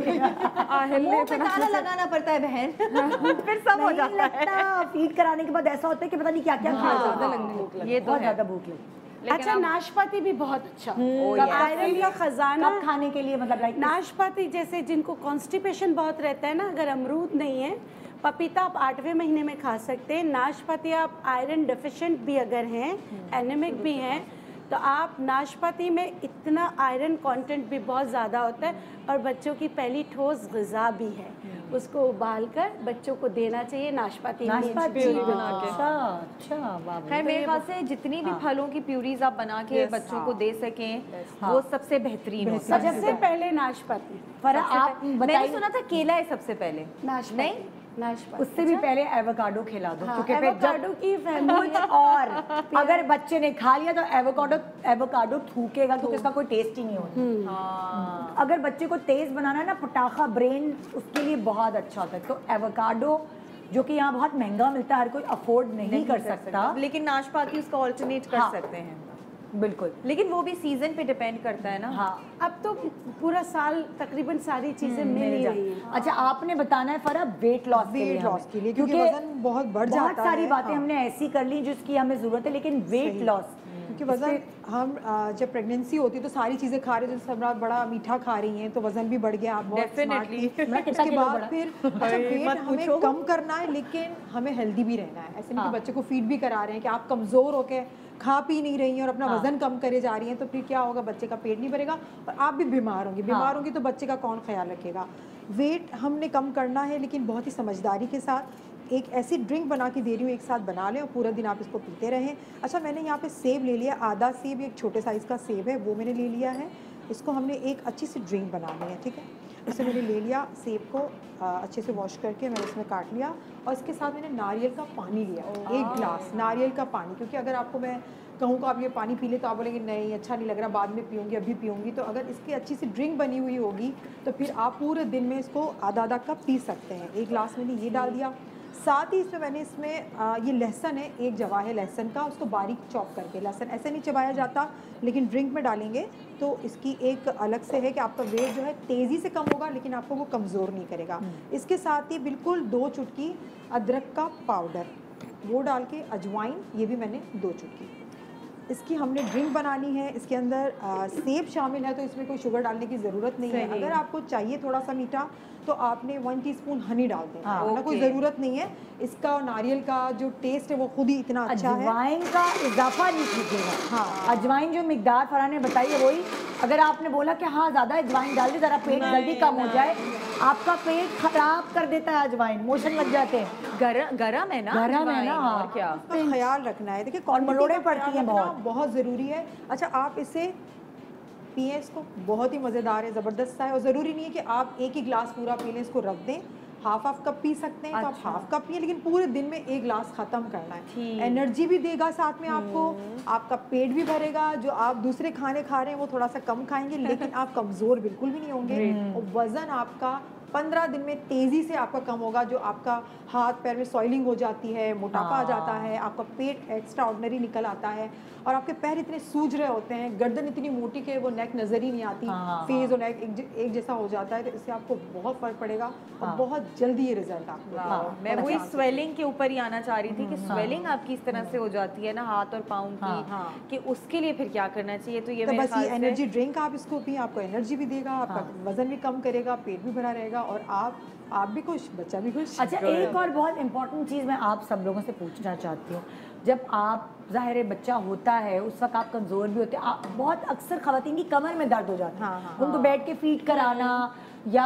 मुंह पे ताला लगाना पड़ता है बहन, फिर सब हो जाता है। फीड कराने के बाद ऐसा होता है कि पता नहीं क्या क्या खाया जाता है। ये बहुत ज्यादा भूख लगी। अच्छा, नाशपाती भी बहुत अच्छा, आयरन का खजाना। कब खाने के लिए मतलब लाइक नाशपाती, जैसे जिनको कॉन्स्टिपेशन बहुत रहता है ना, अगर अमरूद नहीं है, पपीता आप आठवें महीने में खा सकते हैं। नाशपाती आप आयरन डेफिशिएंट भी अगर हैं, एनीमिक भी हैं, तो आप नाशपाती में इतना आयरन कंटेंट भी बहुत ज़्यादा होता है और बच्चों की पहली ठोस ग़िज़ा भी है, उसको उबाल कर बच्चों को देना चाहिए नाशपाती नाशपाती बना के। अच्छा अच्छा। खैर मेरे ख्याल से जितनी भी फलों की प्यूरीज आप बना के बच्चों को दे सकें वो सबसे बेहतरीन होता है। सबसे पहले नाशपाती। फरा आप मैंने सुना था केला है सबसे पहले, नाशपाती नहीं नाशपाती उससे भी पहले एवोकाडो खिला दो, क्योंकि फिर एवोकाडो की फैमिली जब और अगर बच्चे ने खा लिया तो एवोकाडो एवोकाडो थूकेगा क्योंकि उसका कोई टेस्ट ही नहीं होता। अगर बच्चे को तेज बनाना है ना, पटाखा ब्रेन उसके लिए बहुत अच्छा होता है। तो एवोकाडो जो कि यहाँ बहुत महंगा मिलता है, हर कोई अफोर्ड नहीं, नहीं कर सकता, लेकिन नाशपाती उसका ऑल्टरनेट कर हाँ, सकते हैं। बिल्कुल, लेकिन वो भी सीजन पे डिपेंड करता है ना। हाँ, अब तो पूरा साल तकरीबन सारी चीजें मिल ही रही हैं। अच्छा, आपने बताना है फरा वेट लॉस के लिए, वेट लॉस के लिए क्योंकि वजन बहुत बढ़ जाता है। बहुत सारी बातें हमने ऐसी कर ली जिसकी हमें जरूरत है, लेकिन वेट लॉस क्योंकि वजन हम जब प्रेगनेंसी होती है तो सारी चीज़ें खा रहे हैं, जैसे सब बड़ा मीठा खा रही हैं तो वजन भी बढ़ गया। आप बहुत डेफिनेटली उसके बाद फिर अच्छा वेट हमें कम करना है लेकिन हमें हेल्दी भी रहना है। ऐसे नहीं कि बच्चे को फीड भी करा रहे हैं कि आप कमज़ोर होके खा पी नहीं रही हैं और अपना वजन कम करे जा रही हैं, तो फिर क्या होगा, बच्चे का पेट नहीं भरेगा और आप भी बीमार होंगी। बीमार होंगी तो बच्चे का कौन ख्याल रखेगा। वेट हमने कम करना है लेकिन बहुत ही समझदारी के साथ। एक ऐसी ड्रिंक बना के दे रही हूँ, एक साथ बना लें और पूरा दिन आप इसको पीते रहें। अच्छा, मैंने यहाँ पे सेब ले लिया, आधा सेब, एक छोटे साइज़ का सेब है वो मैंने ले लिया है। इसको हमने एक अच्छी सी ड्रिंक बनानी है, ठीक है। इसे मैंने ले लिया, सेब को आ, अच्छे से वॉश करके मैंने इसमें काट लिया और इसके साथ मैंने नारियल का पानी लिया, एक गिलास नारियल का पानी। क्योंकि अगर आपको मैं कहूँ कि आप ये पानी पी ले तो आप बोलेंगे नहीं अच्छा नहीं लग रहा, बाद में पीऊँगी, अभी पीऊँगी। तो अगर इसकी अच्छी सी ड्रिंक बनी हुई होगी तो फिर आप पूरे दिन में इसको आधा आधा कप पी सकते हैं। एक गिलास मैंने ये डाल दिया, साथ ही इसमें मैंने इसमें आ, ये लहसुन है, एक जवा है लहसुन का, उसको बारीक चॉप करके, लहसुन ऐसे नहीं चबाया जाता लेकिन ड्रिंक में डालेंगे तो इसकी एक अलग से है कि आपका वेट जो है तेज़ी से कम होगा लेकिन आपको वो कमज़ोर नहीं करेगा। इसके साथ ही बिल्कुल दो चुटकी अदरक का पाउडर वो डाल के, अजवाइन ये भी मैंने दो चुटकी। इसकी हमने ड्रिंक बनानी है, इसके अंदर आ, सेब शामिल है तो इसमें कोई शुगर डालने की ज़रूरत नहीं है। अगर आपको चाहिए थोड़ा सा मीठा तो आपने वन टीस्पून हनी डाल दें, वरना कोई ज़रूरत नहीं है। इसका नारियल का जो टेस्ट है वो खुद ही इतना अच्छा है। अजवाइन का इजाफा नहीं कीजिएगा। हाँ, अजवाइन जो मिकदार फरा ने बताई है वही, अगर आपने बोला कि हाँ ज़्यादा अजवाइन डाल दी ज़रा पेट जल्दी कम हो जाए, आपका पेट खराब कर देता है अजवाइन, मोशन लग जाते हैं। गरम गरम है ना, गरम है ना, और क्या ख्याल रखना है। देखिए और मरोड़े पड़ती हैं बहुत, बहुत ज़रूरी है। अच्छा, आप इसे पिए, इसको बहुत ही मज़ेदार है, ज़बरदस्त सा है। और ज़रूरी नहीं है कि आप एक ही गिलास पूरा पी लें, इसको रख दें, हाफ हाफ कप पी सकते हैं। अच्छा। तो आप हाफ कप पिए लेकिन पूरे दिन में एक गिलास ख़त्म करना है। एनर्जी भी देगा साथ में आपको, आपका पेट भी भरेगा। जो आप दूसरे खाने खा रहे हैं वो थोड़ा सा कम खाएंगे लेकिन आप कमज़ोर बिल्कुल भी नहीं होंगे और वज़न आपका पंद्रह दिन में तेज़ी से आपका कम होगा। जो आपका हाथ पैर में सॉइलिंग हो जाती है, मोटापा आ जाता है, आपका पेट एक्स्ट्रा ऑर्डिनरी निकल आता है और आपके पैर इतने सूज रहे होते हैं, गर्दन इतनी मोटी कि वो नेक नज़र ही नहीं आती, फेस और नेक एक, एक जैसा हो जाता है। तो इससे आपको बहुत फ़र्क पड़ेगा और बहुत जल्दी ये रिजल्ट आपको। मैं वही स्वेलिंग के ऊपर ही आना चाह रही थी कि स्वेलिंग आपकी इस तरह से हो जाती है ना हाथ और पाँव की, कि उसके लिए फिर क्या करना चाहिए। तो ये तो बस ये एनर्जी ड्रिंक आप इसको पिए, आपको एनर्जी भी देगा, आपका वजन भी कम करेगा, पेट भी भरा रहेगा और आप आप भी खुश, बच्चा भी खुश। अच्छा, एक और बहुत इंपॉर्टेंट चीज़ मैं आप सब लोगों से पूछना चाहती हूँ, जब आप ज़ाहिर है बच्चा होता है उस वक्त आप कमज़ोर भी होते हैं, आप बहुत अक्सर ख़वातीन की कमर में दर्द हो जाता है, हाँ, हाँ, उनको बैठ के फीड कराना या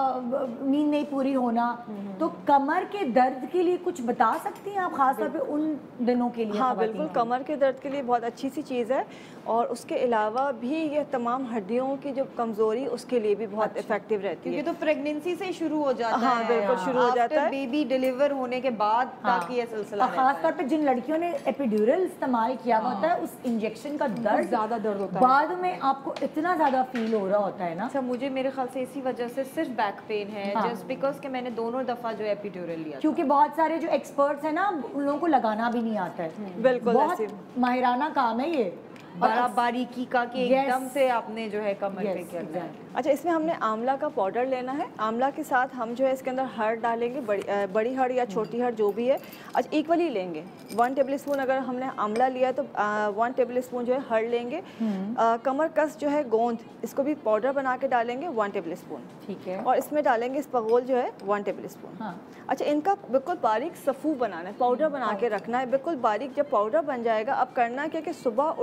नींद नहीं पूरी होना, तो कमर के दर्द के लिए कुछ बता सकती हैं आप, ख़ास तौर पे उन दिनों के लिए? हाँ बिल्कुल, कमर के दर्द के लिए बहुत अच्छी सी चीज़ है और उसके अलावा भी ये तमाम हड्डियों की जो कमज़ोरी उसके लिए भी बहुत इफेक्टिव रहती है, क्योंकि तो प्रेगनेंसी से शुरू हो जाता है। हाँ बिल्कुल, शुरू हो जाता है बेबी डिलीवर होने के बाद तक ये सिलसिला। खास तौर पे जिन लड़कियों ने एपिड्यूरल इस्तेमाल किया हुआ होता है उस इंजेक्शन का दर्द ज़्यादा दर्द होता है, बाद में आपको इतना ज़्यादा फील हो रहा होता है ना। अच्छा, मुझे मेरे ख्याल से इसी वजह से सिर्फ बैक पेन है, जस्ट बिकॉज कि मैंने दोनों दफ़ा जो एपिड्यूरल लिया, क्योंकि बहुत सारे जो एक्सपर्ट्स हैं ना उन लोगों को लगाना भी नहीं आता है। बिल्कुल, बहुत माहिराना काम है ये, बड़ा बारीकी का कि एकदम से आपने जो है कमर पे करना है। अच्छा, इसमें हमने आंवला का पाउडर लेना है। आंवला के साथ हम जो है इसके अंदर हर्ड डालेंगे, बड़ी बड़ी हर्ड या छोटी हर्ड जो भी है, अच्छा इक्वली लेंगे। वन टेबल स्पून अगर हमने आंवला लिया है तो आ, वन टेबल स्पून जो है हर्ड लेंगे। आ, कमर कस जो है गोंद, इसको भी पाउडर बना के डालेंगे वन टेबल स्पून, ठीक है। और इसमें डालेंगे इसबगोल जो है वन टेबल स्पून। हाँ। अच्छा, इनका बिल्कुल बारीक सफ़ू बनाना है, पाउडर बना के रखना है बिल्कुल बारीक। जब पाउडर बन जाएगा अब करना क्या कि सुबह उठ के आप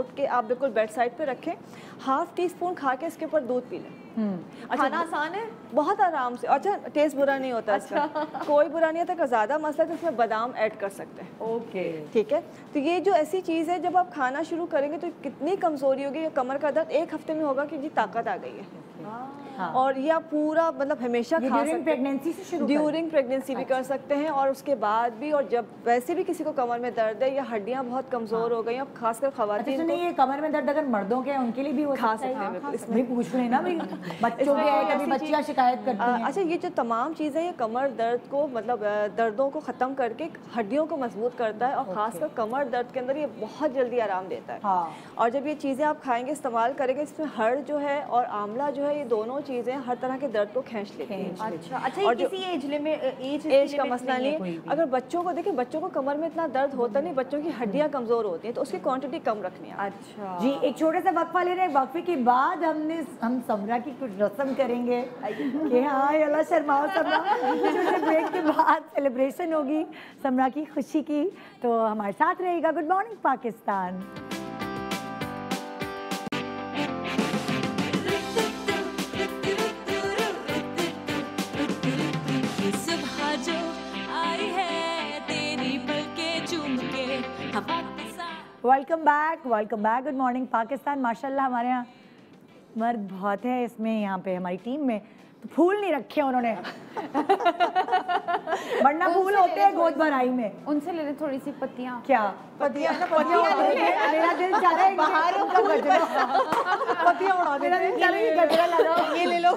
آپ بالکل بیڈ سائڈ پہ رکھیں, ہاف ٹی اسپون کھا کے اس کے اوپر دودھ پی لیں. کھانا آسان ہے بہت آرام سے. اچھا ٹیسٹ برا نہیں ہوتا اس کا, کوئی برا نہیں ہوتا. زیادہ مسئلہ تو اس میں بادام ایڈ کر سکتے ہیں. اوکے ٹھیک ہے. تو یہ جو ایسی چیز ہے جب آپ کھانا شروع کریں گے تو کتنی کمزوری ہوگی, کمر کا درد ایک ہفتے میں ہوگا کہ جی طاقت آ گئی ہے. اور یہ آپ پورا مطلب ہمیشہ کھا سکتے ہیں. ڈیورنگ پریگنینسی بھی کر سکتے ہیں اور اس کے بعد بھی. اور جب ویسے بھی کسی کو کمر میں درد ہے یا ہڈیاں بہت کمزور ہو گئی ہیں, خاص کر خواتین کو, یہ کمر میں درد اگر مردوں کے ان کے لیے بھی کھا سکتے ہیں. اس میں پوچھ رہے ہیں نا بچوں کے, کبھی بچیاں شکایت کرتی ہیں. اچھا یہ جو تمام چیزیں یہ کمر درد کو مطلب دردوں کو ختم کر کے ہڈیوں کو مضبوط کرتا ہے, اور خاص کر کمر درد کے اندر یہ بہت جلدی آرام دیتا ہے. اور جب یہ چیزیں آپ کھائیں گے, استعمال کریں گے, اس میں ہڑ جو ہے اور آملہ جو ہے, یہ دونوں چیزیں ہر طرح کے درد کو کھینچ لیتی ہیں. اچھا اچھا کسی ایج میں ایج کا مسئلہ نہیں. اگر بچوں کو دیکھیں, بچوں کو کمر میں اتنا درد ہوتا نہیں, بچوں کی ہڈیاں کمزور ہوتی ہیں, تو اس کی کوانٹٹی کم رکھنی ہے. اچھا جی, ایک چھوٹا سا وقفہ لے رہے ہیں. وقفے کے بعد ہم نے ہم سمرا کی کچھ رسم کریں گے کہ ہاں اللہ شرماؤ سمرا. بریک کے بعد سیلیبریشن ہوگی سمرا کی خوشی کی, تو ہمارے ساتھ رہے گا. Good morning Pakistan. Welcome back welcome back good morning Pakistan. ماشاء اللہ ہمارے یہاں مرد بہت ہے اس میں, یہاں پہ ہماری ٹیم میں, تو پھول نہیں رکھے انہوں نے, ورنہ پھول ہوتے ہیں گود بھرائی میں. ان سے لے لیں تھوڑی سی پتیاں. کیا پتیاں؟ میرا دل چاہ رہا ہے باہر پتیاں اڑا دے, گجرا لگاؤ, یہ لے لو.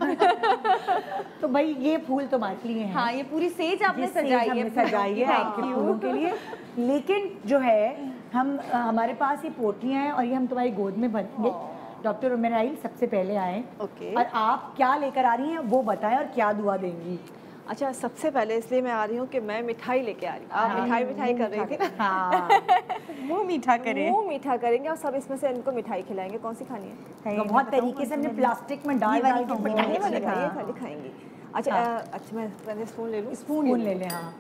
تو بھائی یہ پھول تو ہمارے لیے ہیں. ہاں یہ پوری سیج آپ نے سجائی ہے, سجائی ہے آپ کے پھولوں کے لیے. لیکن جو ہے ہم ہمارے پاس یہ پوٹلیاں ہیں اور یہ ہم تمہاری گود میں بھریں گے. ڈاکٹر عمرائیل سب سے پہلے آئیں, اور آپ کیا لے کر آ رہی ہیں وہ بتائیں, اور کیا دعا دیں گی. اچھا سب سے پہلے اس لیے میں آ رہی ہوں کہ میں مٹھائی لے کے آ رہی ہوں. آپ مٹھائی مٹھائی کر رہی تھی نا, منہ میٹھا کریں, منہ میٹھا کریں گے, اور سب اس میں سے ان کو مٹھائی کھلائیں گے. کون سی کھانی ہے؟ بہت طریقے سے ہم نے پلاسٹک میں ڈال ڈال کے کھائیں گے. اچھا اچھا میں پہلے اسپون لے لوں. اسپون لے لیں. ہاں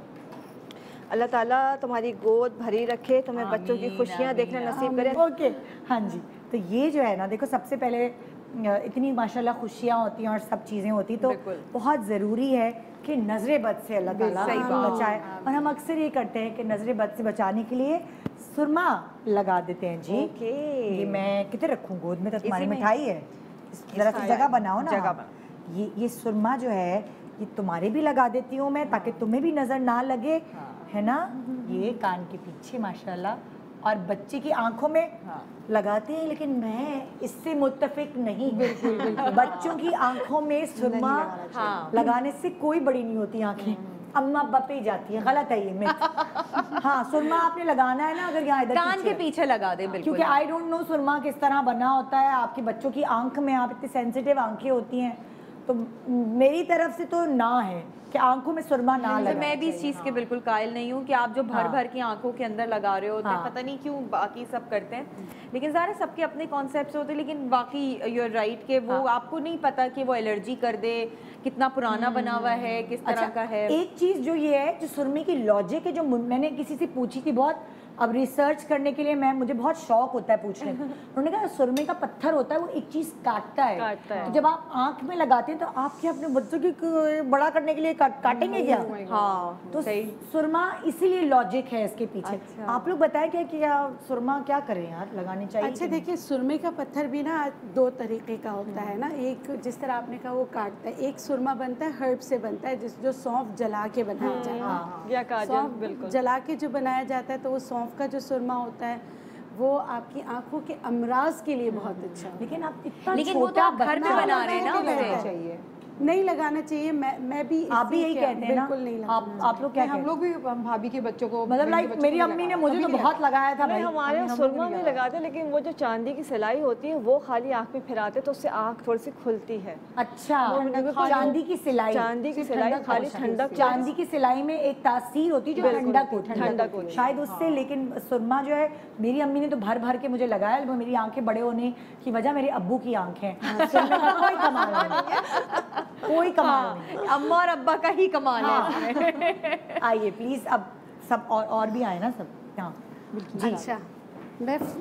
اللہ تعالیٰ تمہاری گود بھری رکھے, تمہیں بچوں کی خوشیاں دیکھنا نصیب کرے. اوکے ہاں جی. تو یہ جو ہے نا دیکھو, سب سے پہلے اتنی ماشاءاللہ خوشیاں ہوتی ہیں اور سب چیزیں ہوتی, تو بہت ضروری ہے کہ نظر بد سے اللہ تعالیٰ بچائے. اور ہم اکثر یہ کرتے ہیں کہ نظر بد سے بچانے کے لیے سرما لگا دیتے ہیں. جی یہ میں کتنے رکھوں گود میں, تو تمہاری مٹھائی ہے, ذرا سی جگہ بناؤ نا. یہ یہ سرما جو ہے یہ تمہارے بھی لگا دیتی ہوں میں, تاکہ تمہیں بھی نظر نہ لگے, ہے نا. یہ کان کے پیچھے ماشاءاللہ, اور بچے کی آنکھوں میں لگاتے ہیں, لیکن میں اس سے متفق نہیں. بالکل بالکل بچوں کی آنکھوں میں سرما لگانے سے کوئی بڑی نہیں ہوتی آنکھیں, اما ابا پہ جاتی ہے. غلط ہے یہ میتھ. ہاں سرما آپ نے لگانا ہے نا, اگر یہاں ادھر کان کے پیچھے لگا دیں, کیونکہ آئی ڈونٹ نو سرما کس طرح بنا ہوتا ہے. آپ کے بچوں کی آنکھ میں, آپ اتنی سینسیٹیو آنکھیں ہوتی ہیں, تو میری طرف سے تو نہ ہے کہ آنکھوں میں سرما نہ لگا. میں بھی اس چیز کے بالکل قائل نہیں ہوں کہ آپ جو بھر بھر کی آنکھوں کے اندر لگا رہے ہوتے ہیں, پتہ نہیں کیوں باقی سب کرتے ہیں, لیکن ظاہر ہے سب کے اپنے کانسیپٹس ہوتے ہیں. لیکن باقی یو آر رائٹ کہ وہ آپ کو نہیں پتا کہ وہ الرجی کر دے, کتنا پرانا بنا ہوا ہے, کس طرح کا ہے. ایک چیز جو یہ ہے, جو سرمے کی لاجک ہے, جو میں نے کسی سے پوچھی تھی بہت, اب ریسرچ کرنے کے لیے میں مجھے بہت شوق ہوتا ہے پوچھنے. انہوں نے کہا سرمے کا پتھر ہوتا ہے, وہ ایک چیز کاٹتا ہے. تو جب آپ آنکھ میں لگاتے ہیں تو آپ کیا اپنے بچوں کی بڑا کرنے کے لیے کاٹیں گے کیا؟ ہاں تو سرما اسی لیے لاجک ہے اس کے پیچھے. آپ لوگ بتائیں کہ کیا سرما کیا کریں یار, لگانی چاہیے؟ اچھا دیکھیے, سرمے کا پتھر بھی نا دو طریقے کا ہوتا ہے نا. ایک جس طرح آپ نے کہا وہ کاٹتا ہے, ایک سرما بنتا ہے ہرب سے بنتا ہے, جس جو سونف جلا کے بنایا جاتا ہے. سونف جلا کے جو بنایا جاتا ہے, تو وہ سونف کا جو سرما ہوتا ہے وہ آپ کی آنکھوں کے امراض کے لیے بہت اچھا. لیکن آپ اتنا لیکن وہ تو آپ گھر میں بنا رہے ہیں نا, چاہیے نہیں لگانا چاہیے. میں میں بھی آپ بھی یہی کہتے ہیں نا, بالکل نہیں. آپ لوگ کیا ہم لوگ بھی بھابھی کے بچوں کو, مطلب لائک میری امی نے مجھے تو بہت لگایا تھا. ہمارے سرما نہیں لگاتے, لیکن وہ جو چاندی کی سلائی ہوتی ہے وہ خالی آنکھ میں پھراتے تو اس سے آنکھ تھوڑی سی کھلتی ہے. اچھا چاندی کی سلائی, چاندی کی سلائی خالی ٹھنڈک, چاندی کی سلائی میں ایک تاثیر ہوتی ہے جو ٹھنڈک ہوتی ہے, ٹھنڈک شاید اس سے. لیکن سرما جو ہے میری امی نے تو بھر بھر کے مجھے لگایا. میری آنکھیں بڑے ہونے کی وجہ میرے ابو کی آنکھیں, کوئی کمال نہیں, کوئی کمال. اماں اور ابا کا ہی کمال ہے. آئیے پلیز, اب سب اور اور بھی آئے نا سب. ہاں جی. اچھا میں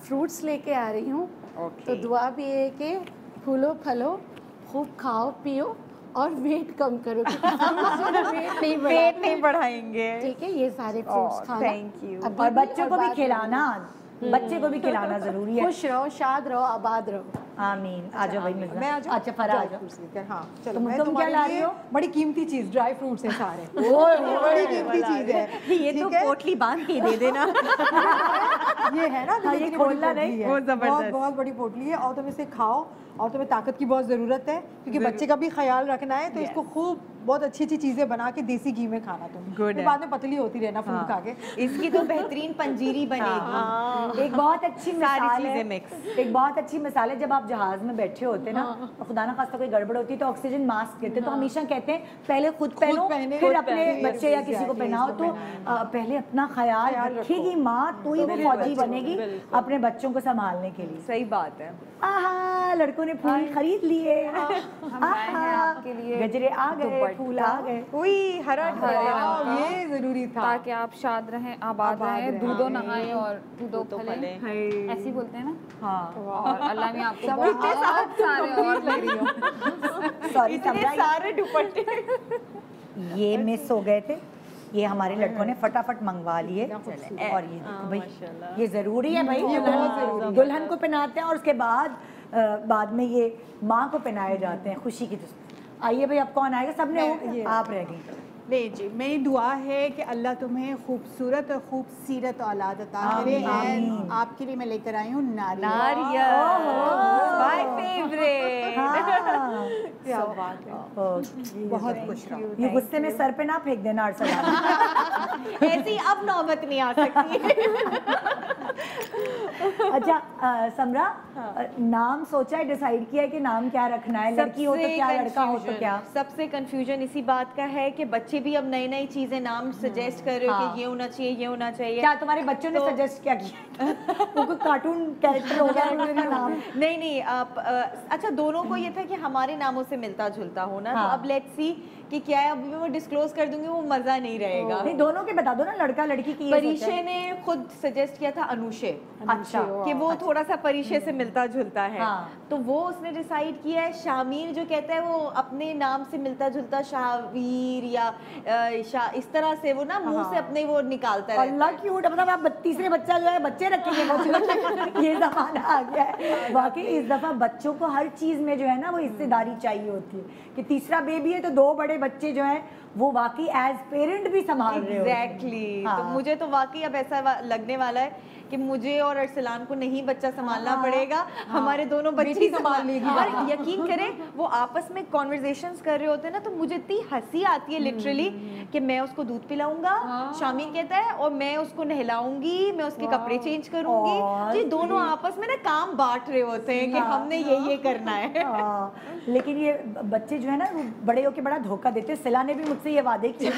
फ्रूट्स लेके आ रही हूँ। तो दुआ भी है कि फूलो फलो, खूब खाओ पियो और वेट कम करो, वेट नहीं वेट नहीं बढ़ाएंगे। ठीक है, ये सारे फ्रूट्स खाना। Thank you. और बच्चों को भी खिलाना, बच्चे को भी खिलाना जरूरी है। खुश रहो, शाद रहो, आबाद रहो। आमीन। आ जाओ भाई मिर्जा। मैं आ जाऊं? अच्छा फरा आ जाओ। हाँ चलो, तुम- मैं तुम क्या तुम्हारे ला रही लिए हो? बड़ी कीमती चीज, ड्राई फ्रूट्स है सारे। बड़ी कीमती चीज है ये तो पोटली बांध के दे देना। ये है ना, हाँ, ये खोलना नहीं, वो जबरदस्त, बहुत बड़ी पोटली है। और तुम इसे खाओ, और तुम्हें ताकत की बहुत ज़रूरत है, क्योंकि बच्चे का भी ख्याल रखना है। तो इसको खूब बहुत अच्छी अच्छी चीज़ें बना के देसी घी में खाना तुम, Good है। बाद में पतली होती रहना फ्रूट खा के। इसकी तो बेहतरीन पंजीरी बनेगी। एक बहुत अच्छी मिसाल चीजें है, mix। एक बहुत अच्छी मिसाल है, जब आप जहाज में बैठे होते ना और खुदा ना खास्ता कोई गड़बड़ होती है तो ऑक्सीजन मास्क देते हैं, तो हमेशा कहते हैं पहले खुद पहनो, पहने, फिर खुद अपने पहने, बच्चे या yes, किसी को exactly, पहनाओ। इसको तो पहनाना। अ, पहले अपना ख्याल ख्याल रखेगी रखो। माँ, तो ही वो बिल्कुल, फौजी बनेगी बिल्कुल। अपने बच्चों को संभालने के लिए। सही बात है। आहा, लड़कों ने फूल खरीद लिए। हम लाए हैं आपके लिए गजरे आ गए, फूल आ गए। कोई हरा हरे रंग का, ये ज़रूरी था। ताकि आप शाद रहें, आबाद रहें, दूधो नहाएं और दूधो फले, ऐसे बोलते हैं ना। हाँ, और अल्लाह ने आपको बहुत सारे और लग रही हो। सॉरी सारे दुपट्टे ये मिस हो गए थे, ये हमारे लड़कों ने फटाफट मंगवा लिए। और ये देखो भाई, ये जरूरी है भाई, दुल्हन दुल्हन को पहनाते हैं और उसके बाद अ, बाद में ये माँ को पहनाए जाते हैं खुशी की। तो आइए भाई, अब कौन आएगा? सबने हो, आप रह गई। नहीं जी, मेरी दुआ है कि अल्लाह तुम्हें खूबसूरत और खूबसीरत औलाद अता करे। एंड आपके लिए मैं लेकर आई हूँ नारियल। My favourite. क्या बात है, बहुत खुश रहो। ये गुस्से में सर पे ना फेंक देना अरसलान। ऐसी अब नौबत नहीं आ सकती। अच्छा अ, समरा, अ, नाम सोचा है, डिसाइड किया है कि नाम क्या रखना है? लड़की हो तो क्या, लड़का हो तो क्या? सबसे कंफ्यूजन इसी बात का है कि बच्चे भी अब नई नई चीजें नाम सजेस्ट कर रहे हो हाँ। कि ये होना चाहिए, ये होना चाहिए। क्या तुम्हारे बच्चों ने तो- सजेस्ट क्या किया? वो कोई कार्टून कैरेक्टर हो गया उनका नाम? नहीं नहीं आप अ, अच्छा, दोनों को ये था कि हमारे नामों से मिलता जुलता होना। हाँ। तो अब लेट्स सी कि क्या है, अभी मैं डिस्क्लोज कर दूंगी, वो मजा नहीं रहेगा। नहीं, दोनों के बता दो ना, लड़का लड़की की। ये परिशे सोचा है। ने खुद सजेस्ट किया था अनुषे, अच्छा कि वो थोड़ा सा परिशे से मिलता जुलता है। हाँ। तो वो उसने डिसाइड किया है। शामीर जो कहता है वो अपने नाम से मिलता जुलता, शावीर या अ, शा, इस तरह से वो ना मुंह से अपने वो निकालता है। अल्लाह की उठ, मतलब आप तीसरे बच्चा जो है बच्चे रखेंगे बच्चे। ये जमाना आ गया है वाकई। इस दफा बच्चों को हर चीज में जो है ना वो हिस्सेदारी चाहिए होती है, कि तीसरा बेबी है तो दो बड़े बच्चे जो है वो वाकई एज पेरेंट भी संभाल रहे हो। एग्जैक्टली। हाँ। तो मुझे तो वाकई अब ऐसा वा- लगने वाला है कि मुझे और अरसलान को नहीं बच्चा संभालना हाँ। पड़ेगा, हमारे दोनों बच्चे बेटी ही संभाल संभाल लेगी। और यकीन करें वो आपस में कॉन्वर्जेशंस कर रहे होते हैं ना, तो मुझे इतनी हंसी आती है लिटरली कि मैं उसको दूध पिलाऊंगा, शामीर कहता है, और मैं उसको नहलाऊंगी, मैं उसके कपड़े चेंज करूंगी। जी दोनों आपस में ना काम बांट रहे होते हैं कि हमने ये ये करना है। हाँ, लेकिन ये ब- बच्चे जो है ना वो बड़े होके बड़ा धोखा देते हैं। सिला ने भी मुझसे ये वादे किए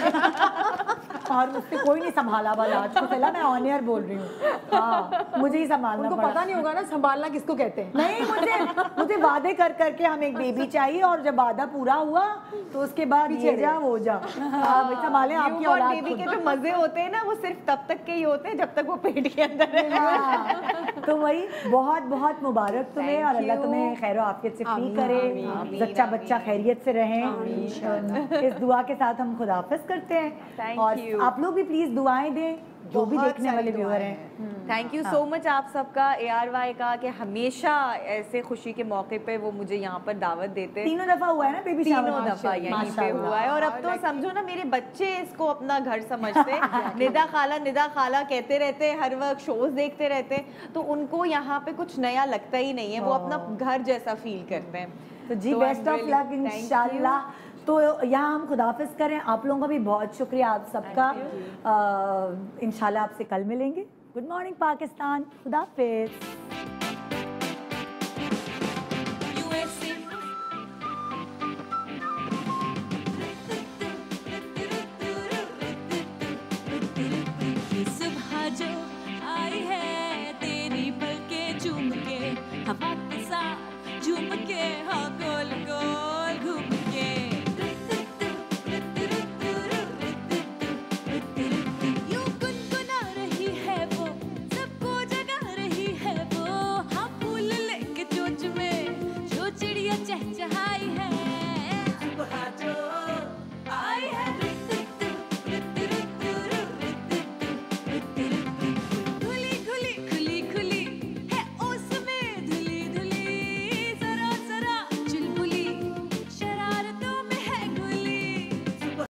और मुझसे कोई नहीं संभाला वाला। आज को सिला, मैं ऑन एयर बोल रही हूँ। हाँ, मुझे ही संभालना उनको पड़ा। पता नहीं होगा ना संभालना किसको कहते हैं। नहीं, मुझे मुझे वादे कर करके हम एक बेबी चाहिए, और जब वादा पूरा हुआ तो उसके बाद ये जा वो जा। हाँ भाई, संभालें आपकी न्यूबॉर्न औलाद बेबी खुद। के जो मजे होते हैं ना वो सिर्फ तब तक के ही होते हैं जब तक वो पेट के अंदर है। हाँ, तो वही बहुत बहुत मुबारक तुम्हें, और अल्लाह तुम्हें खैर आफियत से फ्री करे, बच्चा बच्चा खैरियत से रहें। तो इस दुआ के साथ हम खुदाफिज करते हैं। Thank और you. आप लोग भी प्लीज दुआएं दें, जो भी बहुत देखने सारी वाले व्यूअर दुआएं हैं। थैंक यू सो मच आप सबका, ए आर वाई का, कि हमेशा ऐसे खुशी के मौके पे वो मुझे यहाँ पर दावत देते हैं। तीनों दफा हुआ है ना बेबी शावर? तीनों दफा यहीं पे माशाअल्लाह। हुआ है। और अब तो समझो ना मेरे बच्चे इसको अपना घर समझते हैं। निदा खाला निदा खाला कहते रहते हैं, हर वक्त शोज देखते रहते हैं, तो उनको यहाँ पे कुछ नया लगता ही नहीं है, वो अपना घर जैसा फील करते हैं। तो जी बेस्ट ऑफ लक इंशाल्लाह। तो यहाँ हम खुदाफिज करें, आप लोगों का भी बहुत शुक्रिया आप सबका। इंशाल्लाह आपसे कल मिलेंगे। गुड मॉर्निंग पाकिस्तान, खुदाफिज। सुबह जो आई है तेरी पलकें चूम के, हवा के साथ झूम के, हाँ गोल गोल घूम के। यूं गुनगुना रही है वो, सबको जगा रही है वो, चिड़िया चहचहाई